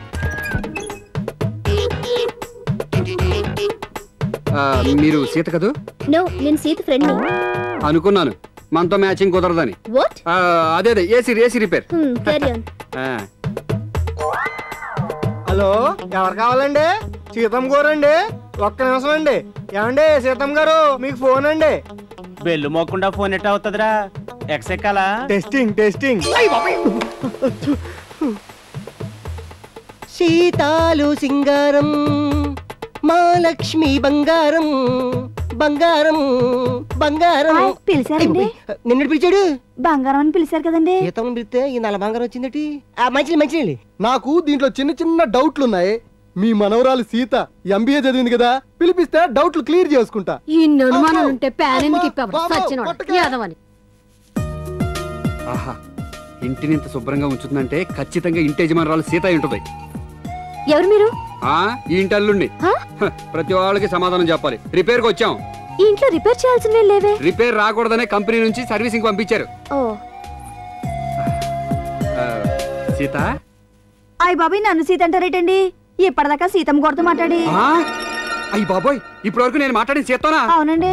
మీరు సీత కదూ? నో, నేను సీత ఫ్రెండ్ ని. అనుకున్నాను మనతో మ్యాచింగ్ కుదరదని. వాట్? అదే అదే AC AC repair. Carry on. Hello, ఎవరు కావాలండి? సీతమ్మ గారు అండి. ఒక్క నిమిషం అండి. ఏమండి సీతమ్మ గారు, మీకు ఫోన్ అండి. బెల్లు మోకుండా ఫోన్ ఎట్ అవుతుందిరా? ఎక్స్ ఎక్కాలా? Testing testing. సీతాలు సింగారం, మా లక్ష్మి బంగారం, బంగారం బంగారం. పిలిచారండి? నిన్నటి పిలిచాడు. బంగారం అని పిలిచారు కదండి. సీతమ్మ పిలిస్తే ఈ నల్ల బంగారం వచ్చిందటి. మంచిది మంచిది. నాకు దీంట్లో చిన్న చిన్న డౌట్లు ఉన్నాయి. మీ మనవరాలు సీత ఎంబీఏ చదివింది కదా, పిలిపిస్తే డౌట్లు క్లియర్ చేసుకుంటా. ఇన్ని అనుమానాలు ఉంటే ప్యాన్ ఎందుకు ఇప్పావు? సచ్చినోడు, యాదవని. ఆహా, ఇంటిని ఇంత శుభ్రంగా ఉంచుతుందంటే ఖచ్చితంగా ఇంటి యజమానురాలు సీత అయి ఉంటుంది. ఎవరు మీరు? ఆ ఈ ఇంటి అల్లుండి. ప్రతి వాళ్ళకి సమాధానం చెప్పాలి. రిపేర్ కి వచ్చాం. ఈ ఇంట్లో రిపేర్ చేయాల్సినవి లేవే. రిపేర్ రాకూడదనే కంపెనీ నుంచి సర్వీసింగ్ పంపించారు. ఓ సీత. అయ్య బాబాయ్, నన్ను సీత అంటారేటండి? ఇప్పటిదాకా సీతమ్మ కొడుతూ మాట్లాడి. అయ్యి బాబోయ్, ఇప్పటి వరకు నేను మాట్లాడిన సీతనా? అవునండి.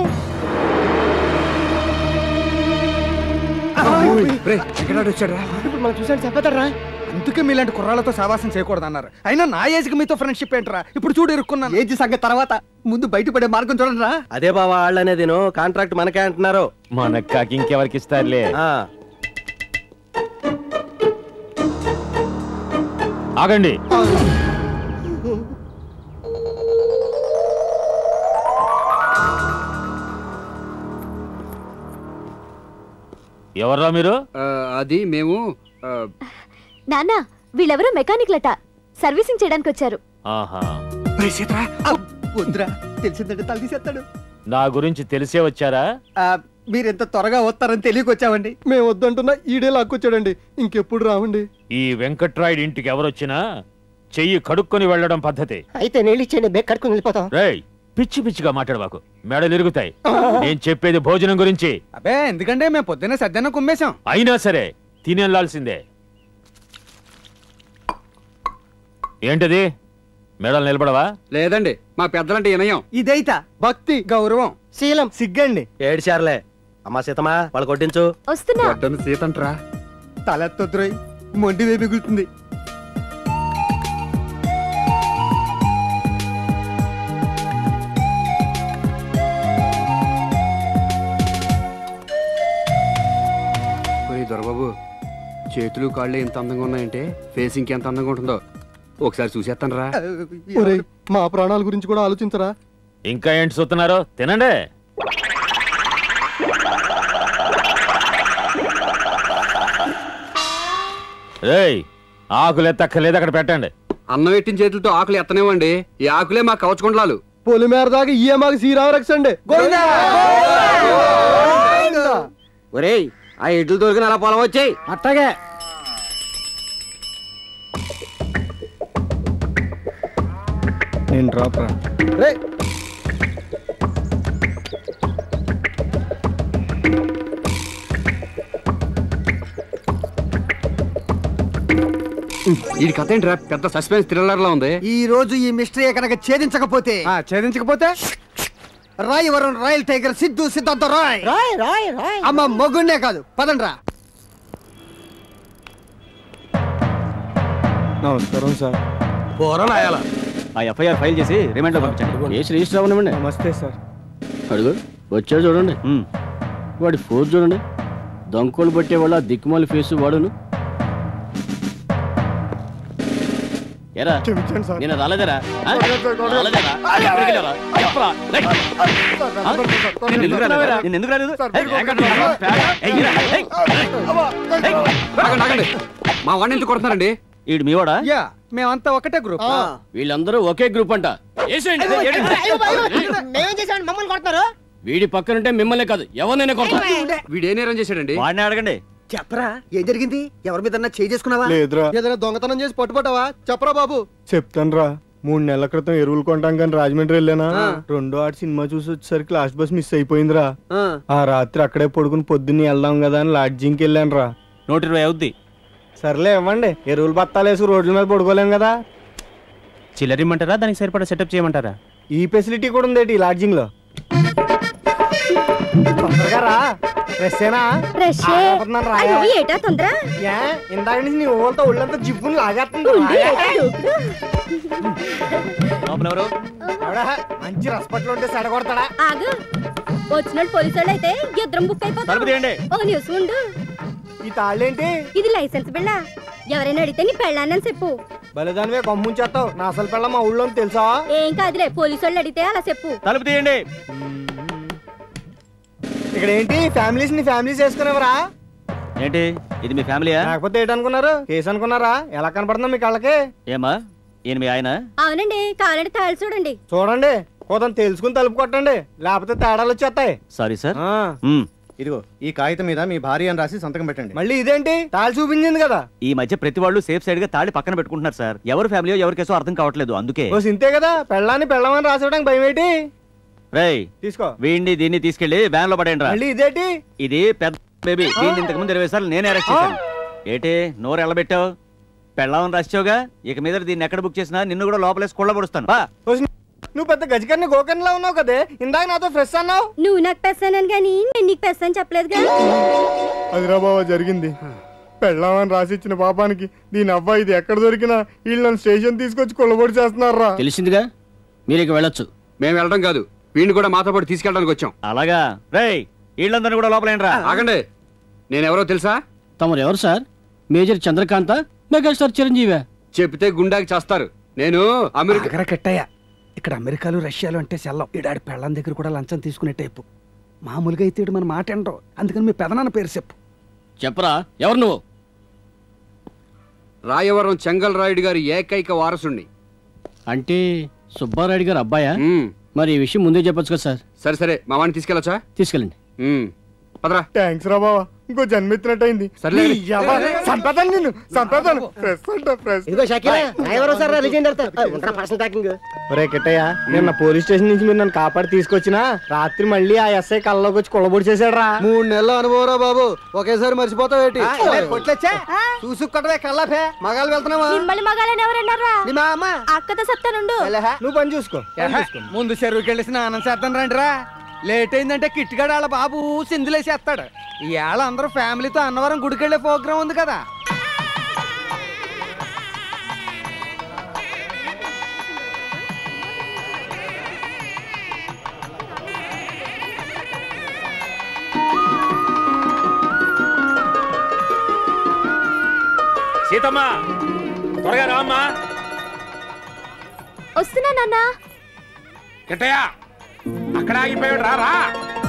మనం చూసాడు చెప్పతారా? అందుకే మీలాంటి కుర్రాలతో సావాసం చేయకూడదు అన్నారు. అయినా నా ఏజ్కి మీతో ఫ్రెండ్షిప్ ఏంట్రా? ఇప్పుడు చూడు ఇరుక్కున్నాను. ఏజ్ సంగతి తర్వాత, ముందు బయటపడే మార్గం చూడండి రా. అదే బావా వాళ్ళనేది కాంట్రాక్ట్ మనకే అంటున్నారు. మనకు కాకి ఇంకెవరికి ఇస్తారులే. ఆగండి. ఎవర్రా మీరు? అది మేము. నాన్న, వీళ్ళెవరో మెకానిక్లట. సర్వీసింగ్ చేయడానికి వచ్చారు. వద్దురా, తెలిసిందంటే తల తీసేస్తాడు. నా గురించి తెలిసే వచ్చారా? మీరెంత త్వరగా వస్తారని తెలియకొచ్చామండి. మేము వద్దంటున్నా ఈడే లాక్కొచ్చాడండి. ఇంకెప్పుడు రావండి. ఈ వెంకట్రాయుడు ఇంటికి ఎవరొచ్చినా చెయ్యి కడుక్కొని వెళ్ళడం పద్ధతి. అయితే నీళ్ళు ఇచ్చేయండి, బేక్ కడుక్కొని వెళ్ళిపోతాం. రేయ్, పిచ్చి పిచ్చిగా మాట్లాడవాకు, మెడలు ఇరుగుతాయి. నేను చెప్పేది భోజనం గురించి. అబ్బే, ఎందుకంటే మేము పొద్దున్నే సద్దన్న కుమ్మేశాం. అయినా సరే తినేళ్లాల్సిందే. ఏంటది? మెడలు నిలబడవా? లేదండి, మా పెద్దలంటే వినయం. ఇదైతా భక్తి, గౌరవం, శీలం, సిగ్గండి. ఏడ్చారులే. అమ్మా సీతమ్మా, వాళ్ళు కొట్టించు. వస్తున్నా. సీతంట్రా. తలెత్తొద్దురోయ్, మొండి వే మిగులుతుంది. దొరబాబు, చేతులు కాళ్ళు ఎంత అందంగా ఉన్నాయంటే ఫేస్ ఇంకెంత అందంగా ఉంటుందో. ఒకసారి చూసేస్తాను రా. ఒరేయ్, మా ప్రాణాల గురించి కూడా ఆలోచించరా. ఇంకా ఏంటి చూస్తున్నారు? తినండి. రేయ్, ఆకులు ఎత్తక్కర్లేదు, అక్కడ పెట్టండి. అన్నం పెట్టిన చేతులతో ఆకులు ఎత్తనేవ్వండి. ఈ ఆకులే మా కవచకుండలాలు. పొలిమేర దాకా ఇయే మాకు శ్రీరామ రక్షండి. ఒరేయ్, ఆ ఎడ్లు దొరికిన అలా పొలం వచ్చాయి. అట్టగే నేను డ్రాప్ రా. ఈ కథ ఏంట్రా పెద్ద సస్పెన్స్ థ్రిల్లర్ లా ఉంది. ఈ రోజు ఈ మిస్టరీ కనుక ఛేదించకపోతే ఛేదించకపోతే రాయవరం రాయల్ టైగర్ సిద్ధు సిద్ధార్థ రాయ్ రాయ్ రాయ్ రాయ్ అమ్మ మొగుండే కాదు. పదండ్రా. నమస్కారం సార్. పోరాయాల ఆ ఎఫ్ఐఆర్ ఫైల్ చేసి రిమాండ్ లో పంపించండి. కేసు రిజిస్టర్ అవ్వనివ్వండి. నమస్తే సార్. అడుగు వచ్చాడు చూడండి. వాడి ఫోర్ చూడండి. దొంకోలు పట్టేవాళ్ళ దిక్కుమాలి ఫేసు వాడును. ఎరా నేను రాలేదరా ఎందుకు రాలేదు? మా వాడిని ఎందుకు కొడుతున్నారండి? ఈడు మీవాడా? మేమంతా ఒకటే గ్రూప్. వీళ్ళందరూ ఒకే గ్రూప్ అంట. మేమేం చేసామండి మమ్మల్ని కొడతారు? వీడి పక్కనుంటే మిమ్మల్ని కాదు ఎవరినైనా కొడతారు. వీడు ఏ నేరం చేశాడండి? వాడిని అడగండి. చెప్పరా, ఏం జరిగింది? ఎవరి మీద చేయి చేసుకున్నావా? లేదురా. ఏదైనా దొంగతనం చేసి పట్టుబట్టావా? చెప్పరా బాబు. చెప్తాను రా. మూడు నెలల క్రితం ఎరువులు కొంటాం కానీ రాజమండ్రి వెళ్ళానా. రెండో ఆట సినిమా చూసి వచ్చేసరికి లాస్ట్ బస్ మిస్ అయిపోయిందిరా. ఆ రాత్రి అక్కడే పడుకుని పొద్దున్నే వెళ్దాం కదా అని లాడ్జింగ్కి వెళ్ళాను రా. నూట ఇరవై అవుద్ది. సర్లే ఇవ్వండి. ఎరువులు బత్తాలు వేసి రోడ్ల మీద పడుకోలేం కదా. చిల్లరిమ్మంటారా దానికి సరిపడా సెటప్ చేయమంటారా? ఈ ఫెసిలిటీ కూడా ఉంది ఈ లాడ్జింగ్ లో. ఏటా తొందర? ఇందాక నుంచి నీ ఓళ్ళతో ఒళ్ళంతా జిబ్బుని లాగేస్తుంది. మంచి రసపట్లు ఉంటే సడగొడతాడా? ఆగు. వచ్చినట్టు పోలీసు వాళ్ళు అయితే ఇద్దరం బుక్ అయిపోతాం. ఒక న్యూస్ ఉండు. ఈ తాళ్ళేంటి? ఇది లైసెన్స్ బిళ్ళ. ఎవరైనా అడిగితే నీ పెళ్ళానని చెప్పు. బలిదానివే కొమ్ముంచేస్తావు. నా అసలు పెళ్ళ మా ఊళ్ళో తెలుసా? ఏం కాదులే, పోలీసు వాళ్ళు అడిగితే అలా చెప్పు. తలుపు తీయండి. ఇక్కడ ఏంటి ఫ్యామిలీస్ ని ఫ్యామిలీస్ వేసుకునేవరా? ఏంటి ఇది మీ ఫ్యామిలీయా? లేకపోతే ఏంటనుకున్నారు? కేసు అనుకున్నారా? ఎలా కనపడుతుందా మీ కళ్ళకి? ఏమా ఈయన మీ ఆయన? అవునండి. కావాలంటే తాళి చూడండి. చూడండి, కోతం తెలుసుకుని తలుపు కొట్టండి, లేకపోతే తేడాలు వచ్చేస్తాయి. Sorry sir. ఇదిగో ఈ కాగితం మీద మీ భార్య అని రాసి సంతకం పెట్టండి. మళ్ళీ ఇదేంటి? తాళి చూపించింది కదా. ఈ మధ్య ప్రతి వాళ్ళు సేఫ్ సైడ్ గా తాళి పక్కన పెట్టుకుంటున్నారు సార్. ఎవరు ఫ్యామిలీయో ఎవరి కేసో అర్థం కావట్లేదు, అందుకే. ఓ సింతే కదా, పెళ్ళాన్ని పెళ్ళమని రాసేయడానికి భయం ఏంటి? రేయ్ తీసుకో. వీడిని దీన్ని తీసుకెళ్లి వ్యాన్ లో పడేయండి రా. మళ్ళీ ఇదేంటి? ఇది పెద్ద బేబీ. దీన్ని ఇంతకు ముందు ఇరవై సార్లు నేనే అరెస్ట్ చేశాను. ఏంటి నోరు ఎల్లబెట్టావు? పెళ్ళామని రాసిచావుగా, ఇక మీద దీన్ని ఎక్కడ బుక్ చేసినా నిన్ను కూడా లోపలేసి కొళ్ళ పడుస్తాను. నువ్వు పెద్ద గజకర్ని గోకర్ణిలా ఉన్నావు కదే, ఇందాక నాతో ఫ్రెష్ అన్నావు. నువ్వు నాకు పెస్తానని కానీ నేను నీకు పెస్తాను చెప్పలేదుగా. అదిరా బాబా జరిగింది. పెళ్ళామని రాసి ఇచ్చిన పాపానికి దీని అవ్వ ఇది ఎక్కడ దొరికినా వీళ్ళు నన్ను స్టేషన్ తీసుకొచ్చి కొల్లబొడి చేస్తున్నారా. తెలిసిందిగా, మీరు ఇక వెళ్ళొచ్చు. మేము వెళ్ళడం కాదు, వీడిని కూడా మాతో పాటు తీసుకెళ్ళడానికి వచ్చాం. అలాగా? రేయ్ వీళ్ళందరినీ కూడా లోపలేండి. ఆగండి, నేనెవరో తెలుసా? తమరు ఎవరు sir? Major Chandrakanth, megastar Chiranjeevi. చెప్తే గుండాకి చేస్తారు. నేను అమెరికా కట్టయ్యా. ఇక్కడ అమెరికాలు రష్యాలు అంటే సెల్లం. ఈడాడి పెళ్ళం దగ్గర కూడా లంచం తీసుకునే టైపు. మామూలుగా అయితే మన మాట ఏంటో, అందుకని మీ పెదనాన్న పేరు చెప్పు. చెప్పరా, ఎవరు నువ్వు? రాయవరం చెంగల్ రాయుడు గారి ఏకైక వారసుణ్ణి. అంటే సుబ్బారాయుడు గారు అబ్బాయా? మరి ఈ విషయం ముందే చెప్పొచ్చు కదా సార్. సరే సరే, మా వాడిని తీసుకెళ్ళొచ్చా? తీసుకెళ్ళండి. పదరా. థ్యాంక్స్ రా బావా, ఇంకో జన్మెత్తినట్టయింది. సర్లే సంపేతాను నిన్ను, సంపేతాను. ఒరే కిట్టయ్య, నిన్న పోలీస్ స్టేషన్ నుంచి మీరు నన్ను కాపాడి తీసుకొచ్చినా రాత్రి మళ్ళీ ఆ ఎస్ఐ కళ్ళలోకి వచ్చి కొల్లబొడి చేశాడు రా. మూడు నెలల అనుభవరా బాబు, ఒకేసారి మర్చిపోతావు ఏంటి? చూసుకొట్టవే కళ్ళఫే. మగాళ్ళు వెళ్తున్నావా? మిమ్మల్ని మగాలని ఎవరన్నారా? మా అమ్మ అక్కతో చెప్తానుండు. నువ్వు పని చూసుకో. ముందు చెరువుకి వెళ్ళి స్నానం చేద్దాం రండి రా. లేట్ అయిందంటే కిట్టుగాడు వాళ్ళ బాబు సింధులేసేస్తాడు. ఇవాళ అందరూ ఫ్యామిలీతో అన్నవరం గుడికెళ్లే ప్రోగ్రాం ఉంది కదా. సీతమ్మా త్వరగా రామ్మా. వస్తున్నా నాన్న. కిట్టయ్య అక్కడ ఆగిపోయాడు రా రా.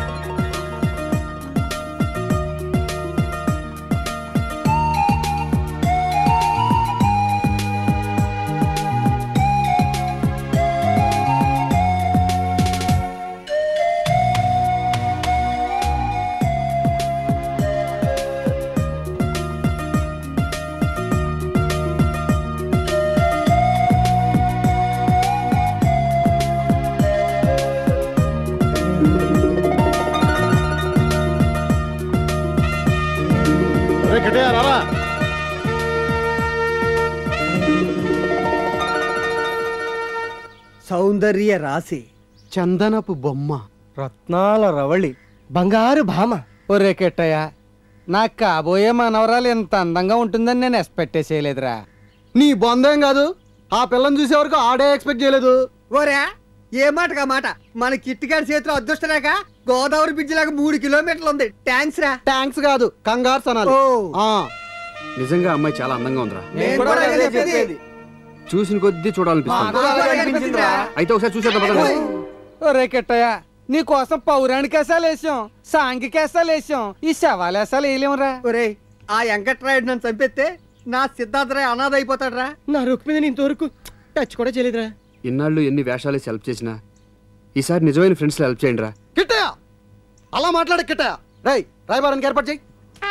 సౌందర్య రాశి, చందనపు బొమ్మ, రత్నాల రవళి, బంగారు భామ. ఒరే కెట్టయ్య, నాకు కాబోయే మనవరాలు ఎంత అందంగా ఉంటుందని నేను ఎక్స్పెక్ట్ చేయలేదురా. నీ బొందేం కాదు, ఆ పిల్లని చూసే వరకు ఆడే ఎక్స్పెక్ట్ చేయలేదు. ఓరే ఏ మాటగా మాట, మన కిట్టిగాడి చేతిలో అదృష్టరేక గోదావరి బ్రిడ్జ్ లాగా మూడు కిలోమీటర్లు ఉంది. థ్యాంక్స్ రా. థ్యాంక్స్ కాదు, కంగారు సనాలి. నిజంగా అమ్మాయి చాలా అందంగా ఉందిరా. నేను కూడా అదే చెప్పేది. చూసిన కొద్దీ చూడాలనిపిస్తుంది. అయితే ఒకసారి చూసేద్దాం. ఒరే కెట్టయ్య, నీ కోసం పౌరాణిక వేసాలు వేసాం, సాంఘిక వేసాలు వేసాం, ఈ శవాల వేసాలు వేయలేమురా. ఒరే ఆ వెంకట్రాయుడు నన్ను చంపేస్తే నా సిద్ధార్థరాయ్ అనాథ అయిపోతాడు రా. నా రుక్ మీద ఇంతవరకు టచ్ కూడా చేయలేదురా. ఇన్నాళ్ళు ఎన్ని వేషాలు హెల్ప్ చేసినా ఈసారి నిజమైన ఫ్రెండ్స్ హెల్ప్ చేయండి రా. కిట్టయ్య అలా మాట్లాడే కిట్టయ్య. రై రాయబారానికి ఏర్పాటు చేయి.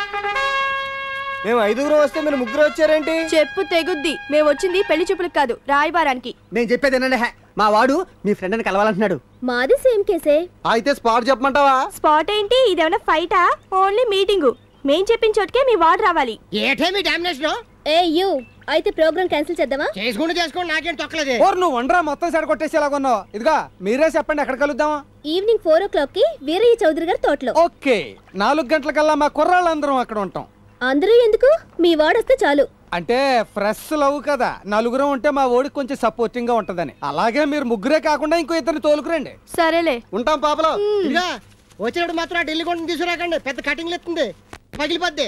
మేము ఐదుగురు వస్తే మీరు ముగ్గురు వచ్చారేంటి? చెప్పు తెగుద్ది. మేము వచ్చింది పెళ్లి చూపులకు కాదు, రాయబారానికి. నేను చెప్పేది ఏంటంటే మా వాడు మీ ఫ్రెండ్ అని కలవాలంటున్నాడు. మాది సేమ్ కేసే. అయితే స్పాట్ చెప్పమంటావా? స్పాట్ ఏంటి? ఇదేమన్నా ఫైటా? Only meeting. మేం చెప్పిన చోటుకే మీ వాడు రావాలి. ఏటే మీ డామినేషన్? ఏ యూ అయితే ప్రోగ్రామ్ క్యాన్సిల్ చేద్దామా? చేసుకుంటూ చేసుకోండి, నాకేం తొక్కలేదు. ఓర్ నువ్వు వండరా, మొత్తం సరి కొట్టేసేలాగున్నావు. ఇదిగా మీరే చెప్పండి, ఎక్కడ కలుద్దామా? Evening four o'clock Veeraiah Chowdary గారి తోటలో. ఓకే, నాలుగు గంటలకల్లా మా కుర్రాళ్ళందరం అక్కడ ఉంటాం. అందరూ ఎందుకు, మీ వాడు వస్తే చాలు. అంటే ఫ్రెష్ లవ్ కదా, నలుగురం ఉంటే మా ఓడికి కొంచెం సపోర్టింగ్ గా ఉంటదని. అలాగే మీరు ముగ్గురే కాకుండా ఇంకో ఇద్దరిని తోలుకురండి. సరేలే, ఉంటాం పాపలో. వచ్చినప్పుడు మాత్రం ఢిల్లీ కొండ తీసుకురాకండి, పెద్ద కటింగ్ ఎత్తుంది, పగిలిపోద్ది.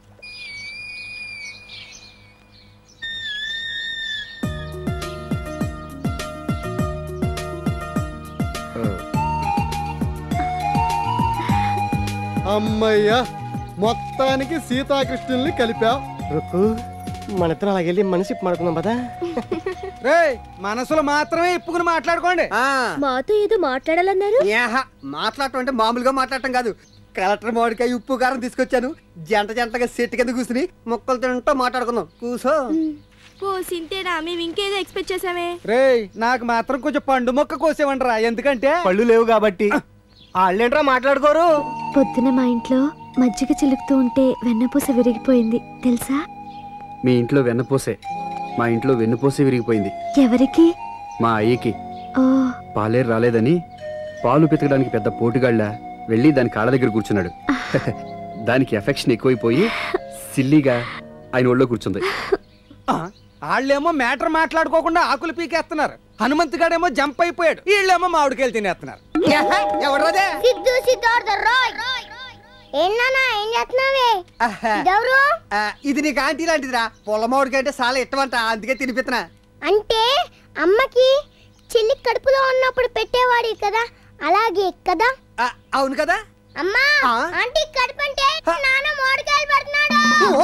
అమ్మయ్యా, మొత్తానికి సీతాకృష్ణుల్ని కలిపావు. రుక్కు మన ఇద్దరం అలాగెళ్ళి మనసి మాడుకుందాం పదా. రేయ్, మనసులో మాత్రమే ఇప్పుకుని మాట్లాడుకోండి. మాతో ఏదో మాట్లాడాలన్నారు. మాట్లాడటం అంటే మామూలుగా మాట్లాడటం కాదు. కలెక్టర్ మామిడికాయ ఉప్పు కారం తీసుకొచ్చాను, జంట జంటగా సెట్ కింద కూర్చుని మొక్కలు తింటూ మాట్లాడుకుందాం. కూసో. ఓ సింతేనా, మేము ఇంకేదో ఎక్స్పెక్ట్ చేసామే. రేయ్, నాకు మాత్రం కొంచెం పండు మొక్క కోసేవంటరా, ఎందుకంటే పళ్ళు లేవు కాబట్టి. వాళ్ళేంట్రా మాట్లాడుకోరు? పొద్దున మా ఇంట్లో మజ్జిగ చిలుకుతూ ఉంటే వెన్నపూస విరిగిపోయింది తెలుసా? మీ ఇంట్లో వెన్నపూసే, మా ఇంట్లో వెన్నుపూసే విరిగిపోయింది. ఎవరికి? మా అయ్యకి. ఓ పాలేరు రాలేదని పాలు పితకడానికి పెద్ద పోటుగాళ్ళ వెళ్ళి దాని కాళ్ళ దగ్గర కూర్చున్నాడు. దానికి ఎఫెక్షన్ ఎక్కువైపోయి సిల్లీగా ఆయన ఒళ్ళో కూర్చుంది. వాళ్ళేమో మ్యాటర్ మాట్లాడుకోకుండా ఆకులు పీకేస్తున్నారు. హనుమంత్ గాడేమో జంప్ అయిపోయాడు, వీళ్ళేమో మామిడికాయలు తినేస్తున్నారు. ఎవరదే? సిద్ధు సిద్ధార్థ రాయ్. ఏన్నానా ఏం చేస్తున్నావే? ఇదెవరు? ఇది నీకు ఆంటీ లాంటిదిరా. పొల మామిడికాయ అంటే చాలా ఇష్టమంట, అందుకే తినిపిస్తున్నా. అంటే అమ్మకి చెల్లి కడుపులో ఉన్నప్పుడు పెట్టేవాడి కదా, అలాగే కదా? అవును కదా. అమ్మా, ఆంటీ కడుపు అంటే నాన్న మామిడికాయలు పెడుతున్నాడు.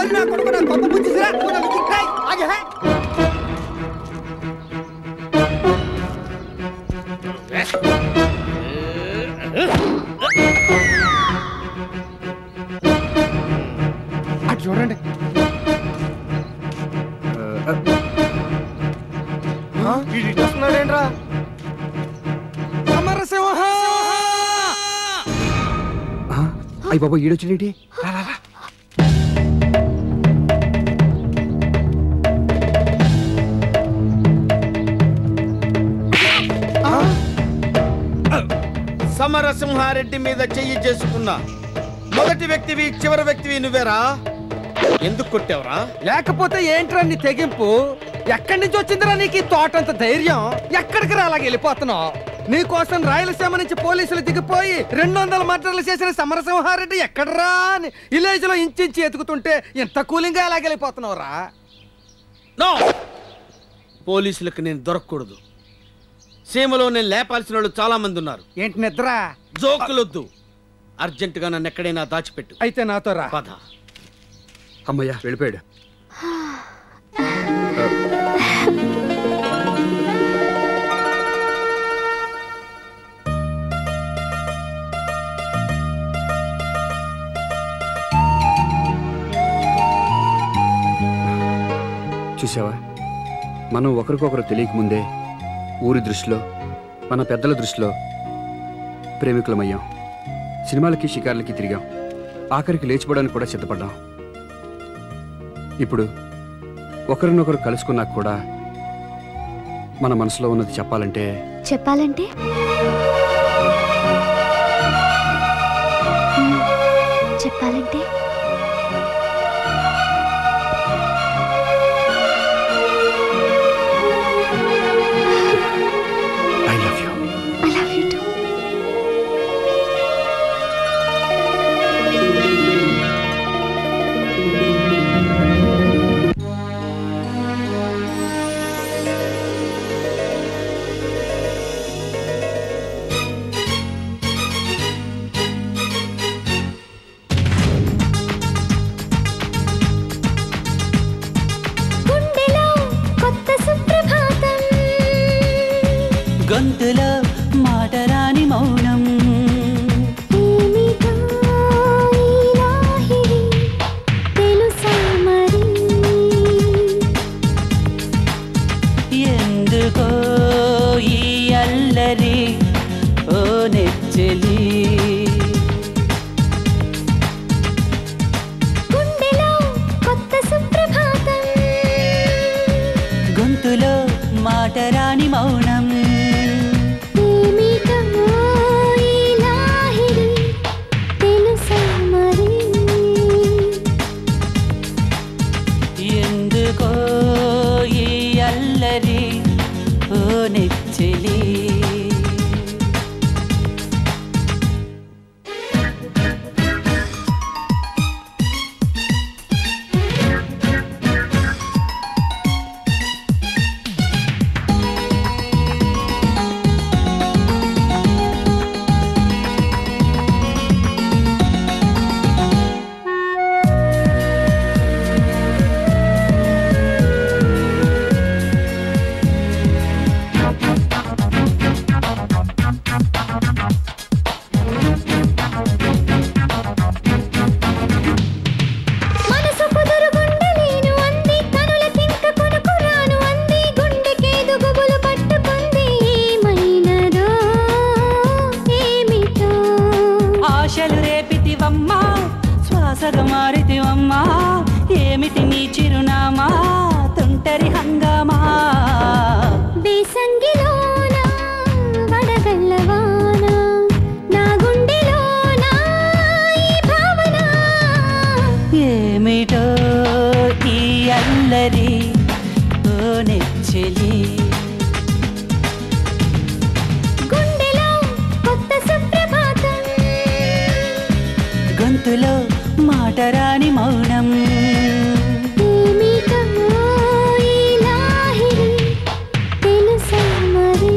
అటు చూడండి. వస్తున్నాడేంట్రా? సమరసింహ! అయ్య బాబా, ఈడొచ్చేటి? సమరసింహారెడ్డి మీద చెయ్యి చేసుకున్నా మొదటి వ్యక్తివి చివరి వ్యక్తివి నువ్వేరా? ఎందుకు కొట్టావురా? లేకపోతే ఏంట్రా నీ తెగింపు? ఎక్కడి నుంచి వచ్చిందిరా నీకు ఈ తోటంత ధైర్యం? ఎక్కడికి రా అలాగ వెళ్ళిపోతున్నావు? నీకోసం రాయలసీమ నుంచి పోలీసులు దిగిపోయి రెండు వందల మర్డర్లు చేసిన సమరసింహారెడ్డి ఎక్కడరా అని విలేజ్ లో ఇంచించి ఎతుకుతుంటే ఎంత కూలింగ్ గా అలాగ వెళ్ళిపోతున్నావురా? నో, పోలీసులకు నేను దొరకకూడదు. సీమలో నేను లేపాల్సిన వాళ్ళు చాలా మంది ఉన్నారు. ఏంటి నిద్ర? జోకులొద్దు, అర్జెంటుగా నన్ను ఎక్కడైనా దాచిపెట్టు. అయితే నాతో రా. పద. అమ్మయ్యా వెళ్ళిపోయాడు. చూసావా, మనం ఒకరికొకరు తెలియకముందే ఊరి దృష్టిలో, మన పెద్దల దృష్టిలో ప్రేమికులమయ్యాం. సినిమాలకి షికార్లకి తిరిగాం, ఆఖరికి లేచిపోవడానికి కూడా సిద్ధపడ్డాం. ఇప్పుడు ఒకరినొకరు కలుసుకున్నాక కూడా మన మనసులో ఉన్నది చెప్పాలంటే చెప్పాలంటే చెప్పాలంటే గొంతులో మాటరాని మౌనం ఎందుకో ఈ అల్లరి ఓ నెచ్చలి గొంతులో మాటరాని మౌనం ఎందుకో ఈ అల్లరి ఓ నెచ్చలి ఆశలు రేపితివమ్మా శ్వాసగా మారితివమ్మా ఏమిటి నీ చిరునామా తుంటరి హంగామా బేసంగిలోన వడగల్లవాన నా గుండెలోన ఈ భావన ఏమిటో ఈ అల్లరి ఓ నెచ్చలి గుండెలో కొత్త సుప్రభాతం గొంతులో మాటరాని మౌనం ఏమిటో ఈ లాహిరి తెలుసా మరి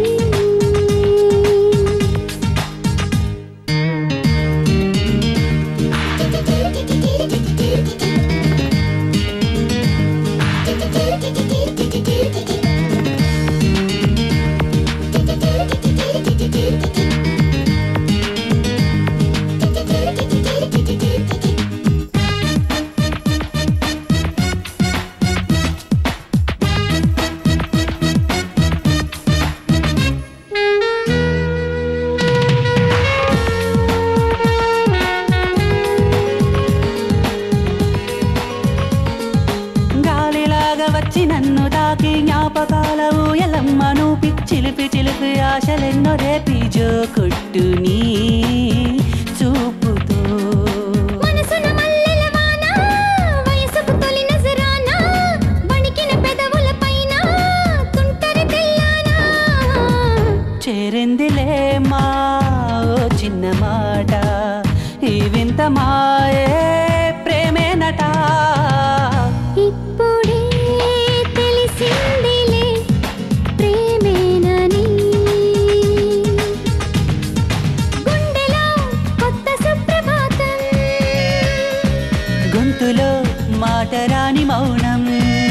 గాలిలాగా వచ్చి నన్ను తాకి జ్ఞాపకాల ఊయలమ్మను చిలిపి చిలిపి ఆశలెన్నో రేపి జో కొట్టు నీ చూపుతో మనసున మల్లెల వాన వయసుకు తొలి నజరాన వణికిన పెదవుల పైన తుంటరి తెల్లానా చేరిందిలే మా ఓ చిన్న మాట ఈ వింత మాయే ప్రేమేనట ఇప్పుడే తెలిసిందిలే ప్రేమేనని దాటరాని మౌనం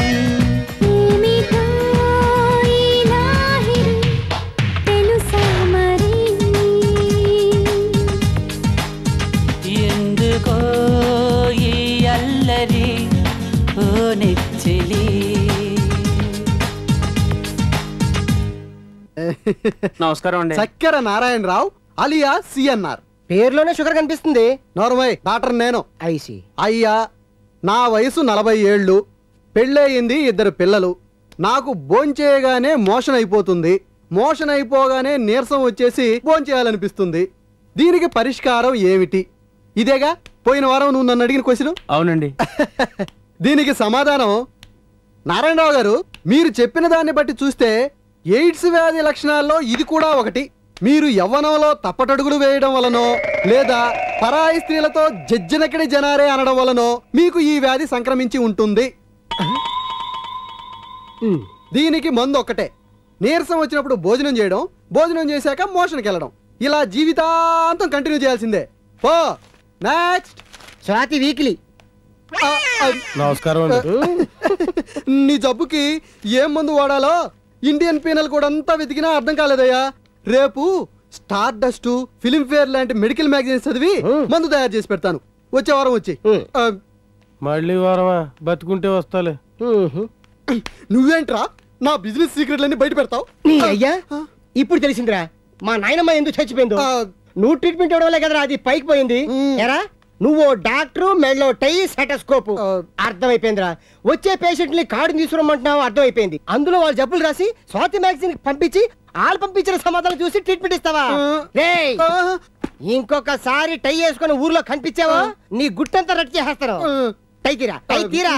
ఎందుకో ఈ అల్లరి ఓ నెచ్చిలి. నమస్కారం అండి. చక్కెర నారాయణరావు అలియా సిఎన్ఆర్. పేరులోనే షుగర్ కనిపిస్తుంది. నోర్మయ్ డాక్టర్ నేను. ఐసి అయ్యా, నా వయసు నలభై ఏళ్ళు, పెళ్ళయింది, ఇద్దరు పిల్లలు. నాకు భోంచేయగానే మోషన్ అయిపోతుంది. మోషన్ అయిపోగానే నీరసం వచ్చేసి భోంచేయాలనిపిస్తుంది. దీనికి పరిష్కారం ఏమిటి? ఇదేగా పోయిన వారం నువ్వు నన్ను అడిగిన క్వశ్చన్. అవునండి. దీనికి సమాధానం నారాయణరావు గారు, మీరు చెప్పిన దాన్ని బట్టి చూస్తే ఎయిడ్స్ వ్యాధి లక్షణాల్లో ఇది కూడా ఒకటి. మీరు యవ్వనంలో తప్పటడుగులు వేయడం వలనో లేదా పరాయి స్త్రీలతో జజ్జనకడి జనారే అనడం వలనో మీకు ఈ వ్యాధి సంక్రమించి ఉంటుంది. దీనికి మందు ఒక్కటే. నీరసం వచ్చినప్పుడు భోజనం చేయడం, భోజనం చేశాక మోషన్కి వెళ్ళడం. ఇలా జీవితాంతం కంటిన్యూ చేయాల్సిందే. పో నెక్స్ట్. స్వాతి వీక్లీ. నమస్కారం. నీ జబ్బుకి ఏం మందు వాడాలో ఇండియన్ పీనల్ కూడా అంతా వెతికినా అర్థం కాలేదయ్యా. రేపు స్టార్ డస్ట్, ఫిలిం ఫేర్ లాంటి మెడికల్ మ్యాగజైన్స్ చదివి మందు తయారు చేసి పెడతాను. వచ్చే వారం వచ్చి. మళ్ళీ వారమా? బతుకుంటే వస్తాలే. నువ్వేంట్రా నా బిజినెస్ సీక్రెట్లన్నీ బయట పెడతావు? అయ్యా ఇప్పుడు తెలిసిందిరా మా నాయనమ్మ ఎందుకు చచ్చిపోయిందో. నువ్వు ట్రీట్మెంట్ ఇవ్వడం వల్లే కదరా అది పైకి పోయింది. ఎరా నువ్వు డాక్టరు, మెడలో టై, సెటస్కోప్. అర్థమైపోయిందిరా. వచ్చే పేషెంట్ ని కార్డు తీసుకురమ్మంటున్నావు, అర్థమైపోయింది. అందులో వాళ్ళు జబ్బులు రాసి స్వాతి మ్యాగజైన్ పంపించి వాళ్ళు పంపించిన సమాధానం చూసి ట్రీట్మెంట్ ఇస్తావా? రేయ్, ఇంకొకసారి టై వేసుకుని ఊర్లో కనిపించావా నీ గుట్టంతా రట్ చేసేస్తారు. టై తీరా, టై తీరా.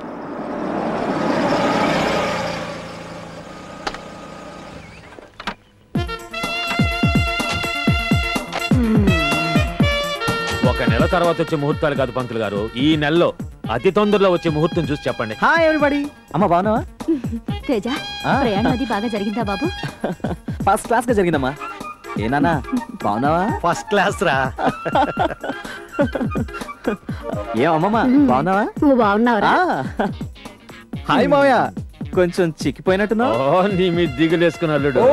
ఒక నెల తర్వాత వచ్చే ముహూర్తాలు కాదు పంతులు గారు, ఈ నెలలో అతి తొందరలో వచ్చే ముహూర్తం చూసి చెప్పండి. Hi everybody. అమ్మ బాగున్నావా? తేజ, ప్రయాణం అది బాగా జరిగిందా బాబు? ఫస్ట్ క్లాస్ గా జరిగిందమ్మా. ఏనానా బాగున్నావా? ఫస్ట్ క్లాస్ రా. ఏమమ్మమ్మ బాగున్నావా? నువ్వు బాగున్నావురా? హాయ్ మావయ్య, కొంచెం చిక్కిపోయినట్టున్నావు. నీ మీద దిగులేసుకుని అల్లుడు.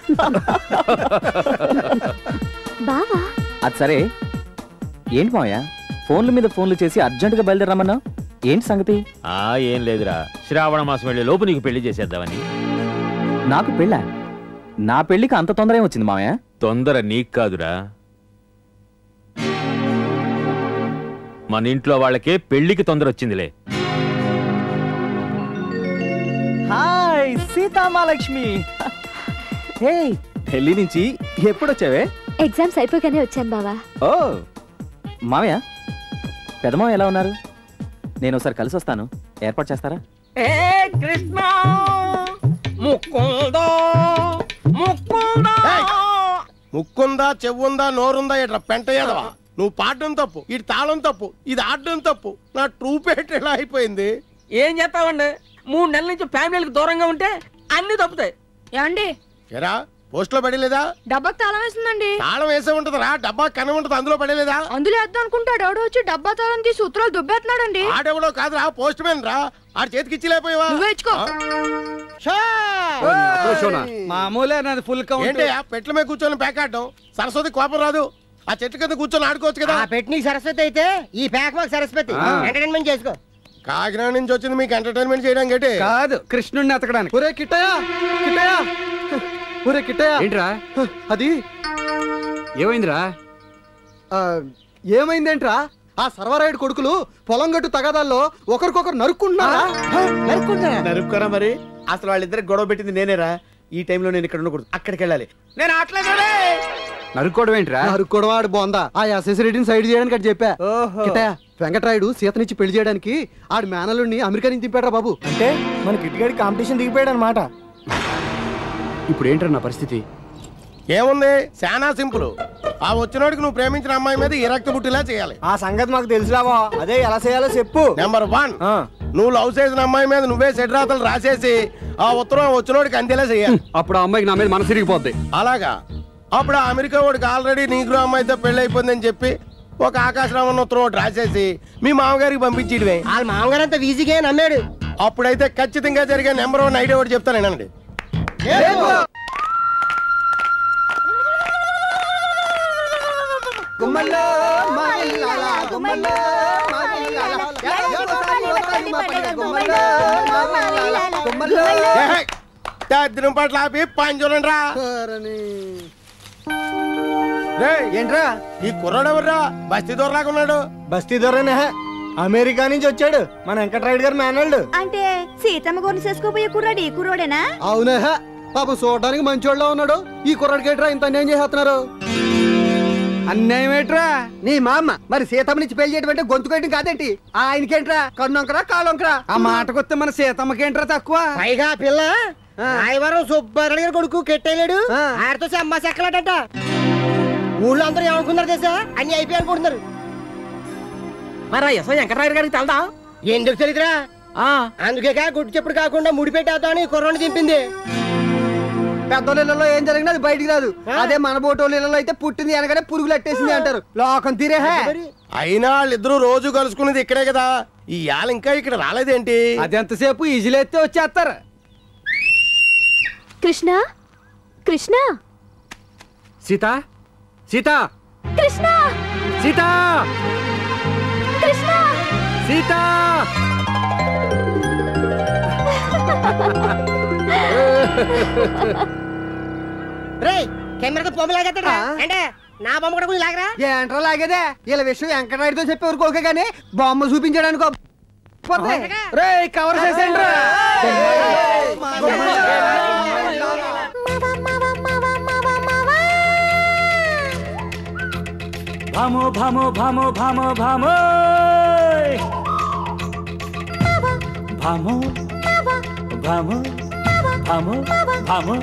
బావా అది సరే, ఏంటి మావయ్య ఫోన్ల మీద ఫోన్లు చేసి అర్జెంటుగా బయలుదేరమన్నావు? ఏంటి సంగతి? ఆ ఏం లేదురా, శ్రావణ మాసం వెళ్ళే లోపు నీకు పెళ్లి చేసేద్దామని. నాకు పెళ్ళా? నా పెళ్లికి అంత తొందర ఏమొచ్చింది మావయ్య? తొందర నీకు కాదురా, మన ఇంట్లో వాళ్ళకే పెళ్లికి తొందర వచ్చిందిలే. హాయ్ సీతామాలక్ష్మి. హే, ఢిల్లీ నుంచి ఎప్పుడొచ్చావే? ఎగ్జామ్స్ అయిపోగానే వచ్చాను బావా. ఓ మావయ్య, పెదమావ ఎలా ఉన్నారు? నేను ఒకసారి కలిసి వస్తాను, ఏర్పాటు చేస్తారా? ఏ కృష్ణ ముక్కుందా ముక్కుందా ముక్కుందా చెవుందా నోరుందా ఇట్లా పెంట ఏదవా? నువ్వు పాడడం తప్పు, ఇటు తాళం తప్పు, ఇది ఆడడం తప్పు. నా ట్రూపేట్ ఎలా అయిపోయింది? ఏం చేస్తావండి? మూడు నెలల నుంచి ఫ్యామిలీకి దూరంగా ఉంటే అన్ని తప్పుతాయి. ఏమండి ఎరా పోస్ట్ లో పడలేదా? డబ్బాకి తాళం వేసిందండి. తాళం వేసే ఉంటదిరా, డబ్బా కన ఉంటది, అందులో పడలేదా? అందులో వేద్దాం అనుకుంటాడు, ఎవడో వచ్చి డబ్బా తాళం తీసి ఉత్తరాలు దుబ్బేస్తున్నాడండి. ఆడెవడో కాదురా, పోస్ట్ మ్యాన్ రా. ఆడ చేతికి ఇచ్చిలేకపోయావా? నువ్వే ఇచ్చుకో. మామూలే నాది ఫుల్ కౌంట్. ఏంటి పెట్ల మీద కూర్చొని పేకాడడం? సరస్వతి కోపం రాదు? ఆ చెట్టు కింద కూర్చొని ఆడుకోవచ్చు కదా. ఆ పెట్టి నీకు సరస్వతి అయితే ఈ ప్యాక్ మాకు సరస్వతి. ఎంటర్టైన్మెంట్ చేసుకో. కాకినాడ నుంచి వచ్చింది మీకు ఎంటర్టైన్మెంట్ చేయడానికి ఏంటి? కాదు, కృష్ణుడిని ఎతకడానికి. ఒరే కిట్టయ్య, కిట్టయ్య, ఒరే కిట్టయ్య. ఏంట్రా అది? ఏమైందిరా? ఏమైందేంట్రా? ఆ సర్వరాయుడు కొడుకులు పొలం గట్టు తగాదాల్లో ఒకరికొకరు నరుక్కుంటున్నారా? నరుక్కుంటున్నారా? నరుక్కోరా మరి. అసలు వాళ్ళిద్దరికి గొడవ పెట్టింది నేనేరా. ఈ టైంలో నేను ఇక్కడ ఉండకూడదు, అక్కడికి వెళ్ళాలి. నేను అట్లా నరుక్కోవడం ఏంట్రా? నరుక్కోవడం ఆడు బాగుందా? ఆ అసెసరీని సైడ్ చేయడానికి అటు చెప్పా. కిట్టయ్య, వెంకటరాయుడు సీతనిచ్చి పెళ్లి చేయడానికి ఆడి మేనలుడిని అమెరికా నుంచి దింపాడా బాబు. అంటే మన కిట్టిగాడి కాంపిటీషన్ దిగిపోయాడు అనమాట. ఇప్పుడు ఏంట్రా నా పరిస్థితి? ఏముంది, చాలా సింపుల్. ఆ వచ్చినోడికి నువ్వు ప్రేమించిన అమ్మాయి మీద ఈ రక్త బుట్టిలా చేయాలి. ఆ సంగతి మాకు తెలుసులావా, అదే ఎలా చేయాలో చెప్పు. నెంబర్ వన్, నువ్వు లవ్ చేసిన అమ్మాయి మీద నువ్వే సెట్ రాతలు రాసేసి ఆ ఉత్తరం వచ్చినోడికి అందేలా చేయాలి. అప్పుడు ఆ అమ్మాయికి నా మీద మనసు ఇరిగిపోద్ది. అలాగా? అప్పుడు ఆ అమెరికా వాడికి ఆల్రెడీ నీకు అమ్మాయితో పెళ్లి అయిపోయిందని చెప్పి ఒక ఆకాశరామన్న ఉత్తరం ఒకటి రాసేసి మీ మామగారికి పంపించేయడమే. వాళ్ళ మామగారు అంత ఈజీగా నమ్మాడు. అప్పుడైతే ఖచ్చితంగా జరిగే నెంబర్ వన్ ఐడియా ఒకటి చెప్తానండి. దరిద్రం పట్ల ఆపి పని చూడండి రా. ఏంట్రా ఈ కుర్రాడు ఎవర్రా? బస్తీ దొరలాగా ఉన్నాడు. బస్తీ దొరనే అమెరికా నుంచి వచ్చాడు మన వెంకటరాయుడు గారు మేనల్డ్. అంటే సీతమ్మ గొర్రెలు చేసుకోపోయే కుర్రాడు ఈ కుర్రోడేనా? అవునే పాపం చూడడానికి మంచోళ్ళ ఉన్నాడు. ఈ కుర్రాడికి ఏంట్రా ఇంత అన్యాయం చేస్తున్నారు? అన్యాయం ఏంట్రా నీ మా అమ్మ మరి సీతమ్మ నుంచి పెళ్లి చేయడం అంటే గొంతు కొట్టడం కాదేంటి? ఆయనకేంట్రా కన్నొంకరా కాలొంకరా? ఆ మాటకొస్తే మన సీతమ్మకేంట్రా తక్కువ? పైగా పిల్ల రాయవరం సుబ్బారెడ్డి గారు కొడుకు కెట్టేలేడు. ఆయనతో అమ్మ చెక్కలాడట. ఊళ్ళో అందరూ ఏమనుకున్నారు తెలుసా? అన్ని అయిపోయి అనుకుంటున్నారు. మరి ఎస్ఐ వెంకటరాయుడు గారికి తెలదా? ఎందుకు తెలియదురా? అందుకే గుడ్డు చెప్పుడు కాకుండా ముడిపెట్టేద్దామని కుర్రాన్ని దింపింది. పెద్దోళ్ళలో ఏం జరిగినా అది బయటికి రాదు. అదే మన బోటోళ్ళలో అయితే పుట్టింది అనగానే పురుగులు అట్టేసింది అంటారు. లోకం తీరే. అయినా వాళ్ళిద్దరూ రోజు కలుసుకునేది ఇక్కడే కదా. ఈ యాళ్ళ ఇంకా ఇక్కడ రాలేదేంటి? అది ఎంతసేపు ఈజీలో ఎత్తే వచ్చేస్తారు. కృష్ణ కృష్ణ సీత సీత కృష్ణ సీత కృష్ణ సీత రే కెమెరాతో బొమ్మ లాగేస్తాడా? అంటే నా బొమ్మ కూడా కొంచెం లాగరా. ఏంట్రా లాగేదే? ఇలా విషయం వెంకటరాయుడుతో చెప్పి ఊరుకోకే గానీ బొమ్మ చూపించడానికి రే కవర్ చేసేయండి. భామో భామో భామో భామో భామో భామో భామో భామో భామో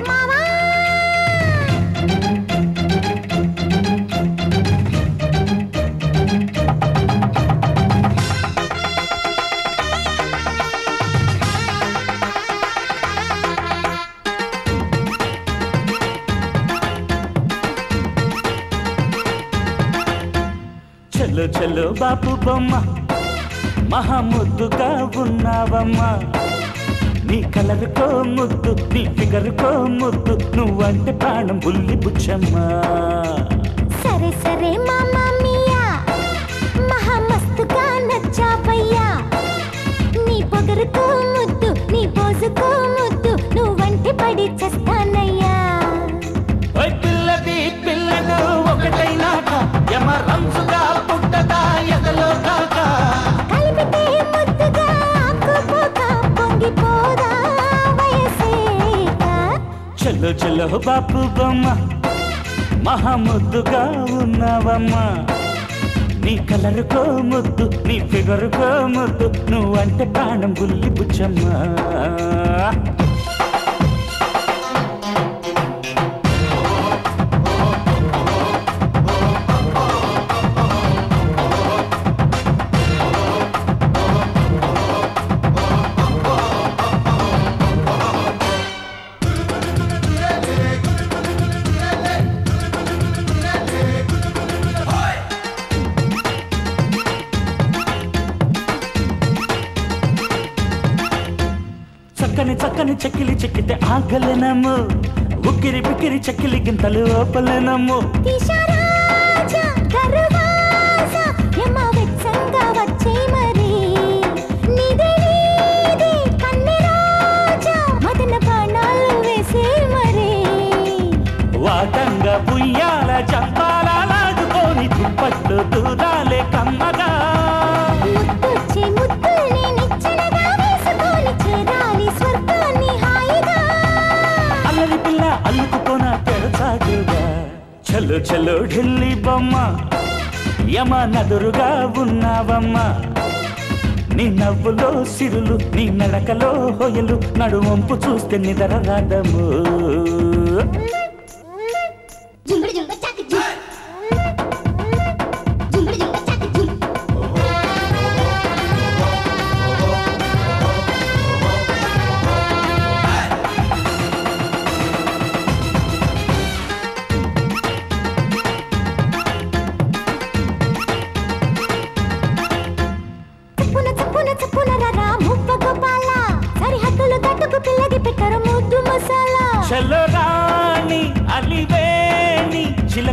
చలో చలో బాపు బొమ్మ మహా ముద్దుగా ఉన్నావమ్మా. నీ కలరుకో ముద్దు, నీ ఫిగరుకో ముద్దు, నువ్వంటే ప్రాణం బుల్లి బుచ్చమ్మా. సరే సరే మామా మియా మహా మస్తుగా నచ్చావయ్యా. నీ పొగరుకో ముద్దు, నీ పోజుకో ముద్దు, నువ్వంటే పడి చేస్తానయ్యా. పిల్లది పిల్లడు ఒకటైనాక యమ రంసుగా పుట్టదా ఎదలో దాకా. కలిపితే ముద్దుగా ఆకుపోక పొంగిపోదా వయసేక. చలో చలో బాపు బొమ్మ మహా ముద్దుగా ఉన్నావమ్మా. నీ కలరుకో ముద్దు, నీ ఫిగరుకో ముద్దు, నువ్వంటే ప్రాణం బుల్లి బుచ్చమ్మా. చక్కని చక్కని చెక్కిలి చెక్కితే ఆగలేనమ్ము, ఉక్కిరి పిక్కిరి చెక్కిలి గింతలు ఓపలేనమ్ము. దిశరాజా దర్వాజా యమ వెచ్చంగా వచ్చే మరి. నీదే నీదే కన్నె రాజా మదన బాణాలు వేసే మరి. వాటంగా పుయ్యాల చంపాల లాడుకొని దుప్పట్లు దూరాలే కమ్మగా. ముద్దొచ్చే ముద్దుల్ని నిచ్చెనగా వేసుకొని చేరాలి స్వర్గాన్ని హాయిగా. అల్లరి పిల్ల అల్లుకుపోన తెరచాగుగా. చలో చలో ఢిల్లీ బొమ్మ యమ నదురుగా ఉన్నావమ్మా. నీ నవ్వులో సిరులు, నీ నడకలో హొయలు, నడువంపు చూస్తే నిదర రాదము. జుంబడి జుంబ చక జుం జుంబడి జుంబ చక జుం.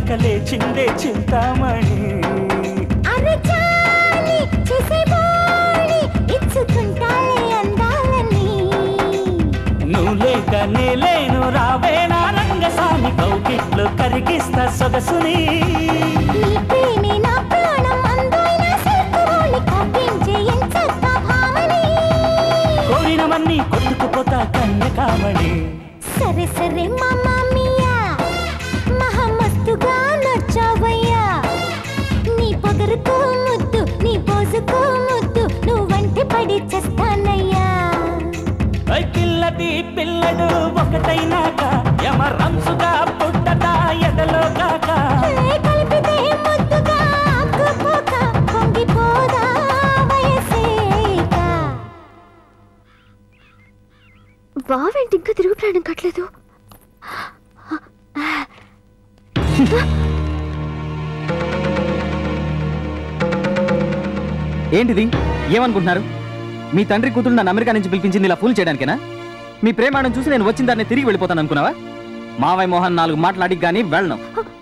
లేక లేచిందే చింతామణి నువ్వు లేక నేలేను రావేనా రంగసాని కౌకిట్లో కరిగిస్తా సొగసుని కోరినవన్నీ కొట్టుకుపోతా కన్యకామణి సరే సరే మామా మియా మహమస్తుగా నచ్చావయ్యా నీ పొగరుకు ముద్దు నీ పోజుకు ముద్దు నువ్వంటి పడి చేస్తానయ్యా పిల్లది పిల్లడు ఒకటైనాక యమ రంసుగా పుట్టదా ఎదలో కాక కలిపితే ముద్దుగా ఆకుపోక పొంగిపోదా వయసేక వావేంటి ఇంకా తిరుగు ప్రయాణం కట్టలేదు ఏంటిది ఏమనుకుంటున్నారు? మీ తండ్రి కూతురు నన్ను అమెరికా నుంచి పిలిపించింది ఇలా ఫూల్ చేయడానికేనా? మీ ప్రేమాను చూసి నేను వచ్చిన దాన్ని తిరిగి వెళ్ళిపోతాను అనుకున్నావా? మావయ్య మోహన్ నాలుగు మాటలాడి కానీ వెళ్ళను.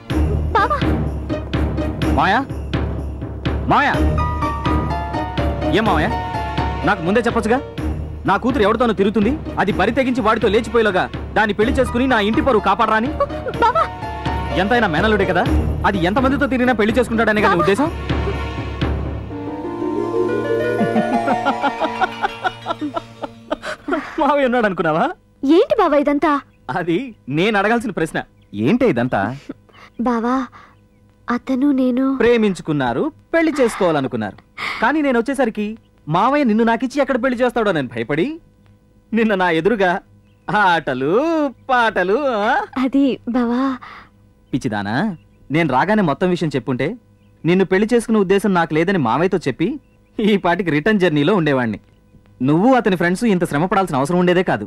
మాయా మాయా ఏం మావయ్య, నాకు ముందే చెప్పొచ్చుగా? నా కూతురు ఎవరితోనో తిరుగుతుంది, అది బరి తెగించి వాడితో లేచిపోయేలోగా దాన్ని పెళ్లి చేసుకుని నా ఇంటి పరువు కాపాడరాని. ఎంతైనా మేనలుడే కదా, అది ఎంతమందితో తిరిగినా పెళ్లి చేసుకుంటాడనే కానీ ఉద్దేశం. మావయ్య ఉన్నాడు అనుకున్నావా? ఏంటి బావా ఇదంతా? అది నేను అడగాల్సిన ప్రశ్న. ఏంటి ఇదంతా? బావా అతను నేను ప్రేమించుకున్నారు, పెళ్లి చేసుకోవాలనుకున్నారు. కానీ నేను వచ్చేసరికి మావయ్య నిన్ను నాకిచ్చి ఎక్కడ పెళ్లి చేస్తాడో నేను భయపడి నిన్న నా ఎదురుగా ఆటలు పాటలు. అది బావా పిచ్చిదానా, నేను రాగానే మొత్తం విషయం చెప్పుంటే నిన్ను పెళ్లి చేసుకునే ఉద్దేశం నాకు లేదని మావయ్యతో చెప్పి ఈ పాటికి రిటర్న్ జర్నీలో ఉండేవాణ్ణి. నువ్వు అతని ఫ్రెండ్స్ ఇంత శ్రమ పడాల్సిన అవసరం ఉండేదే కాదు.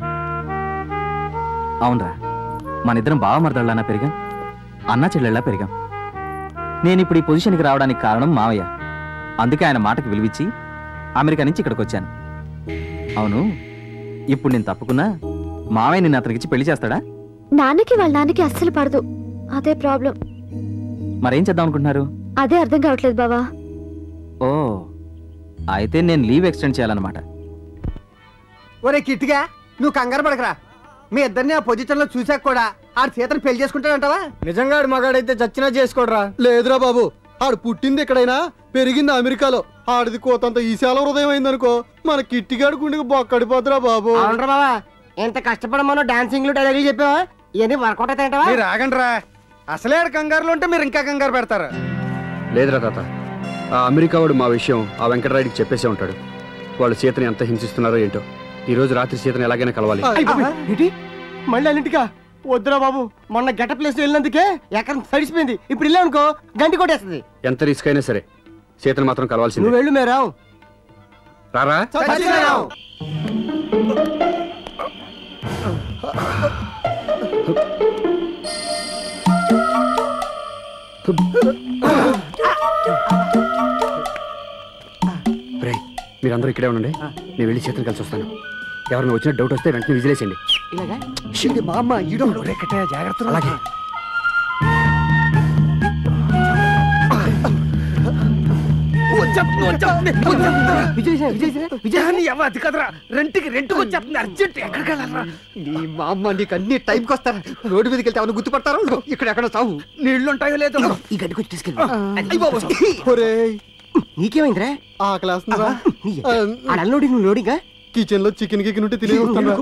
అవునరా, మనిద్దరం బావ మరదళ్ళనా పెరిగాం, అన్నా చెల్లెళ్ళా పెరిగాం. నేను ఇప్పుడు ఈ పొజిషన్కి రావడానికి కారణం మావయ్య. అందుకే ఆయన మాటకి విలువిచ్చి అమెరికా నుంచి ఇక్కడికి వచ్చాను. అవును, ఇప్పుడు నేను తప్పుకున్నా మావయ్య నిన్ను అతనికిచ్చి పెళ్లి చేస్తాడా? నాన్నకి వాళ్ళ నాన్నకి అస్సలు పడదు, అదే ప్రాబ్లం. మరేం చేద్దాం అనుకుంటున్నారు? అదే అర్థం కావట్లేదు బావా. ఓ, అయితే నేను లీవ్ ఎక్స్టెండ్ చేయాలన్నమాట. ఒరే కిట్టిగా, నువ్వు కంగారు పడకరా. మీ ఇద్దరిని ఆ పొజిషన్ లో చూసాక కూడా ఆడు సీతను పెళ్లి చేసుకుంటాడంటావా? నిజంగా ఆడు మగాడైతే చచ్చినా చేసుకోడరా. లేదురా బాబు, ఆడు పుట్టింది ఎక్కడైనా పెరిగింది అమెరికాలో. ఆడిది కోతంత ఈశాల హృదయం అయిందనుకో, మన కిట్టిగాడు గుండెకి బొక్కడిపోతురా బాబు. అవునరా బాబా, ఎంత కష్టపడమనో డాన్సింగ్ డైలాగులు చెప్పావా? ఇవన్నీ వర్కౌట్ అవుతాయంటావా? మీరు ఆగండిరా, అసలే ఆడు కంగారులో ఉంటే మీరు ఇంకా కంగారు పెడతారు. లేదురా తాత, ఆ అమెరికా వాడు మా విషయం ఆ వెంకటరాయుడికి చెప్పేసే ఉంటాడు. వాళ్ళు సీతని ఎంత హింసిస్తున్నారో ఏంటో. ఈ రోజు రాత్రి సీతని ఎలాగైనా కలవాలి. ఏంటి మళ్ళీ అన్నింటికా? వద్దురా బాబు, మొన్న గెట ప్లేస్ వెళ్ళినందుకే ఎక్కడ సడిసిపోయింది. ఇప్పుడు వెళ్ళా అనుకో గంటి కొట్టేస్తుంది. ఎంత రిస్క్ అయినా సరే సీతని మాత్రం కలవాల్సింది. నువ్వు వెళ్ళు మేరావు. రారా మీరందరూ ఇక్కడే ఉండండి, నేను వెళ్ళి చేతులు కలిసి వస్తాను. ఎవరైనా వచ్చిన డౌట్ వస్తే వెంటనే విజిలేసండి. మా అమ్మ ఈడో జాగ్రత్త. అలాగే అది కదరా, రెంట్కి రెంట్కి వచ్చేస్తుంది అర్జెంట్. ఎక్కడికి వెళ్ళాలరా? నీ మా అమ్మ నీకు అన్ని టైంకి వస్తారా? రోడ్డు మీదకి వెళ్తే అవును గుర్తుపడతారు. ఇక్కడ ఎక్కడ సాగు నీళ్లు ఉంటాయో లేదో ఈ గడ్డి కొంచెం తీసుకెళ్ళి. నీకేమైందిరా? ఆ క్లాస్ అన్లోడింగ్ నువ్వు లోడింగ్ కిచెన్ లో చికెన్ గికెన్ ఉంటే తినే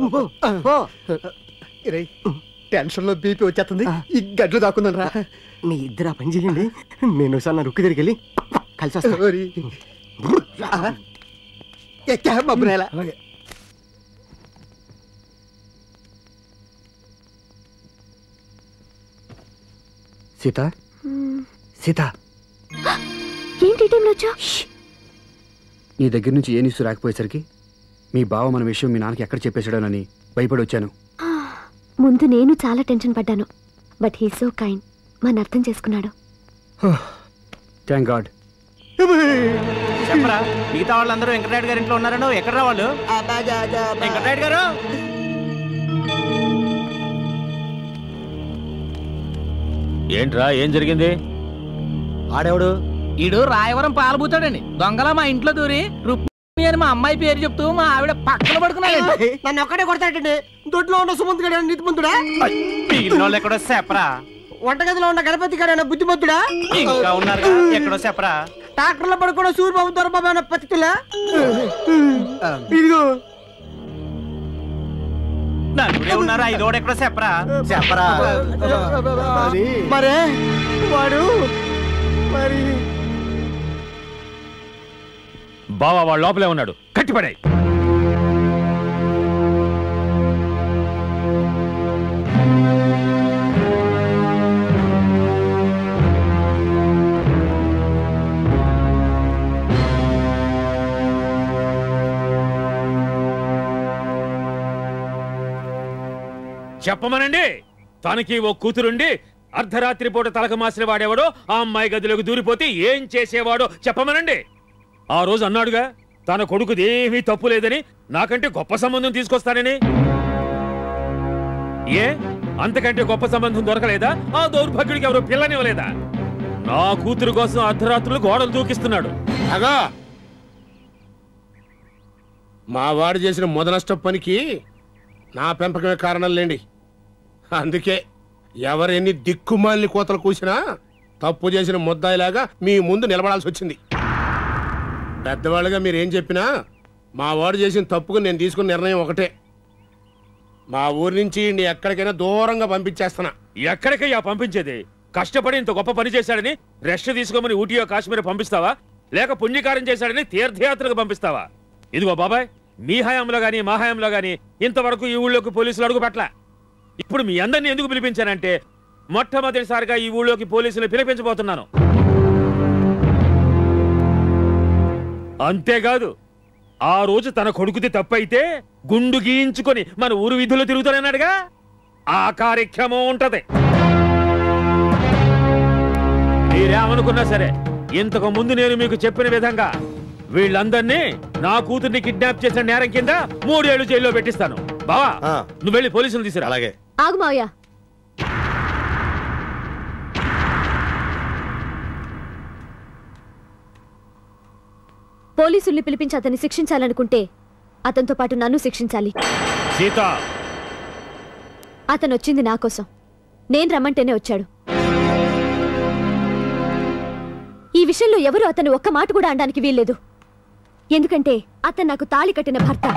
టెన్షన్ లో బీపీ వచ్చేస్తుంది. ఈ గడ్లు దాక్కుందని రా. మీ ఇద్దరు ఆ పని చేయండి, నేను ఒకసారి నా రుక్కు దగ్గరికి వెళ్ళి కలిసి వస్తాను. సీత సీత ఏంటి టైంలో వచ్చా? నీ దగ్గర నుంచి ఏ న్యూస్ రాకపోయేసరికి మీ బావ మన విషయం మీ నాన్నకి ఎక్కడ చెప్పేశాడోనని భయపడి వచ్చాను. ముందు నేను చాలా టెన్షన్ పడ్డాను, బట్ హీ సో కైండ్, మన అర్థం చేసుకున్నాడు. Thank god. చెప్పరా, మిగతా వాళ్ళందరూ వెంకటరాయుడు గారి ఇంట్లో ఉన్నారనో? ఎక్కడ వాళ్ళు? వెంకటరాయుడు గారు, ఏంట్రా ఏం జరిగింది? ఆడెవడు? ఈడు రాయవరం పాలబూతాడండి. దొంగలా మా ఇంట్లో దూరి రుక్మిణి అని మా అమ్మాయి పేరు చెప్తూ మా ఆవిడ పక్కన పడుకున్నాడు. నన్ను ఒక్కడే కొడతాడండి. దొడ్లో ఉన్న సుమంత్ గడ నీతిమంతుడా? ఎక్కడో చెప్పరా. వంటగదిలో ఉన్న గణపతి గారు బుద్ధిమంతుడా? ఇంకా ఉన్నారు ఎక్కడో చెప్పరా. ట్రాక్టర్లో పడుకోవడం సూర్యబాబు దొరబాబు అన్న పతితులా? ఇదిగో నలుగురే ఉన్నారు. ఐదోడు ఎక్కడో చెప్పరా. చెప్పరా. మరే వాడు మరి బావా వాడు లోపలే ఉన్నాడు. కట్టిపడాయి. చెప్పమనండి. తనకి ఓ కూతురుండి అర్ధరాత్రి పూట తలకు మాసిన వాడేవాడో ఆ అమ్మాయి గదిలోకి దూరిపోతే ఏం చేసేవాడో చెప్పమనండి. ఆ రోజు అన్నాడుగా తన కొడుకుది ఏమీ తప్పు లేదని, నాకంటే గొప్ప సంబంధం తీసుకొస్తానని. ఏ అంతకంటే గొప్ప సంబంధం దొరకలేదా? ఆ దౌర్భాగ్యుడికి ఎవరో పిల్లనివ్వలేదా? నా కూతురు కోసం అర్ధరాత్రులు గోడలు దూకిస్తున్నాడు. అగా మా వాడు చేసిన మొదనష్ట పనికి నా పెంపకమే కారణం లేండి. అందుకే ఎవరెన్ని దిక్కుమాలిని కోతలు కూసినా తప్పు చేసిన ముద్దాయిలాగా మీ ముందు నిలబడాల్సి వచ్చింది. పెద్దవాళ్ళుగా మీరేం చెప్పినా మా వాడు చేసిన తప్పుకు నేను తీసుకున్న నిర్ణయం ఒకటే. మా ఊరి నుంచి ఎక్కడికైనా దూరంగా పంపించేస్తున్నా. ఎక్కడికయ్యా పంపించేది? కష్టపడి ఇంత గొప్ప పని చేశాడని రెస్ట్ తీసుకోమని ఊటీయో కాశ్మీర్ పంపిస్తావా, లేక పుణ్యకారం చేశాడని తీర్థయాత్రకు పంపిస్తావా? ఇదిగో బాబాయ్, మీ హయాంలో గాని మా హయాంలో గాని ఇంతవరకు ఈ ఊళ్ళోకి పోలీసులు అడుగు పట్ల. ఇప్పుడు మీ అందరినీ ఎందుకు పిలిపించానంటే మొట్టమొదటిసారిగా ఈ ఊళ్ళోకి పోలీసులు పిలిపించబోతున్నాను. అంతేకాదు, ఆ రోజు తన కొడుకుది తప్పైతే గుండు గీయించుకొని మన ఊరు వీధుల్లో తిరుగుతానన్నాడుగా, ఆ కార్యక్రమం ఉంటది. మీరేమనుకున్నా సరే ఇంతకు ముందు నేను మీకు చెప్పిన విధంగా వీళ్ళందరినీ నా కూతుర్ని కిడ్నాప్ చేసిన నేరం కింద మూడేళ్లు జైల్లో పెట్టిస్తాను. బావా నువ్వు వెళ్ళి పోలీసులు తీసుకురా. అలాగే. ఆగు మావయ్య. పోలీసుల్ని పిలిపించి అతన్ని శిక్షించాలనుకుంటే అతనితో పాటు నన్ను శిక్షించాలి. సీత, అతను వచ్చింది నా కోసం. నేను రమ్మంటేనే వచ్చాడు. ఈ విషయంలో ఎవరు అతను ఒక్క మాట కూడా అనడానికి వీల్లేదు. ఎందుకంటే అతను నాకు తాళి కట్టిన భర్త.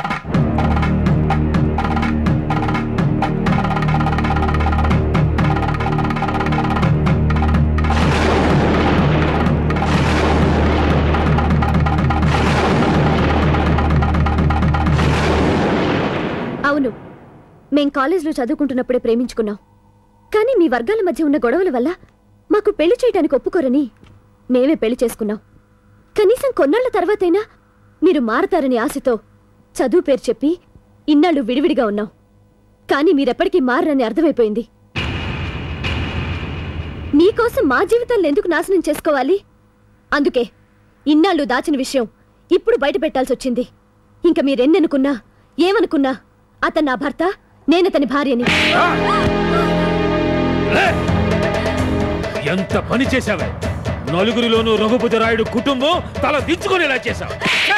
అవును, మేం కాలేజ్లో చదువుకుంటున్నప్పుడే ప్రేమించుకున్నాం. కానీ మీ వర్గాల మధ్య ఉన్న గొడవల వల్ల మాకు పెళ్లి చేయడానికి ఒప్పుకోరని మేమే పెళ్లి చేసుకున్నాం. కనీసం కొన్నాళ్ల తర్వాతైనా మీరు మారతారని ఆశతో చదువు పేరు చెప్పి ఇన్నాళ్ళు విడివిడిగా ఉన్నాం. కానీ మీరెప్పటికీ మారని అర్థమైపోయింది. మీకోసం మా జీవితాలను ఎందుకు నాశనం చేసుకోవాలి? అందుకే ఇన్నాళ్ళు దాచిన విషయం ఇప్పుడు బయట పెట్టాల్సి వచ్చింది. ఇంక మీరెన్ననుకున్నా ఏమనుకున్నా అతను నా భర్త, నేనతని భార్యని. ఎంత పని చేశావే! నలుగురిలోనూ రఘుపతి రాయుడు కుటుంబం తల దించుకునేలా చేశావు.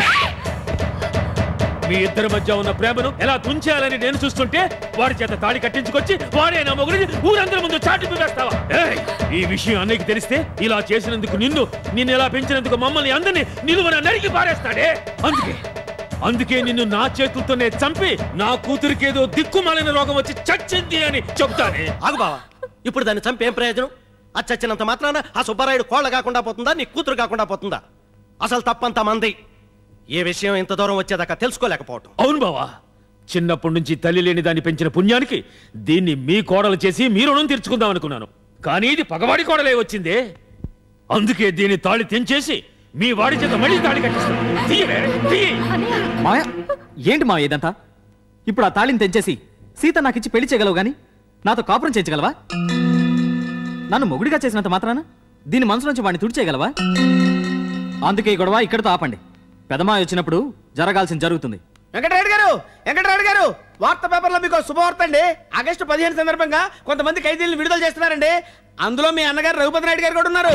మీ ఇద్దరి మధ్య ఉన్న ప్రేమను ఎలా తుంచేయాలని నేను చూస్తుంటే వాడి చేత తాళి కట్టించుకొచ్చి వాడే నా మొగుడిని ఊరందరి ముందు చాటి వేస్తావా? ఈ విషయం అన్నయ్యకి తెలిస్తే ఇలా చేసినందుకు నిన్ను నిన్ను ఎలా పెంచినందుకు మమ్మల్ని అందరినీ నిలువన నరికి పారేస్తాడే. అందుకే అందుకే నిన్ను నా చేతులతోనే చంపి నా కూతురికేదో దిక్కుమాలిన రోగం వచ్చి చచ్చింది అని చెప్తానే. ఆగు బావా, ఇప్పుడు దాన్ని చంపి ఏం ప్రయోజనం? అది చచ్చినంత మాత్రాన ఆ సుబ్బారాయుడు కోళ్ళ కాకుండా పోతుందా, నీ కూతురు కాకుండా పోతుందా? అసలు తప్పంత మంది. ఏ విషయం ఇంత దూరం వచ్చేదాకా తెలుసుకోలేకపోవటం. అవును బావా, చిన్నప్పటి నుంచి తల్లి లేని దాన్ని పెంచిన పుణ్యానికి దీన్ని మీ కోడలు చేసి మీ రుణం తీర్చుకుందాం అనుకున్నాను. కానీ ఇది పగవాడి కోడలే వచ్చిందే. అందుకే దీన్ని తాళి తెంచేసి మీ వాడి చేత మళ్ళీ తాళి కట్టిస్తాను. మాయా, ఏంటి మా ఇదంతా? ఇప్పుడు ఆ తాళిని తెంచేసి సీత నాకిచ్చి పెళ్లి చేయగలవు గాని నాతో కాపురం చేయించగలవా? నన్ను మొగుడిగా చేసినంత మాత్రాన దీని మనసు నుంచి వాడిని తుడిచేయగలవా? అందుకే ఈ గొడవ ఇక్కడితో ఆపండి. పెదమాయ వచ్చినప్పుడు జరగాల్సింది జరుగుతుంది. వెంకటరెడ్డి గారు వెంకటరెడ్డి గారు వార్తా పేపర్లో మీకు శుభవార్త అండి. ఆగస్టు పదిహేను సందర్భంగా కొంతమంది ఖైదీలను విడుదల చేస్తున్నారండి. అందులో మీ అన్నగారు రఘుపతి నాయుడు గారు కూడా ఉన్నారు.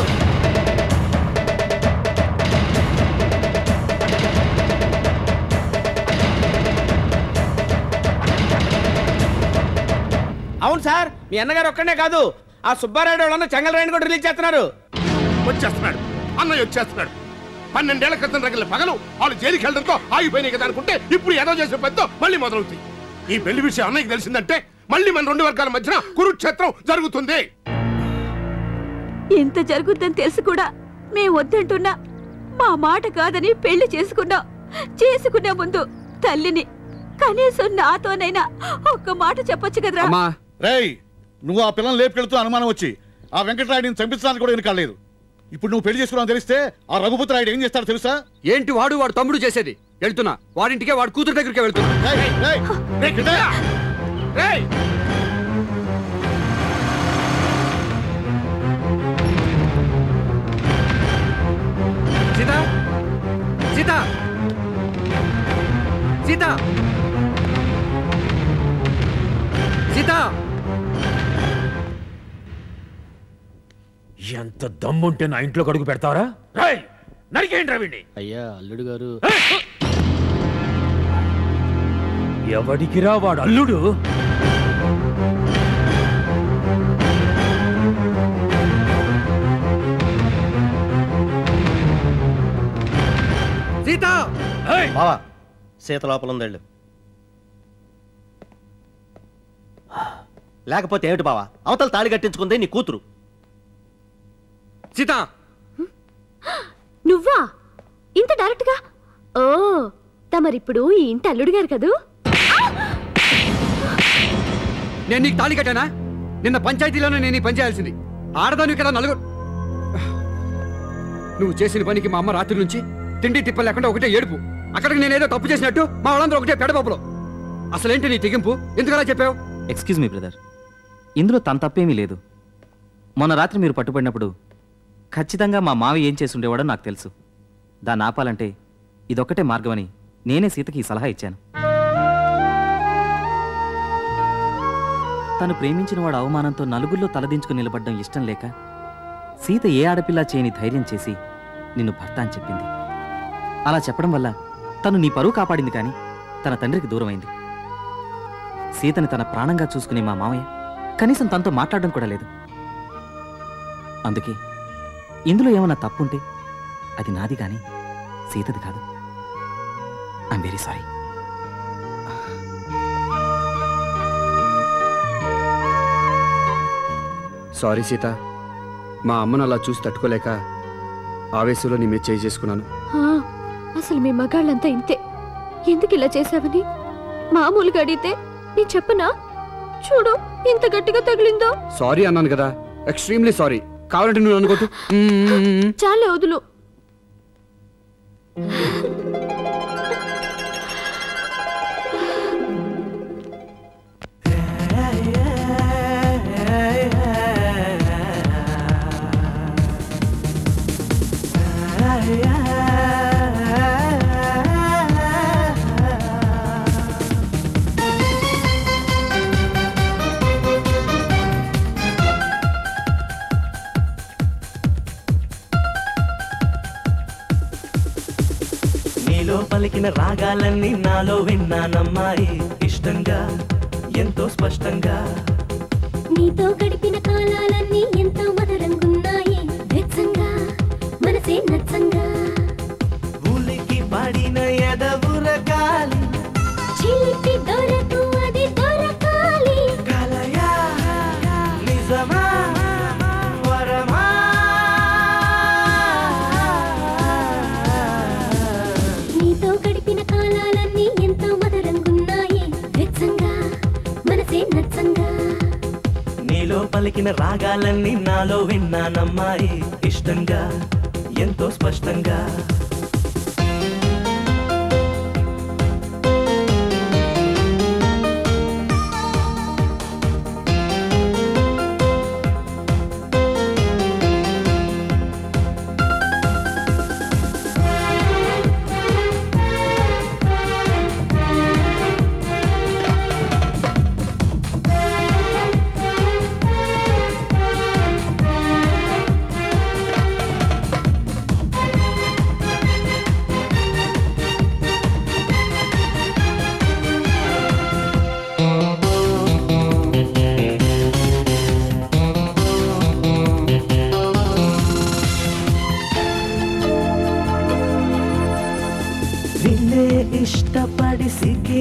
అవును సార్, మీ అన్నగారు ఒక్కడే కాదు, ఆ సుబ్బారాయుడు వాళ్ళన్న చెంగలరాయుడు కూడా రిలీజ్ చేస్తున్నారు. వచ్చేస్తున్నాడు అన్నయ్య వచ్చేస్తున్నాడు. పన్నెండేళ్ల క్రితం రగిలిన పగలు వాళ్ళు జైలుకి వెళ్ళడంతో ఆగిపోయినాయి కదా అనుకుంటే ఇప్పుడు ఏదో చేసే పెద్ద మళ్ళీ మొదలవుతాయి. ఈ పెళ్లి విషయం అన్నయ్యకి తెలిసిందంటే మళ్ళీ మన రెండు వర్గాల మధ్యన కురుక్షేత్రం జరుగుతుంది. ఇంత జరుగుద్దని తెలుసు కూడా మేం వద్దంటున్నా మా మాట కాదని పెళ్లి చేసుకున్నాం. చేసుకునే ముందు తల్లిని కనీసం నాతోనైనా ఒక్క మాట చెప్పొచ్చు కదరా. రేయ్, నువ్వు ఆ పిల్లలు లేపుకెళ్తూ అనుమానం వచ్చి ఆ వెంకటరాయుడిని చంపించడానికి కూడా వెనకాలేదు. ఇప్పుడు నువ్వు పెళ్లి చేసుకున్నావు తెలిస్తే ఆ రఘుపతి రాయుడు ఏం చేస్తాడో తెలుసా? ఏంటి వాడు వాడు తమ్ముడు చేసేది? వెళ్తున్నా వాడింటికే, వాడు కూతురు దగ్గరికే వెళ్తున్నా. సీత సీత సీత సీత ఎంత దమ్ముంటే నా ఇంట్లో కడుగు పెడతావరా? రాయ్ నరికేంటి రవిని. అయ్యా అల్లుడు గారు. ఎవడికిరా వాడు అల్లుడు? సీత బావా, సీత లోపల ఉందేళ్ళు. లేకపోతే ఏమిటి బావా, అవతల తాళి కట్టించుకుందే నీ కూతురు. సీత నువ్వా ఇంత డైరెక్ట్ గా? ఓ తమరిప్పుడు ఈ ఇంటి అల్లుడు గారు కదూ? నేను నీకు తాళి కట్టానా? నిన్న పంచాయతీలోనే నేను పని చేయాల్సింది. ఆడదాను కదా నలుగురు. నువ్వు చేసిన పనికి మా అమ్మ రాత్రి నుంచి తిండి తిప్ప లేకుండా ఒకటే ఏడుపు. అక్కడికి నేనేదో తప్పు చేసినట్టు మా వాళ్ళందరూ ఒకటే పెడబాబులో. అసలేంటి నీ తెగింపు? ఎందుకలా చెప్పావు? ఎక్స్క్యూజ్ మీ బ్రదర్, ఇందులో తన తప్పేమీ లేదు. మొన్న రాత్రి మీరు పట్టుబడినప్పుడు ఖచ్చితంగా మా మావి ఏం చేసి ఉండేవాడో నాకు తెలుసు. దాన్ని ఆపాలంటే ఇదొక్కటే మార్గమని నేనే సీతకి ఈ సలహా ఇచ్చాను. తను ప్రేమించిన వాడు అవమానంతో నలుగురిలో తలదించుకుని నిలబడ్డం ఇష్టం లేక సీత ఏ ఆడపిల్ల చేయని ధైర్యం చేసి నిన్ను భర్త అని చెప్పింది. అలా చెప్పడం వల్ల తను నీ పరువు కాపాడింది, కానీ తన తండ్రికి దూరమైంది. సీతని తన ప్రాణంగా చూసుకునే మా మామయ్య కనీసం తనతో మాట్లాడడం కూడా లేదు. అందుకే ఇందులో ఏమన్నా తప్పుంటే అది నాది కానీ సీతది కాదు. I'm very sorry. Sorry Seetha, మా అమ్మను అలా చూసి తట్టుకోలేక ఆవేశంలో నీ మీద చేయి చేసుకున్నాను. అసలు మీ మగాళ్ళంతా ఇంతే. ఎందుకు ఇలా చేసావని మామూలుగా అడిగితే నీ చెప్పనా? చూడు ఇంత గట్టిగా తగిలిందో. సారీ అన్నాను కదా, ఎక్స్ట్రీమ్లీ సారీ. కావాలంటే నువ్వు అనుకోటు. చాలే వదులు. పలికిన రాగాలన్నీ నాలో విన్నానమ్మాయి, ఇష్టంగా ఎంతో స్పష్టంగా. నీతో గడిపిన కాలాలన్నీ ఎంతో మధురంగున్నాయి, వెచ్చంగా మనసే నచ్చంగా. ఊలికి పడిన ఎదవురగాలి, చిలిపి దొరకు అది దొరకాలి. కలయా నిజమా వరమా. నీతో గడిపిన కాలాలన్నీ ఎంతో మధురంగున్నాయి, వెచ్చంగా మనసే నచ్చంగా. నీలో పలికిన రాగాలన్నీ నాలో విన్నానమ్మాయి, ఇష్టంగా ఎంతో స్పష్టంగా.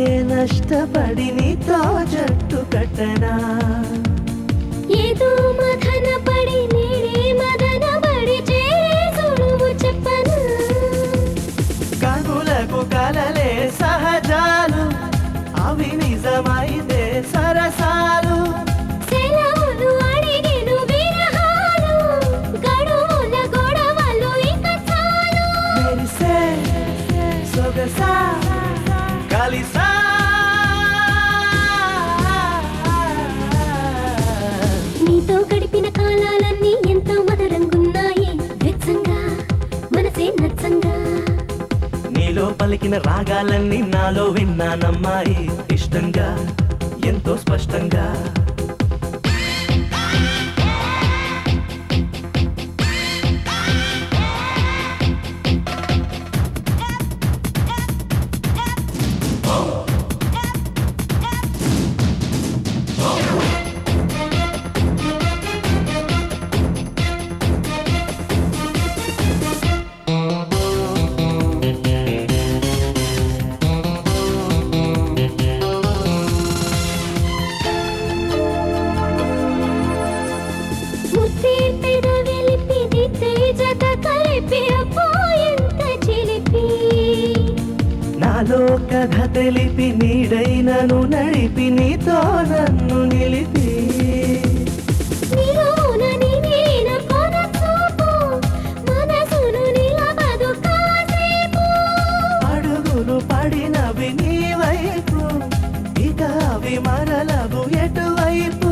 నష్టపడి నీతో జట్టు కట్టనా ఏదో మదన పడి నేడే మదన పడి చేరువు చెప్పను కనులకు కలలే సహజాలు అవి నిజమైతే సరసాలు సెలవులు అడిగెను విరహాలు గడువుల గొడవలు ఇక చాలు మెరిసే సొగసా కలిసా నీతో గడిపిన కాలాలన్నీ ఎంతో మధురంగున్నాయి వెచ్చంగా మనసే నచ్చంగా నీలో పలికిన రాగాలన్నీ నాలో విన్నానమ్మాయి ఇష్టంగా ఎంతో స్పష్టంగా నాలో కథ తెలిపి నీడైనను నడిపి నీతో నన్ను నిలిపి అడుగులు పడినవి నీ వైపు ఇక అవి మరలవు ఎటువైపు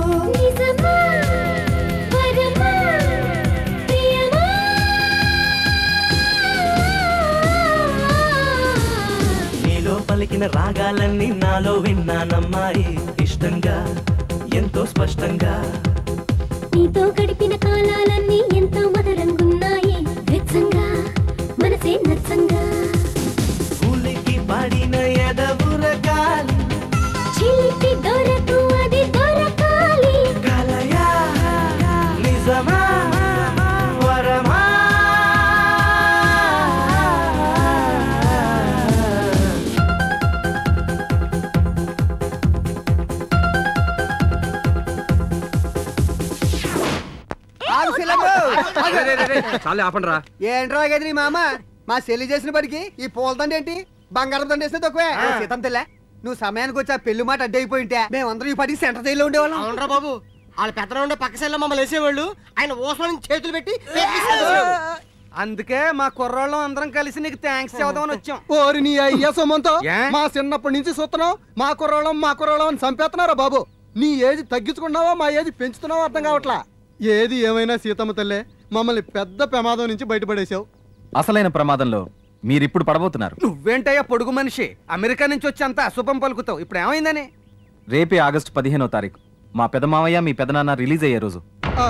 నీలో పలికిన రాగాలన్నీ నాలో విన్నానమ్మాయి ఇష్టంగా ఎంతో స్పష్టంగా నీతో గడిపిన కాలాలన్నీ ఎంతో మధురంగున్నాయి వెచ్చంగా మనసే నచ్చంగా ఉలికి పడిన ఎదవురగాలి చిలిపి దొరకు అది దొరకాలి కలయా నిజమా వరమా చాలే ఆపండిరా. ఏంట్రా గది నీ మామ మా చెల్లి చేసిన పనికి ఈ పూల దండ ఏంటి బంగారం దండ వేసిన తక్కువే సీతం తెల్ల నువ్వు సమయానికి వచ్చి ఆ పెళ్లి మాట అడ్డైపోయింటే మేమందరం ఈ పనికి సెంటర్ జైల్లో ఉండేవాళ్ళం. అవునరా బాబు వాళ్ళ పెద్దలు ఉండే పక్క సెల్లో మమ్మల్ని వేసేవాళ్ళు ఆయన ఓసం నుంచి చేతులు పెట్టి అందుకే మా కుర్రోళ్ళం అందరం కలిసి నీకు థ్యాంక్స్ చెబుదామని వచ్చాం. ఓరి నీ అయ్యా సొమ్మంతో మా చిన్నప్పటి నుంచి చూస్తున్నావు మా కుర్రోళ్ళం మా కుర్రోళ్ళం అని చంపేస్తున్నారా బాబు. నీ ఏది తగ్గించుకున్నావా మా ఏది పెంచుతున్నావో అర్థం కావట్లా. ఏది ఏమైనా సీతమ్మ తల్లే మమ్మల్ని పెద్ద ప్రమాదం నుంచి బయటపడేశావు. అసలైన ప్రమాదంలో మీరిప్పుడు పడబోతున్నారు. నువ్వేంటయ్యా పొడుగు మనిషి అమెరికా నుంచి వచ్చి అంత అశుభం పలుకుతావు. ఇప్పుడు ఏమైందని? రేపే ఆగస్టు పదిహేనో తారీఖు మా పెదమావయ్య మీ పెదనాన్న రిలీజ్ అయ్యే రోజు.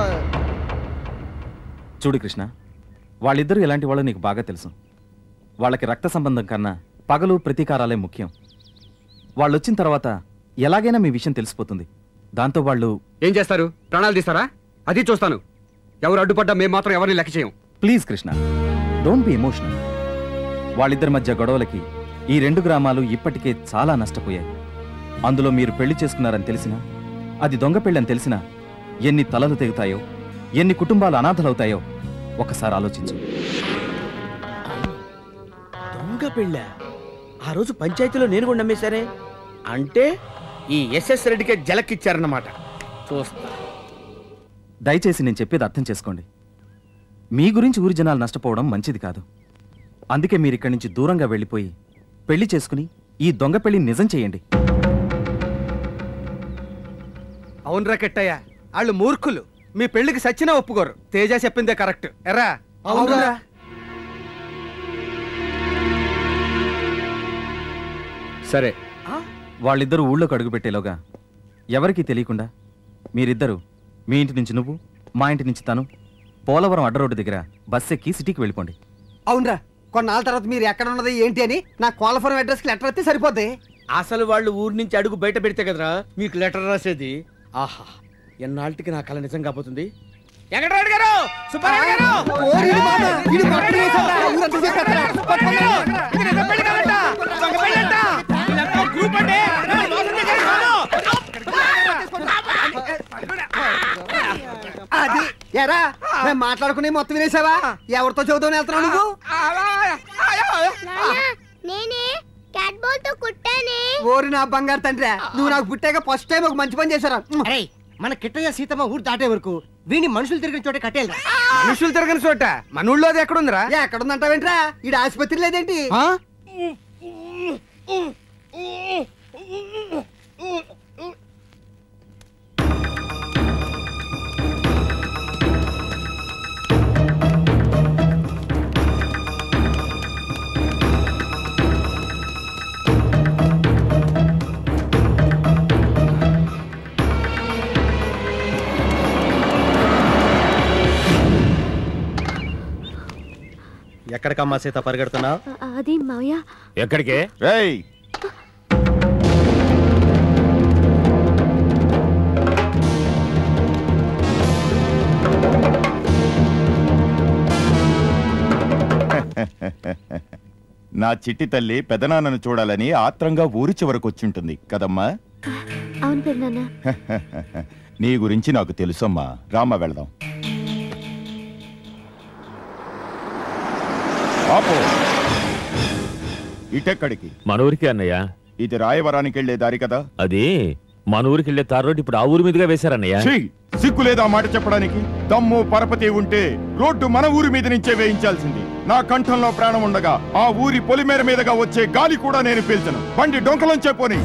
చూడు కృష్ణ, వాళ్ళిద్దరూ ఎలాంటి వాళ్ళు నీకు బాగా తెలుసు. వాళ్ళకి రక్త సంబంధం కన్నా పగలు ప్రతీకారాలే ముఖ్యం. వాళ్ళు వచ్చిన తర్వాత ఎలాగైనా మీ విషయం తెలిసిపోతుంది. దాంతో వాళ్ళు ఏం చేస్తారు? ప్రాణాలు తీస్తారా? అది చూస్తాను. ఎవరు అడ్డుపడ్డా మేము మాత్రం ఎవరిని లెక్క చేయం. Please Krishna, don't be emotional. వాళ్ళిద్దరి మధ్య గొడవలకి ఈ రెండు గ్రామాలు ఇప్పటికే చాలా నష్టపోయాయి. అందులో మీరు పెళ్లి చేసుకున్నారని తెలిసినా, అది దొంగ పెళ్ళని తెలిసినా ఎన్ని తలలు తెగుతాయో, ఎన్ని కుటుంబాలు అనాథలవుతాయో ఒకసారి ఆలోచించు. దొంగ పెళ్ళ ఆ రోజు పంచాయతీలో నేను కూడా నమ్మేశానే. అంటే ఈ ఎస్ఎస్ రెడ్డికే జలకిచ్చారన్నమాట. చూస్తా. దయచేసి నేను చెప్పేది అర్థం చేసుకోండి. మీ గురించి ఊరి జనాలు నష్టపోవడం మంచిది కాదు. అందుకే మీరు ఇక్కడి నుంచి దూరంగా వెళ్ళిపోయి పెళ్లి చేసుకుని ఈ దొంగ పెళ్లి నిజం చేయండి. అవునరా కెట్టయ్య, వాళ్ళు మూర్ఖులు. మీ పెళ్లికి సచ్చినా ఒప్పుకోరు. తేజ చెప్పిందే కరెక్ట్. ఎరా? అవునరా? సరే, వాళ్ళిద్దరూ ఊళ్ళోకి అడుగుపెట్టేలోగా ఎవరికీ తెలియకుండా మీరిద్దరూ మీ ఇంటి నుంచి నువ్వు, మా ఇంటి నుంచి తను పోలవరం అడ్డ రోడ్డు దగ్గర బస్ ఎక్కి సిటీకి వెళ్ళిపోండి. అవునరా, కొన్నాళ్ళ తర్వాత మీరు ఎక్కడ ఉన్నది ఏంటి అని నా కోలఫరం అడ్రస్ కి లెటర్ అయితే సరిపోద్ది. అసలు వాళ్ళు ఊరి నుంచి అడుగు బయట పెడితే కదరా మీకు లెటర్ రాసేది. ఆహా, ఎన్నాళ్ళకి నా కళ నిజం కాబోతుంది. వెంకటరాయుడు గారు, సుబ్బారాయుడు గారు, గ్రూప్ అంటే ఎరా మేము మాట్లాడుకునే మొత్తం వినేసావా? ఎవరితో చదువుతావు వెళ్తున్నావు నువ్వు? నేనే క్యాట్ బాల్ తో కుట్టానే. ఓరి నా బంగారు తండ్రి, నువ్వు నాకు పుట్టాక ఫస్ట్ టైం ఒక మంచి పని చేశారా? అరే మన కిట్టయ్య సీతమ్మ ఊరు దాటే వరకు వీడిని మనుషులు తిరిగిన చోట కట్టేయాలి. మనుషులు తిరగని చోట మన ఊళ్ళో అది ఎక్కడుందిరా? ఎక్కడుందంటావేంట్రా? ఈడ ఆసుపత్రి లేదేంటి? ఎక్కడికమ్మా సీత పరిగెడుతున్నావు? అది మావయ్య. ఎక్కడికే? రేయ్ నా చిట్టి తల్లి పెదనాన్నను చూడాలని ఆత్రంగా ఊరి చివరకు వచ్చింటుంది కదమ్మా. అవును పెద్దనాన్న. నీ గురించి నాకు తెలుసమ్మా. రామ వెళదాం. ఆపో. ఇటెక్కడికి? మన ఊరికి అన్నయ్య. ఇది రాయవరానికి వెళ్లే దారి కదా? అది మన ఊరికి వెళ్లే తారు రోడ్డు ఇప్పుడు ఆ ఊరి మీదుగా వేశారన్నయ్య. సిగ్గు లేదా మాట చెప్పడానికి? దమ్ము పరపతి ఉంటే రోడ్డు మన ఊరి మీద నుంచే వేయించాల్సింది. నా కంఠంలో ప్రాణం ఉండగా ఆ ఊరి పొలిమేర మీదగా వచ్చే గాలి కూడా నేను పీల్చను. బండి డొంకలోంచే పోని.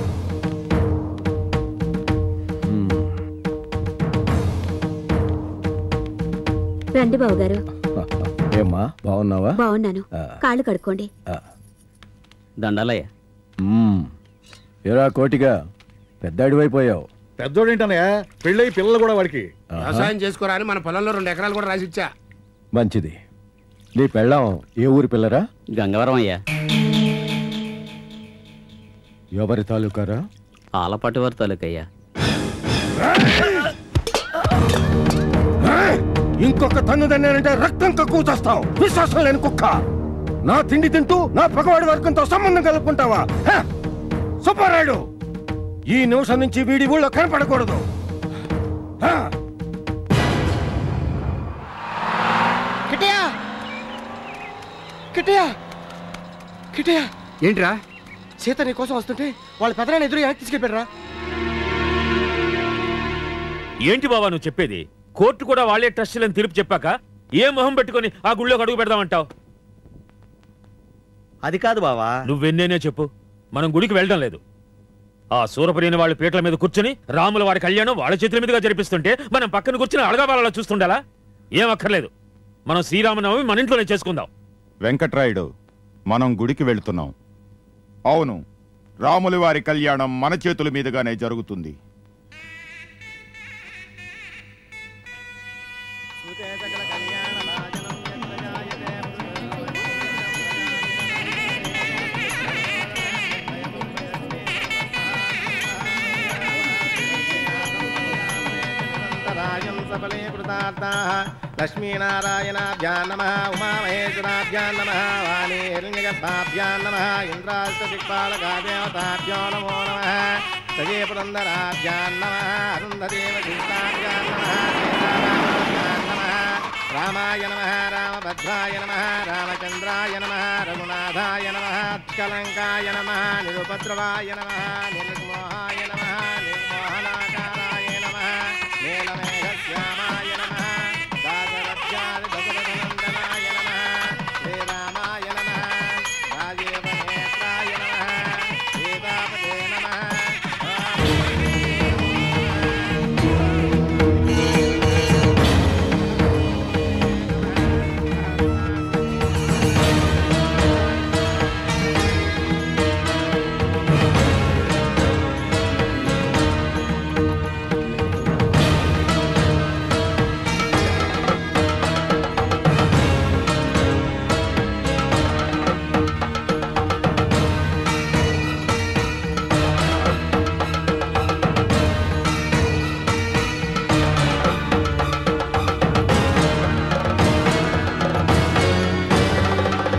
రండి బాబు గారు. ఏమ్మా బాగున్నావా? బాగున్నాను. కాళ్ళు కడుక్కోండి. దండాలయ్య. ఏరా కోటిగా పెద్దాడివైపోయావు. పెద్దోడేంటనయ్యా, పెళ్ళయి పిల్లలు కూడా వాడికి. వ్యవసాయం చేసుకోరా అని మన పొలంలో రెండు ఎకరాలు కూడా రాసిచ్చా. మంచిది. నీ పెళ్ళాం ఏ ఊరి పిల్లరా? గంగవరం అయ్యా. ఎవరి తాలూకారా? ఆలపాటి వారి తాలూకయ్యా. ఇంకొక తన్ను దన్నానంటే రక్తం కక్కువ చేస్తావు. విశ్వాసం లేని కుక్క. నా తిండి తింటూ నా పగవాడి వర్గంతో సంబంధం కలుపుకుంటావా? సుబ్బారాయుడు, ఈ నిమిషం నుంచి వీడి ఊళ్ళో కనపడకూడదు. కిట్టయ్య కిట్టయ్య కిట్టయ్య ఏంట్రా? సీత నీ కోసం వస్తుంటే వాళ్ళ పెదనాన్ని ఎదురు వెనక్కి తీసుకెళ్ళారా? ఏంటి బాబా నువ్వు చెప్పేది? కోర్టు కూడా వాళ్లే ట్రస్టులని తీర్పు చెప్పాక ఏ మొహం పెట్టుకుని ఆ గుళ్ళోకి అడుగు పెడదామంటావు? అది కాదు బావా. నువ్వెన్నేనే చెప్పు, మనం గుడికి వెళ్ళడం లేదు. ఆ సూరపరిని వాళ్ళ పీటల మీద కూర్చుని రాముల వారి కళ్యాణం వాళ్ళ చేతుల మీదుగా జరిపిస్తుంటే మనం పక్కన కూర్చుని అడగాబాలలో చూస్తుండాలా? ఏం అక్కర్లేదు. మనం శ్రీరామనవమి మన ఇంట్లోనే చేసుకుందాం. వెంకట్రాయుడు, మనం గుడికి వెళుతున్నాం. అవును, రాముల వారి కళ్యాణం మన చేతుల మీదుగానే జరుగుతుంది. లక్ష్మీనారాయణాభ్యాం నమః, ఉమామహేశ్వరాభ్యాం నమః, వాణీహిరణ్యగర్భాభ్యాం నమః, ఇంద్రాష్టదిక్పాలకాదేవతాభ్యో నమో నమః, సజే పురందరాభ్యాం నమః, అరుంధదేవగీతాభ్యాం నమః, సీతారామాభ్యాం నమః, రామాయ నమః, రామభద్రాయ నమః, రామచంద్రాయ నమః, రఘునాథాయ నమః, ఉత్కలంకాయ నమః, నిరుపద్రవాయ నమః, నిర్మోహాయ నమః, నిర్మోహనాకారాయ నమః, నీలమేఘశ్యామాయ నమః, దాసరథ్యాది దశరథనందనాయ నమః, శ్రీరామాయ నమః, రాజీవనేత్రాయ నమః, సీతాపతే నమః.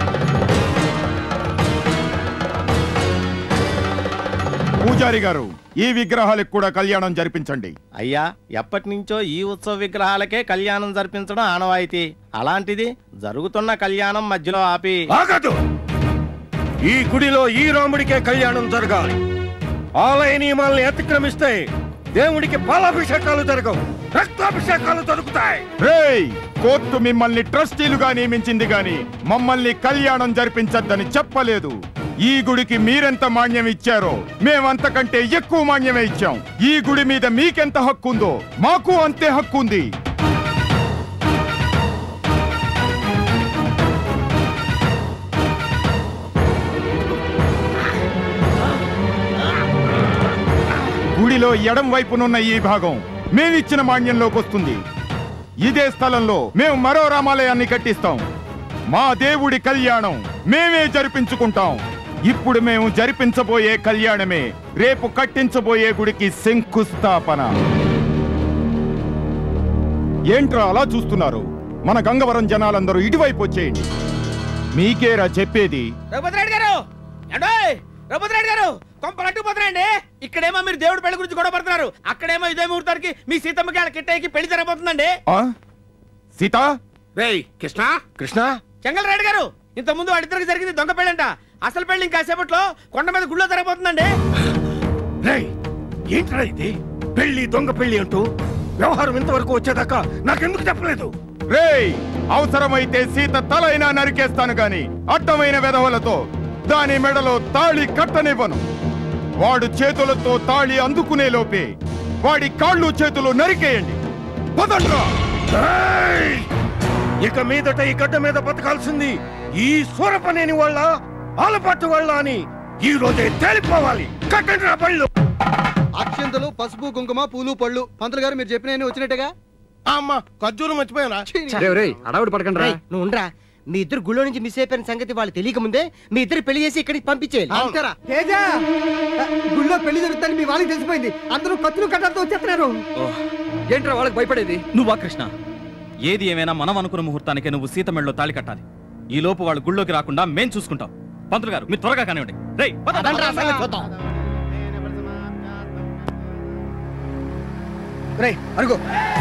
పూజారి గారు, ఈ విగ్రహాలకు కూడా కళ్యాణం జరిపించండి. అయ్యా, ఎప్పటి నుంచో ఈ ఉత్సవ విగ్రహాలకే కళ్యాణం జరిపించడం ఆనవాయితీ. అలాంటిది జరుగుతున్న కళ్యాణం మధ్యలో ఆపి ఆగదు. ఈ గుడిలో ఈ రాముడికే కళ్యాణం జరగాలి. ఆలయ నియమాల్ని అతిక్రమిస్తే దేవుడికి పాలాభిషేకాలు జరగవు, రక్తాభిషేకాలు జరుగుతాయి. రేయ్, కోర్టు మిమ్మల్ని ట్రస్టీలుగా నియమించింది గాని మమ్మల్ని కళ్యాణం జరిపించద్దని చెప్పలేదు. ఈ గుడికి మీరెంత మాన్యం ఇచ్చారో మేమంతకంటే ఎక్కువ మాన్యమే ఇచ్చాం. ఈ గుడి మీద మీకెంత హక్కు ఉందో మాకు అంతే హక్కు ఉంది. గుడిలో ఎడం వైపునున్న ఈ భాగం మేమిచ్చిన మాన్యంలోకి వస్తుంది. ఇదే స్థలంలో మేము మరో రామాలయాన్ని కట్టిస్తాం. మా దేవుడి కళ్యాణం మేమే జరిపించుకుంటాం. ఇప్పుడు మేము జరిపించబోయే కళ్యాణమే రేపు కట్టించబోయే గుడికి శంకుస్థాపన. ఏంట్రా అలా చూస్తున్నారు? మన గంగవరం జనాలందరూ ఇటువైపు వచ్చేయండి. మీకేరా చెప్పేది. రఘుపతిరెడ్డి గారు, ఏండోయ్ రఘుపతిరెడ్డి గారు, కొంపలు పోతున్నాయండి. ఇక్కడేమో మీరు దేవుడి పెళ్లి గురించి గొడవ పడుతున్నారు, అక్కడేమో ఇదే ముహూర్తానికి మీ సీతమ్మకి ఆడ కిట్టయ్యకి పెళ్లి జరగబోతుందండి. సీత, రేయ్ కృష్ణ కృష్ణ చెంగల్రెడ్డి గారు, ఇంత ముందు వాడిద్దరికి జరిగింది దొంగ పెళ్ళంట. అసలు పెళ్లి ఇంకాసేపట్లో కొండ మీద గుళ్ళో జరగబోతుందండి. రేయ్, ఏంట్రా ఇది? పెళ్లి దొంగ పెళ్లి అంటూ వ్యవహారం ఇంతవరకు వచ్చేదాకా నాకెందుకు చెప్పలేదు? రేయ్, అవసరమైతే సీత తలైనా నరికేస్తాను గాని అడ్డమైన వెధవలతో దాని మెడలో తాళి కట్టనివ్వను. వాడు చేతులతో తాళి అందుకునే లోపే వాడి కాళ్ళు చేతులు నరికేయండి. పదండ్రా. ఇక మీదట ఈ గడ్డ మీద బతకాల్సింది ఈ సూరపనేని వాళ్ళ ఆలపాటు వాళ్ళ అని ఈ రోజే తేలిపోవాలి. కట్టండి రా పళ్ళు. అక్షంతలు, పసుపు, కుంకుమ, పూలు, పళ్ళు. పంతులు గారు మీరు చెప్పిన వచ్చినట్టుగా. అమ్మా, ఖర్జూరం మర్చిపోయారా? అడవుడు పడకండి రా. నువ్వు ఉండరా. మీ ఇద్దరు గుళ్ళో నుంచి మిస్ అయిపోయిన సంగతి వాళ్ళు తెలియక ముందే మీ ఇద్దరు పెళ్లి చేసి ఇక్కడికి పంపించేయాలి. అంతేరా? తేజ, గుళ్ళో పెళ్లి జరుగుతుందని మీ వాళ్ళకి తెలిసిపోయింది. అందరూ కత్తులు కట్టడంతో వచ్చేస్తున్నారు. ఏంట్రా వాళ్ళకి భయపడేది? నువ్వా కృష్ణ? ఏది ఏమైనా మనం అనుకున్న ముహూర్తానికే నువ్వు సీత మెళ్ళలో తాళి కట్టాలి. ఈ లోపు వాళ్ళు గుళ్ళోకి రాకుండా మేం చూసుకుంటాం. పంతులు గారు మీరు త్వరగా కానివ్వండి. రేయ్ రేయ్ అరుగు.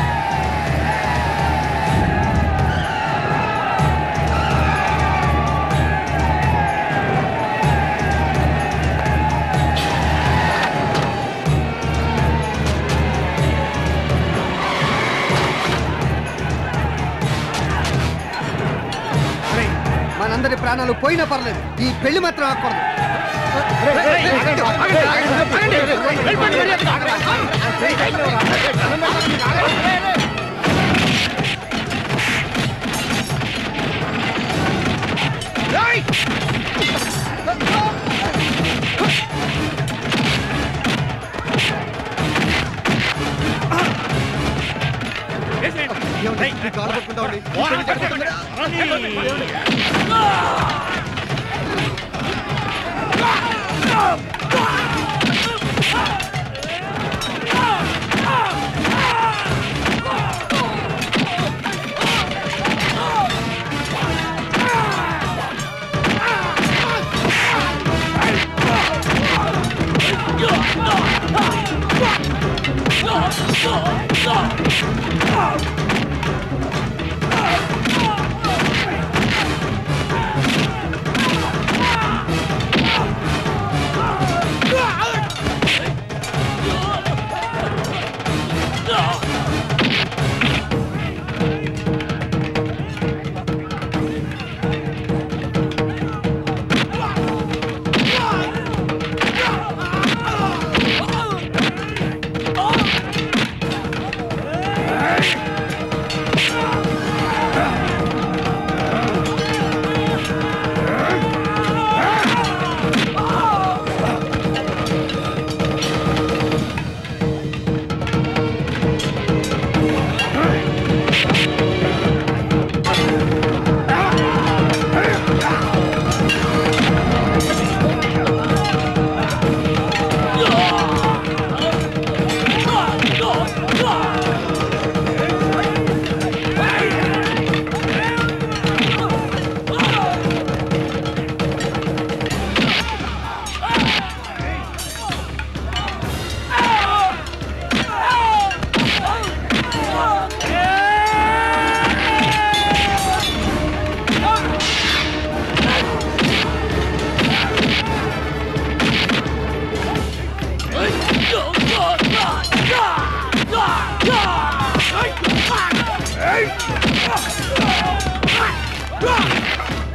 మనందరి ప్రాణాలు పోయినా పర్లేదు, ఈ పెళ్లి మాత్రం ఆకూడదు. Ah!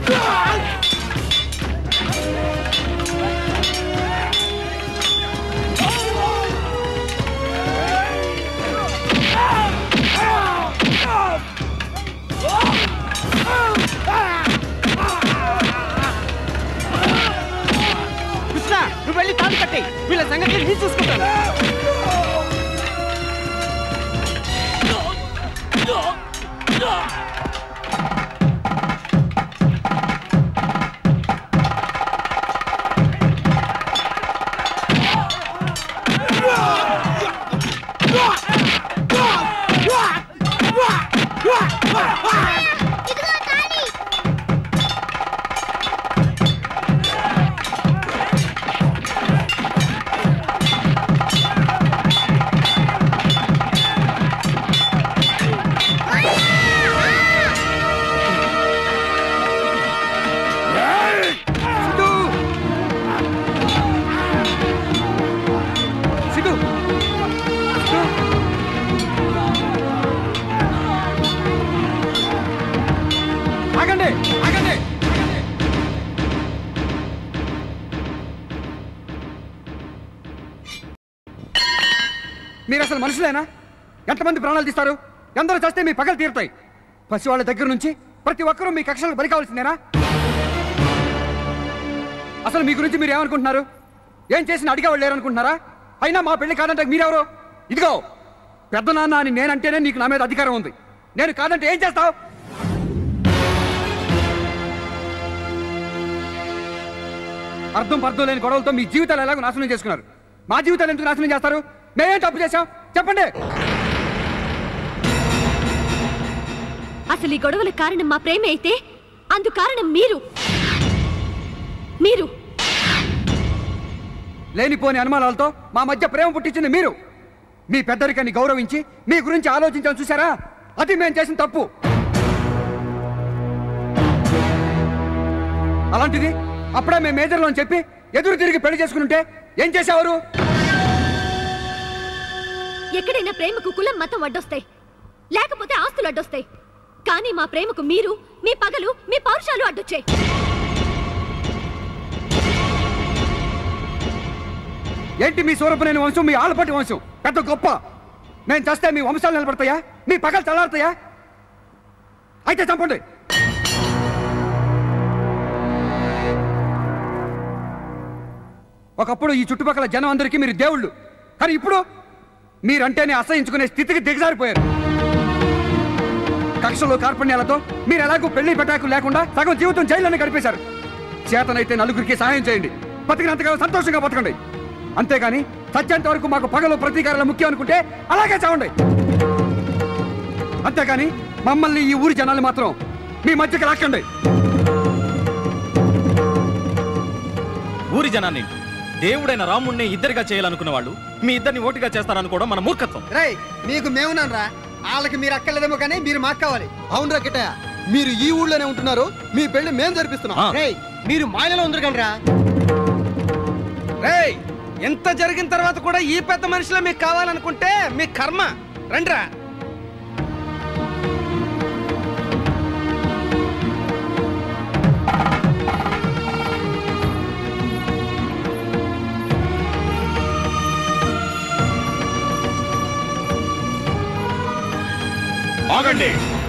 కృష్ణ నువ్వు వెళ్ళి తాడు కట్టి వీళ్ళ సంగతి నేను చూసుకుంటాను. ఆగండి ఆగండి మీరు అసలు మనుషులేనా? ఎంతమంది ప్రాణాలు తీస్తారు? ఎందరూ చేస్తే మీ పగలు తీరుతాయి. పసి వాళ్ళ దగ్గర నుంచి ప్రతి ఒక్కరూ మీ కక్షలకు బలి కావాల్సిందేనా? అసలు మీ గురించి మీరు ఏమనుకుంటున్నారు? ఏం చేసిన అడిగేవాళ్ళు లేరు అనుకుంటున్నారా? అయినా మా పెళ్లి కాదంటే మీరెవరు? ఇదిగో పెద్ద నాన్న అని నేనంటేనే నీకు నా మీద అధికారం ఉంది. నేను కాదంటే ఏం చేస్తావు? అర్థం పర్థం లేని గొడవలతో మీ జీవితాలు ఎలాగో నాశనం చేసుకున్నారు. మా జీవితాలు ఎందుకు నాశనం చేస్తారు? మేమేం తప్పు చేశాం చెప్పండి. అసలు ఈ గొడవలకు కారణం మా ప్రేమ అయితే అందుకు కారణం మీరు మీరు లేనిపోని అనుమానాలతో మా మధ్య ప్రేమ పుట్టించింది మీరు. మీ పెద్దరికాన్ని గౌరవించి మీ గురించి ఆలోచించాలని చూసారా? అది మేము చేసిన తప్పు. అలాంటిది అప్పుడే మేము మేజర్లో అని చెప్పి ఎదురు తిరిగి పెళ్లి చేసుకుంటే ఏం చేసేవారు? ఎక్కడైనా ప్రేమకు కులం మతం అడ్డొస్తాయి, లేకపోతే ఆస్తులు అడ్డొస్తాయి. కానీ మా ప్రేమకు మీరు, మీ పగలు, మీ పౌరుషాలు అడ్డొచ్చాయి. ఏంటి మీ సూరపనేని వంశం, మీ ఆలపట్టి వంశం పెద్ద గొప్ప. నేను చేస్తే మీ వంశాలు నిలబడతాయా? మీ పగలు చల్లారుతాయా? అయితే చంపండి. ఒకప్పుడు ఈ చుట్టుపక్కల జనం అందరికీ మీరు దేవుళ్ళు, కానీ ఇప్పుడు మీరంటేనే అసహించుకునే స్థితికి దిగజారిపోయారు. కక్షలు కార్పణ్యాలతో మీరు ఎలాగో పెళ్లి పెట్టాకు లేకుండా సగం జీవితం జైల్లోనే గడిపేశారు. చేతనైతే నలుగురికి సహాయం చేయండి, బతికినంతగా సంతోషంగా బతకండి. అంతేగాని సత్యంత వరకు మాకు పగలు ప్రతీకారాలు ముఖ్యం అనుకుంటే అలాగే చావండి. అంతేగాని మమ్మల్ని ఈ ఊరి జనాలు మాత్రం మీ మధ్యకి లాక్కండి. ఊరి జనాన్ని దేవుడైన రాముణ్ణి ఇద్దరిగా చేయాలనుకున్న వాళ్ళు మీ ఇద్దరిని ఓటుగా చేస్తారనుకోవడం మన మూర్ఖత్వం. రై మీకు మేమునరా, వాళ్ళకి మీరు అక్కర్లేదేమో కానీ మీరు మాకు కావాలి. అవునరా కిట్టయ్య, మీరు ఈ ఊళ్ళోనే ఉంటున్నారు, మీ పెళ్లి మేము జరిపిస్తున్నాం. రేయ్ మీరు మాయలో ఉందరు కనరా. రేయ్ ఎంత జరిగిన తర్వాత కూడా ఈ పెద్ద మనిషిలో మీకు కావాలనుకుంటే మీ కర్మ. రండ్రా. ఆగండి.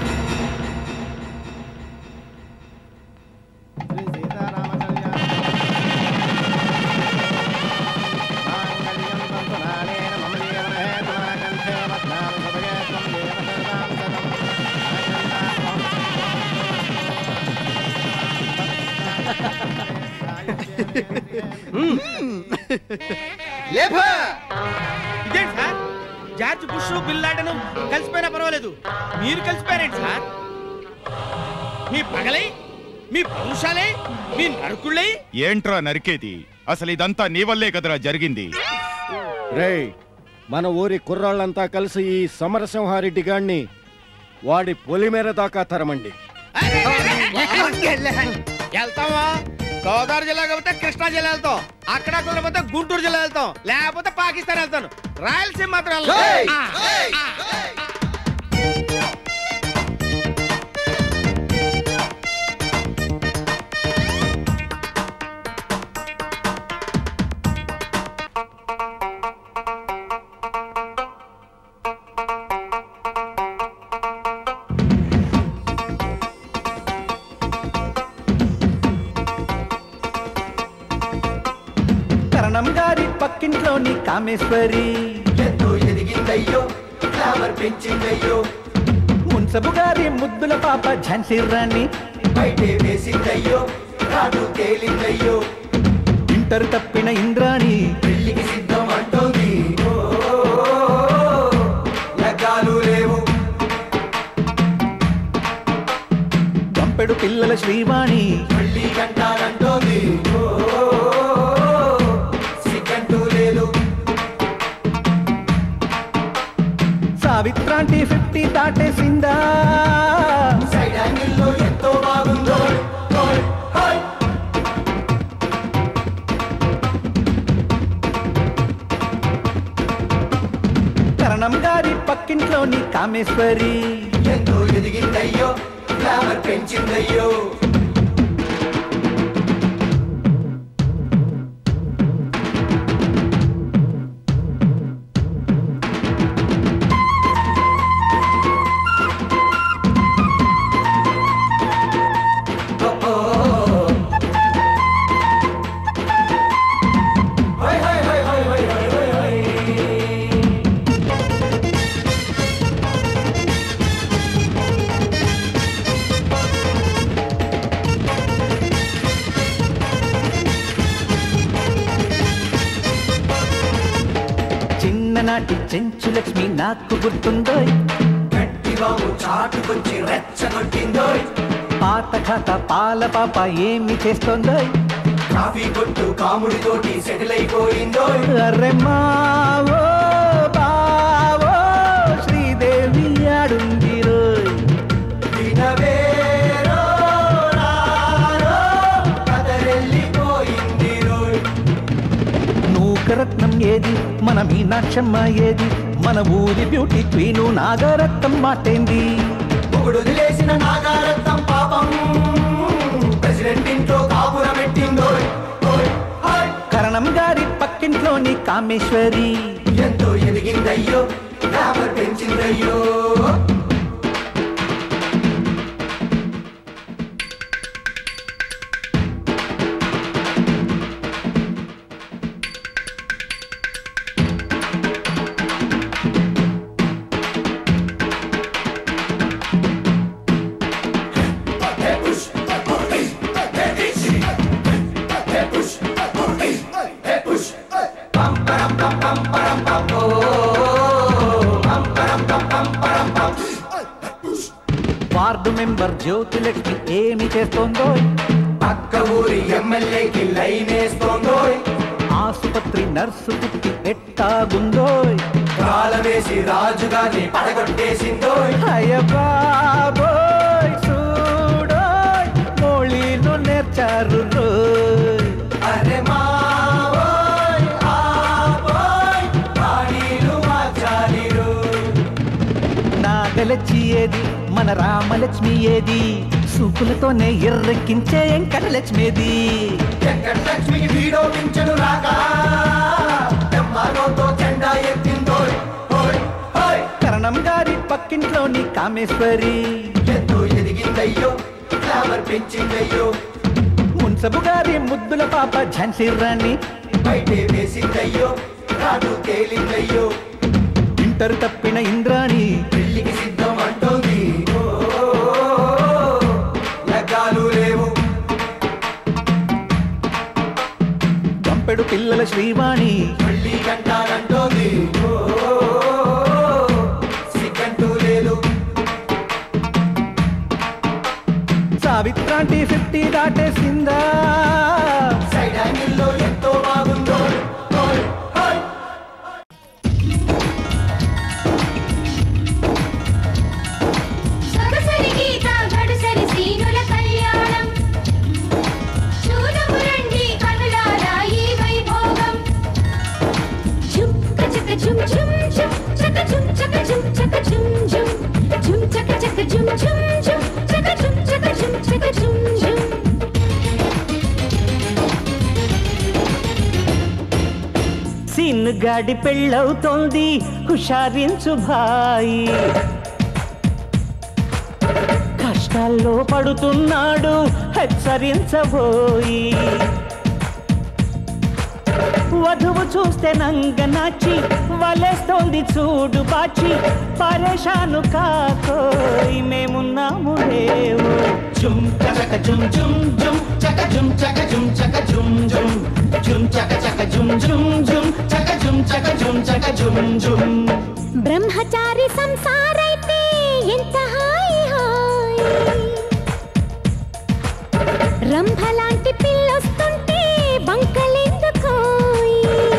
ఇదేంటి sir, George Bush Bill Laden కలిసిపోయినా పర్వాలేదు, మీరు కలిసిపోయారేంటి సార్? మీ పగలై, మీ పౌరుషాలై, మీ నరుకుళ్ళై. ఏంట్రా నరికేది? అసలు ఇదంతా నీ వల్లే కదరా జరిగింది. రేయ్ మన ఊరి కుర్రాళ్ళంతా కలిసి ఈ సమరసింహారెడ్డి గాడిని వాడి పొలిమేర దాకా తరమండి. వెళ్తావా? గోదావరి జిల్లా కాకపోతే కృష్ణా జిల్లా వెళ్తాం, అక్కడ కుదరకపోతే గుంటూరు జిల్లా వెళ్తాం, లేకపోతే పాకిస్తాన్ వెళ్తాను. రాయలసీమ మాత్రం వెళ్ళను. పక్కింట్లోని కామేశ్వరి ఎంతో ఎదిగిందయ్యో ఫ్లవర్ పెంచిందయ్యో మున్సబు గారి ముద్దుల పాప ఝాన్సీ రాణి బయటే వేసిందయ్యో రాడు తేలిందయ్యో ఇంటర్ తప్పిన ఇంద్రాణి పెళ్లికి సిద్ధం అంటోంది లగ్గాలు లేవు గంపెడు పిల్లల శ్రీవాణి మళ్ళీ కంటానంటోంది సిగ్గంటూ లేదు సావిత్రాంటి ఫిఫ్టీ దాటేసిందా సైడ్ యాంగిల్లో ఎంతో బాగుందో కరణం గారి పక్కింట్లోని కామేశ్వరి ఎంతో ఎదిగిందయ్యో ఫ్లవర్ పెంచిందయ్యో చిన్ననాటి చెంచు లక్ష్మి నాకు గుర్తుందో గట్టిబాబు చాటుకొచ్చి రెచ్చగొట్టిందో పాత ఖాత పాల పాప ఏమి చేస్తోందో కాఫీ కొట్టు కాముడితోటి సెటిల్ అయిపోయిందో అరే మావో బావో శ్రీదేవి ఆడుంది రోయ్ వినవేరో రారో కదరెళ్ళిపోయింది రోయ్ నూకరత్నం ఏది మన మీనాక్షమ్మ ఏది మన ఊరి బ్యూటీ క్వీను నాగరత్నం మాటేంది మొగుడు వదిలేసిన నాగారత్నం పాపం ప్రెసిడెంట్ ఇంట్లో కాపురం పెట్టిందో కరణం గారి పక్కింట్లోని కామేశ్వరి ఎంతో ఎదిగిందయ్యో గ్లామర్ పెంచిందయ్యో వార్డు మెంబర్ జ్యోతిలక్ష్మి ఏమి చేస్తోందో పక్క ఊరి ఎమ్మెల్యేకి లైన్ వేస్తోందో ఆసుపత్రి నర్సు పుట్టి ఎట్టాగుందో కాల వేసి రాజుగారిని పడగొట్టేసిందో అయ్య బాబోయ్ చూడోయ్ మోళీలు నేర్చారు రోయ్ అరే మావోయ్ ఆపోయ్ పాడీలు మార్చాలి రోయ్ నాగలచ్చి ఏది మన రామలక్ష్మి ఏది సూపులతోనే ఎర్రెక్కించే వెంకటలక్ష్మిది వెంకటలక్ష్మికి వీడో పింఛను రాక తెమ్మారోతో జెండా ఎత్తిందో కరణం గారి పక్కింట్లోని కామేశ్వరి ఎంతో ఎదిగిందయ్యో ఫ్లవర్ పెంచిందయ్యో మున్సబు గారి ముద్దుల పాప ఝాన్సీ రాణి బయటే వేసిందయ్యో రాడు తేలిందయ్యో ఇంటర్ తప్పిన ఇంద్రాణి పెళ్లికి సిద్ధం అంటోంది లగ్గాలు లేవు గంపెడు పిల్లల శ్రీవాణి మళ్ళీ కంటానంటోంది సిగ్గంటూ లేదు సావిత్రాంటి ఫిఫ్టీ దాటేసిందా సైడ్ యాంగిల్లో ఎంతో బాగుందో సొగసరి గీత గడుసరి సీనుల కళ్యాణం చూడము రండి కనులారా ఈ వైభోగం ఝుమ్ చక ఝుమ్ ఝుమ్ ఝుమ్ చక ఝుమ్ చక ఝుమ్ చక ఝుమ్ ఝుమ్ ఝుమ్ చక చక ఝుమ్ ఝుమ్ ఝుమ్ చక ఝుమ్ చక ఝుమ్ చక ఝుమ్ ఝుమ్ సీన్ గాడి పెళ్ళవుతోంది హుషారించు భాయి కష్టాల్లో పడుతున్నాడు హెచ్చరించబోయి వధువు చూస్తే నంగ నాచి వలేస్తోంది చూడు బాచి పరేషాను కాకోయ్ మేమున్నాము లేవు జుమ్ చక జుమ్ జుమ్ జుమ్ చక జుమ్ చక జుమ్ చక జుమ్ జుమ్ జుమ్ చక చక జుమ్ జుమ్ జుమ్ చక జుమ్ చక జుమ్ చక జుమ్ జుమ్ బ్రహ్మచారి సంసారైతే ఎంత హాయి హాయి రంభలాంటి పిల్లొస్తుంటే బంకలెందుకోయ్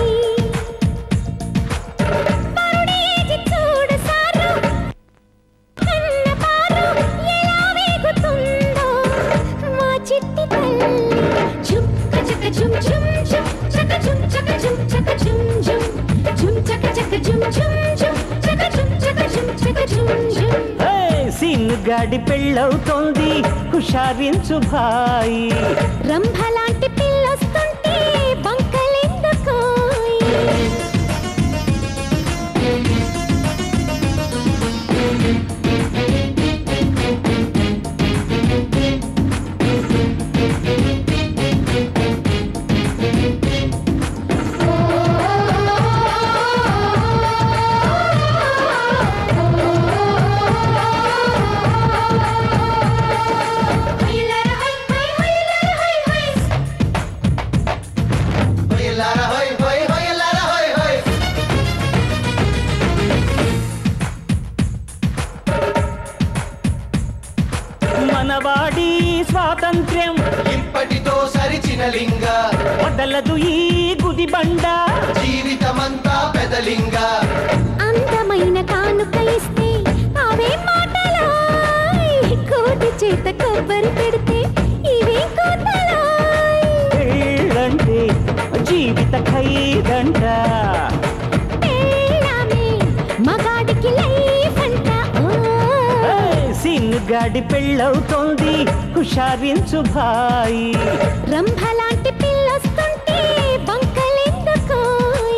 పరుడేది చూడు సారు కన్న పారు ఎలా వేగుతుందో మా చిట్టి తల్లి జుమ్ చక జుమ్ జుమ్ జుమ్ చక జుమ్ చక జుమ్ చక జుమ్ జుమ్ జుమ్ చక చక జుమ్ జుమ్ జుమ్ చక జుమ్ చక జుమ్ చక జుమ్ జుమ్ సీను గాడి పెళ్ళవుతోంది హుషారించు భాయి రంభలాంటి పిల్లొస్తుంటే బంకలెందుకోయ్ మనవాడి స్వాతంత్ర్యం ఇప్పటితో సరిచిన లింగ వదలదు ఈ గుది బండ జీవితమంతా పెదలింగ అందమైన కానుక ఇస్తే అవే మాటలా కోటి చేత కొబ్బరి పెడితే ఇవే కోతలా పెళ్ళంటే జీవిత ఖైదంట పెళ్ళామే మగాడికి లైఫ్ అంట సీను గాడి పెళ్ళవుతోంది హుషారించు భాయి రంభలాంటి పిల్లొస్తుంటే బంకలెందుకోయ్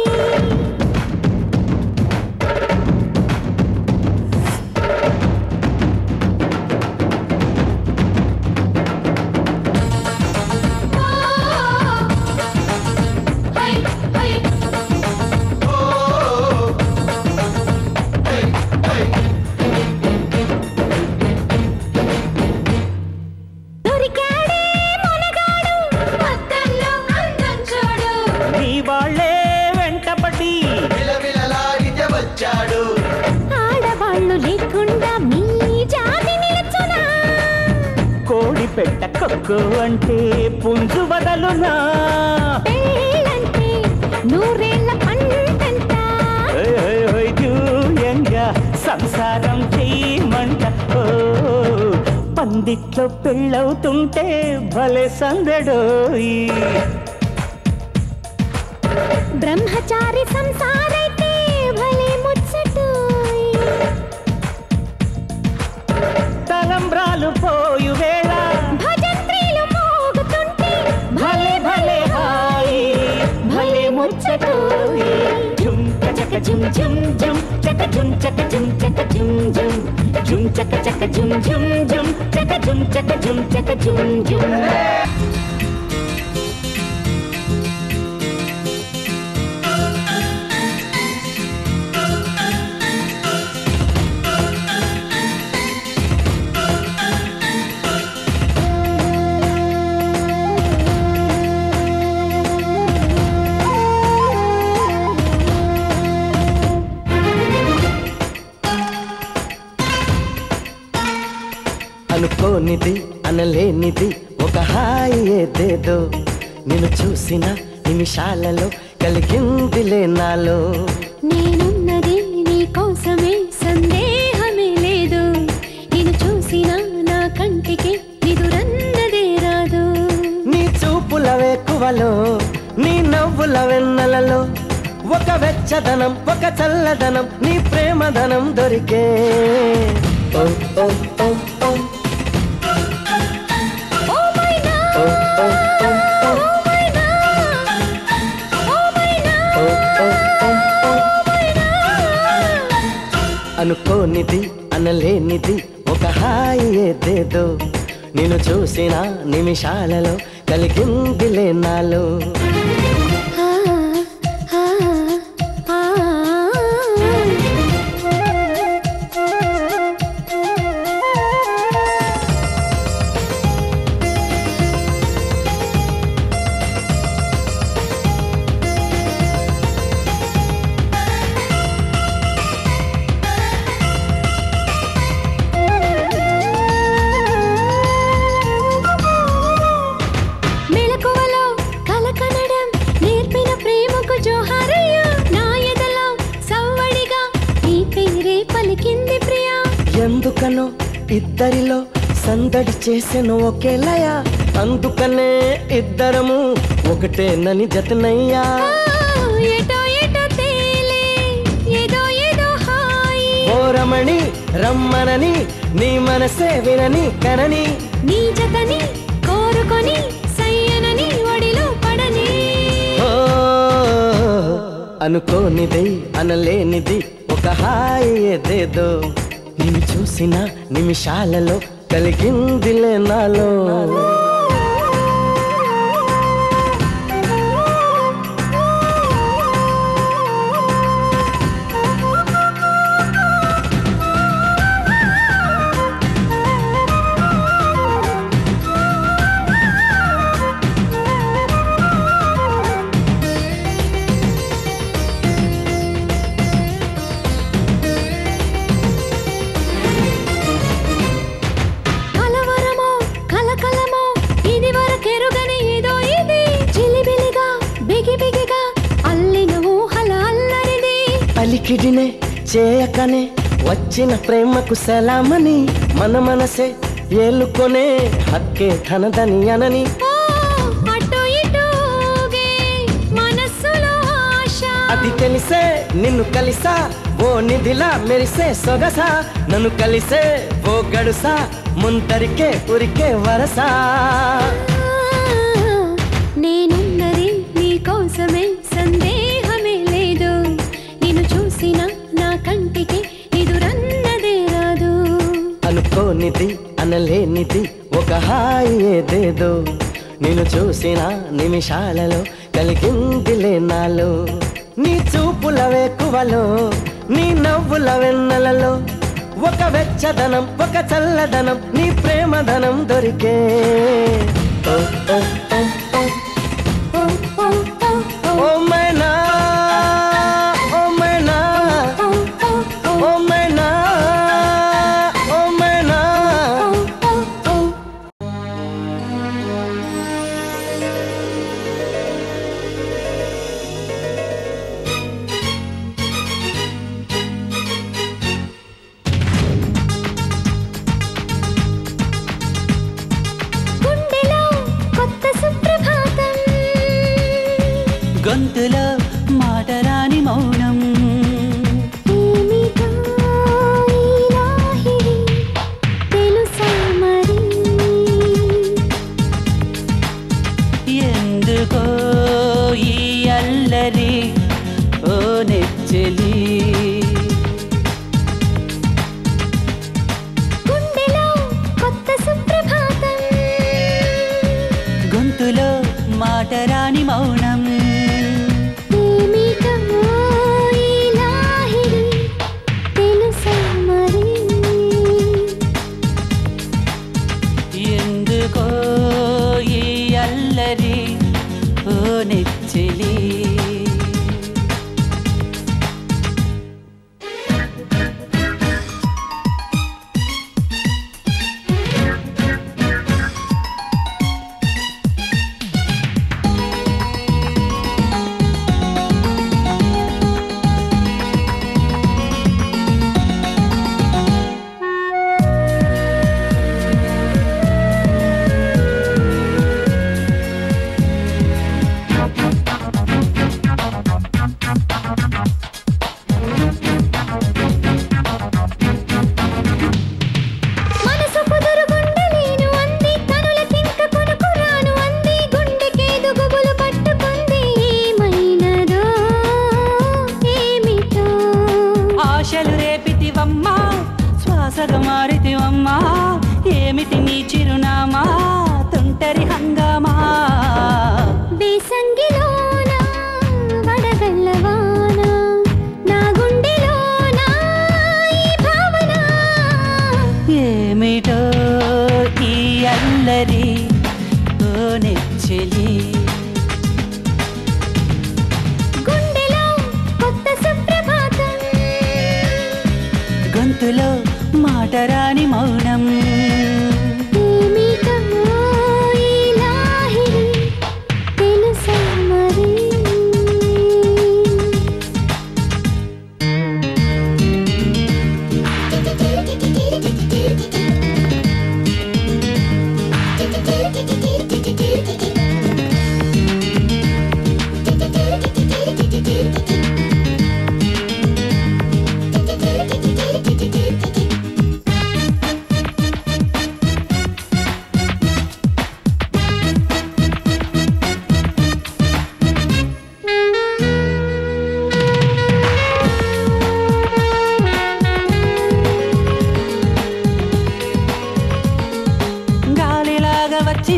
దొరికాడే మొనగాడు పక్కల్లో అందం చూడు నీ వాళ్ళే వెంటపడి విలవిలలాడితే వచ్చాడు ఆడవాళ్ళు లేకుండా మీ జాతి నిలుచునా కోడి పెట్ట కొక్కు అంటే పుంజు వదలునా పెళ్ళంటే నూరేళ్ల పంటంట ఓయ్ ఓయ్ ఓయ్ దూయంగా సంసారం చేయమంట ఓ పందిట్లో పెళ్ళవుతుంటే భలే సందడోయి బ్రహ్మచారి సంసారైతే భలే ముచ్చటోయ్ తలంబ్రాలు పోయు వేళ భజంత్రీలు మోగుతుంటే భలే భలే హాయి భలే ముచ్చటోయి జుమ్ చక జుమ్ జుమ్ జుమ్ చక జుమ్ చక జుమ్ చక జుమ్ జుమ్ జుమ్ చక చక జుమ్ జుమ్ జుమ్ చక జుమ్ చక జుమ్ చక జుమ్ జుమ్ అనుకోనిది అనలేనిది ఒక హాయి ఏదేదో నిన్ను చూసిన నిమిషాలలో కలిగిందిలే నాలో నేనున్నది నీ కోసమే సందేహమే లేదు నిన్ను చూసిన నా కంటికి నిదురన్నదే రాదు నీ చూపుల వేకువలో నీ నవ్వుల వెన్నెలలో ఒక వెచ్చదనం ఒక చల్లదనం నీ ప్రేమదనం దొరికే ఓ ఓ ఓ ఓ ఓ మై ఓ ఓ ఓ ఓ ఓ ఓ ఓ అనుకోనిది అనలేనిది ఒక హాయి ఏదేదో నిన్ను చూసిన నిమిషాలలో కలిగిందిలే నాలో ఆ ఎందుకనో ఇద్దరిలో సందడి చేసెను ఒకే లయ అందుకనే ఇద్దరము ఒకటేనని జతనయ్యా ఏటో ఏటో తేలే ఏదో ఏదో హాయి ఓ రమణి రమ్మనని నీ మనసే వినని కనని నీ జతని కోరుకొని సయ్యనని ఒడిలో పడని ఓ అనుకోనిది అనలేనిది ఒక హాయి ఏదేదో నిన్ను చూసిన నిమిషాలలో కలిగిందిలే నాలో కలవరమో కలకలమో ఇది వరకెరుగని ఏదో ఇది చిలిబిలిగా బిగి బిగిగా అల్లిన ఊహల అల్లరిది అలికిడినే చేయకనే వచ్చిన ప్రేమకు సలామని మన మనసే ఏలుకొనే హక్కే తనదని అనని ఓ అటు ఇటుగే మనస్సులో ఆశ అది తెలిసే నిన్ను కలిసా ఓ నిధిలా మెరిసే సొగసా నన్ను కలిసే ఓ గడుసా ముందరికే ఉరికే వరసా నేనున్నది నీ కోసమే సందేహమే లేదు నిన్ను చూసిన నా కంటికి ఎదురన్నదే రాదు అనుకోనిది అనలేనిది ఒక హాయి ఏదేదో నిన్ను చూసిన నిమిషాలలో కలిగిందిలే నాలో నీ చూపుల వేకువలో నీ నవ్వుల వెన్నెలలో ఒక వెచ్చదనం ఒక చల్లదనం నీ ప్రేమధనం దొరికే ఓ ఓ ఓ ఓ ఓ మైనా ఓ మైనా ఓ మైనా ఓ మైనా గుండెలో కొత్త సుప్రభాతం గొంతులో మాటరాని మౌనం ఏమిటో ఈ లాహిరి తెలుసా మరి ఎందుకో ఈ అల్లరి ఓ నెచ్చలి గుండెలో కొత్త సుప్రభాతం గొంతులో మాటరాని మౌనం ఏమిటో ఈ లాహిరి తెలుసా మరి ఎందుకో ఈ అల్లరి ఓ నెచ్చలి మనసు కుదురు గుండెలేను అంది కనులకింక కొనుకురాను అంది గుండెకేదు గుబులు పట్టుకుంది ఏమైనదో ఏమిటో ఆశలు రేపితివమ్మా శ్వాసగా మారితివమ్మా ఏమిటి నీ చిరునామా తుంటరి హంగామా వేసంగిలోన వడగల్లవాన నా గుండెలోన ఈ భావన ఏమిటో ఈ అల్లరి ఓ నెచ్చలి గుండెలో కొత్త సుప్రభాతం గొంతులో మాటరాని మౌనం ఏమిటో ఈ లాహిరి తెలుసా మరి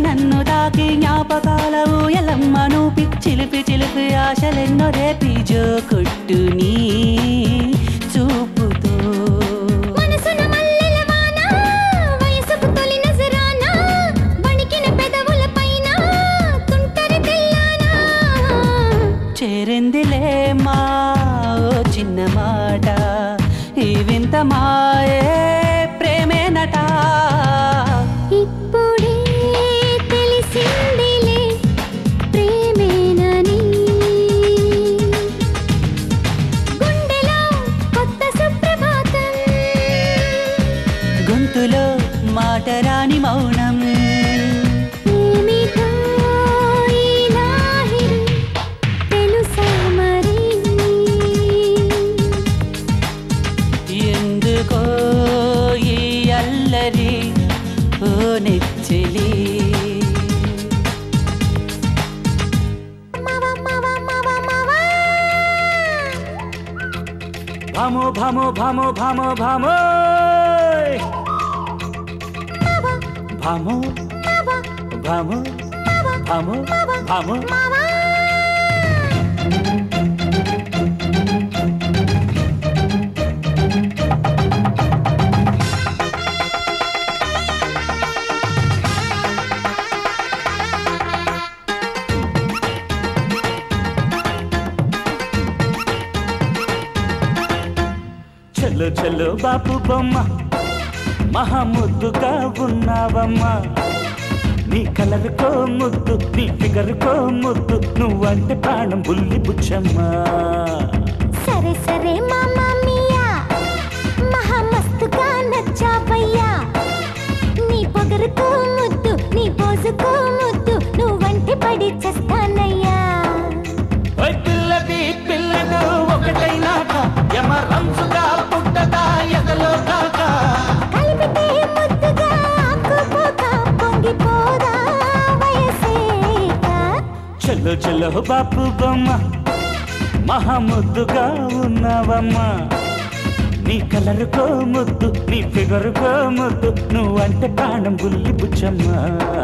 నన్ను తాకి జ్ఞాపకాల ఊయలమ్మను పిచ్చిలిపి చిలిపి ఆశలెన్నో రేపి జో కొట్టు నీ చూపుతో మనసున మల్లెల వాన వయసుకు తొలి నజరానా వణికిన పెదవుల పైన తుంటరి తెల్లానా చేరిందిలే మా ఓ చిన్న మాట ఈ వింత మాయే ప్రేమేనట ఇప్పుడే తెలిసిందిలే ప్రేమేనని గుండెలో కొత్త సుప్రభాతం గొంతులో మాట రాని మౌనం ఏమిటో ఈ లాహిరి తెలుసా మరి ఎందుకో ఈ అల్లరి ఓ నెచ్చిలి భామో భామో భామో భామో భామో భామో భామో భామో భామో చలో చలో బాపు బొమ్మ మహాముద్దుగా ఉన్నావమ్మా నీ కలరుకో ముద్దు నీ ఫిగరుకో ముద్దు నువ్వంటే ప్రాణం బుల్లి బుచ్చమ్మా సరే సరే మామా మియా మహా మస్తుగా నచ్చావయ్యా నీ పొగరుకో ముద్దు నీ పోజుకో ముద్దు నువ్వంటే పడి చేస్తానయ్యా ఓయ్ పిల్లది పిల్లడు ఒకటైనాక యమ రంసుగా పుట్టదా ఎదలో కాక కలిపితే ముద్దుగా ఆకుపోక పొంగిపోదా వయసేక చలో చలో బాపు బొమ్మ మహాముద్దుగా ఉన్నావమ్మా నీ కలరుకో ముద్దు నీ ఫిగరుకో ముద్దు నువ్వంటే ప్రాణం బుల్లి బుచ్చమ్మా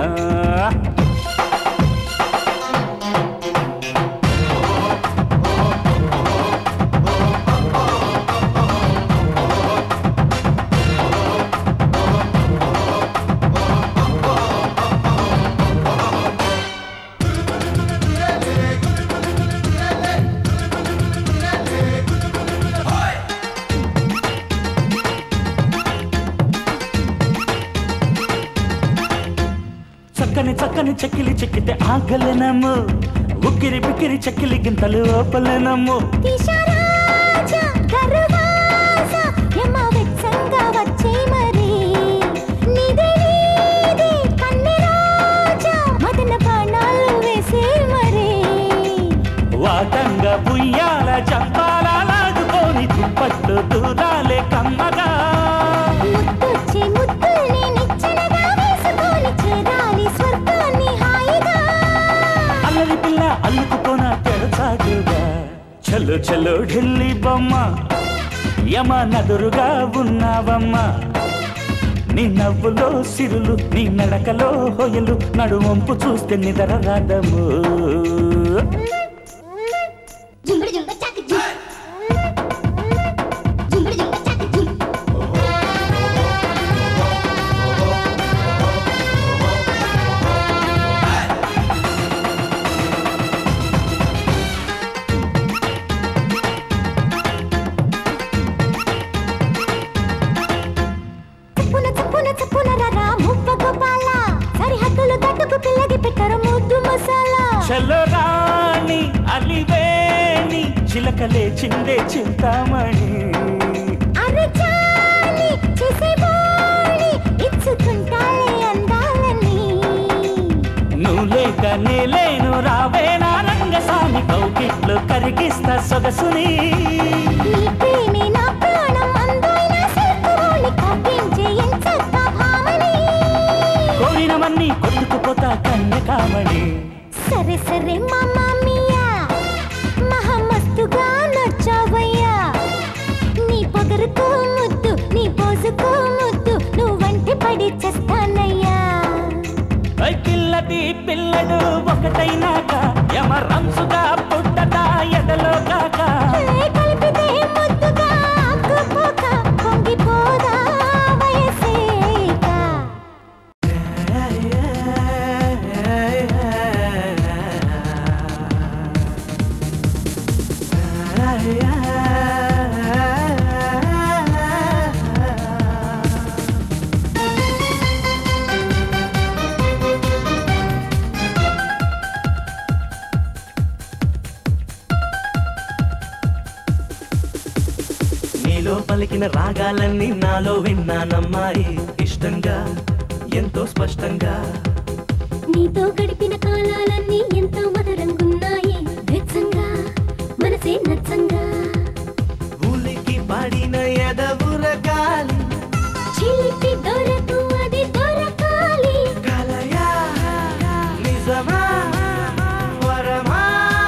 చక్కని చక్కని చెక్కిలి చెక్కితే ఆగలేనమ్ము ఉక్కిరి పిక్కిరి చెక్కిలి గింతలు ఓపలేనమ్ము దిశరాజా గరువాజా యమ వెచ్చంగా వచ్చే మరి నిదే నీదే కన్నెరాజా మదన బాణాలు వేసే మరి వాటంగా బుయ్యాల చంపాల లాగుకొని దుప్పట్లు దూరాలే కమ్మగా ముద్దొచ్చే ముద్దుల్ని నిచ్చెనగా వేసుకొని చేరాలి స్వర్గాన్ని హాయిగా అల్లరి పిల్ల అల్లుకుపోన తెరచాటుగా చలో చలో ఢిల్లీ బొమ్మ యమ నదురుగా ఉన్నావమ్మా నీ నవ్వులో సిరులు నీ నడకలో హొయలు నడువంపు చూస్తే నిదర రాదము జుంబడి జుంబ చక్ జుం జుంబడి జుంబ చక్ జుం చప్పున చప్పున చప్పున రరా ముప్ప గోపాల సరిహద్దులు దాటుకు పిల్లకి పెట్టరు ముద్దు మసాలా చలో రాణి అలివేణి చిలకలే చిందే చింతామణి అరచాలి చేసే బోణి ఇచ్చుకుంటాలే అందాలని నువ్వు లేక నేలేను రావే నా రంగసామి కౌకిట్లో కరిగిస్తా సొగసుని నీ ప్రేమే నా ప్రాణం అందమైన శిల్పుని కవ్వించే ఎంచక్క భామని కోరినవన్నీ కొట్టుకుపోతా కన్య కామణి సరే సరే మామా మియా మహా మస్తుగా నచ్చావయ్యా నీ పొగరుకో ముద్దు నీ పోజుకో ముద్దు నువ్వంటే పడి చేస్తానయ్యా ఐ పిల్ల పిల్లది పిల్లడు ఒకటైనాక యమ రంసుగా పుట్టదా ఎదలో కాక కలిపితే ముద్దుగా అక్కుపోక పొంగిపోదా వయసేక నీలో పలికిన రాగాలన్నీ నాలో విన్నానమ్మాయి ఇష్టంగా ఎంతో స్పష్టంగా నీతో గడిపిన కాలాలన్నీ ఎంతో మధురంగున్నాయి వెచ్చంగా మనసే నచ్చంగా ఊలికి పడిన ఎదవురగాలి చిలిపి దొరకు అది దొరకాలి కలయా నిజమా వరమా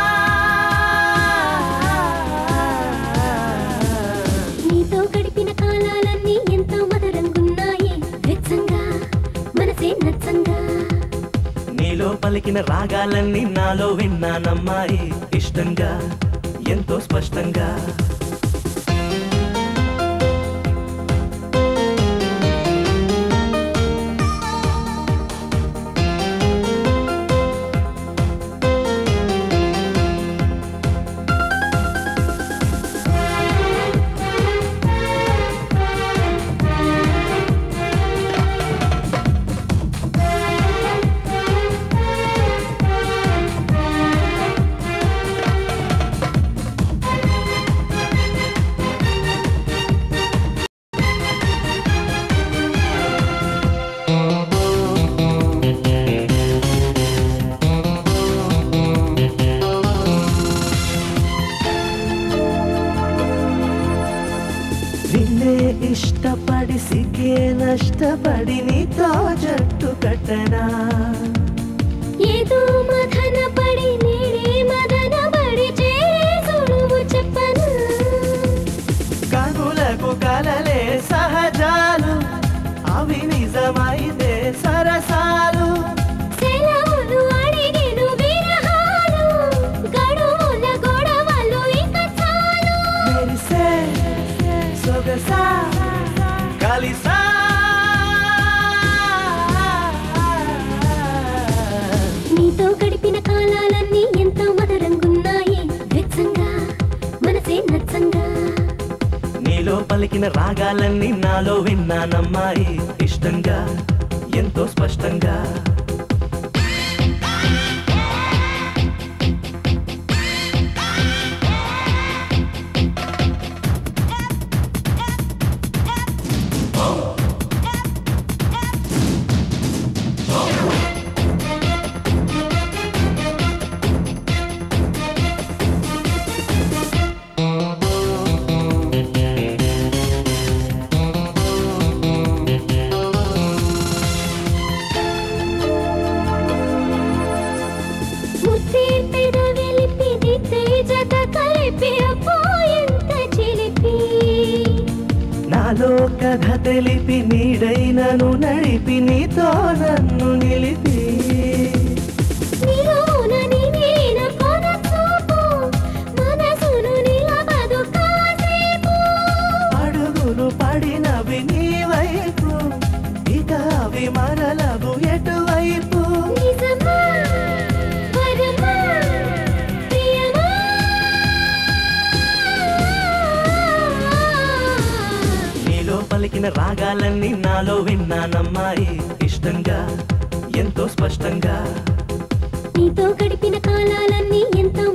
నీతో గడిపిన కాలాలన్నీ ఎంతో మధురంగున్నాయి వెచ్చంగా మనసే నచ్చంగా నీలో పలికిన రాగాలన్నీ నాలో విన్నానమ్మాయి ఇష్టంగా ఎంతో స్పష్టంగా నిన్నే ఇష్టపడి సిగ్గే నష్టపడి నీతో జట్టు కట్టనా ఏదో మదన పడి నేడే మదన పడి చేరే సులువు చెప్పను కనులకు కలలే సహజాలు అవి నిజమైతే సరసాలు సెలవులు అడిగిను విరహాలు గడువుల గొడవలు ఇక చాలు మెరిసే సొగసా కలిసా నీతో గడిపిన కాలాలన్నీ ఎంతో మధురంగున్నాయి వెచ్చంగా మనసే నచ్చంగా నీలో పలికిన రాగాలన్నీ నాలో విన్నానమ్మాయి ఇష్టంగా ఎంతో స్పష్టంగా ముద్దే పెదవెలిపి దిద్దే జత కలిపి అబ్బో ఎంత చిలిపి నాలో కథ తెలిపి నీడైనను నడిపి నీతో నన్ను నిలిపి నిరోన నినేన కొన చూపు మనసును నిలబదు కాసేపు అడుగులు పడినవి నీ వైపు ఇక అవి మరలవు ఎటువైపు నిజమా వరమా ప్రియమా నీలో పలికిన రాగాలన్నీ నాలో విన్నానమ్మాయి ఇష్టంగా ఎంతో స్పష్టంగా నీతో గడిపిన కాలాలన్నీ ఎంతో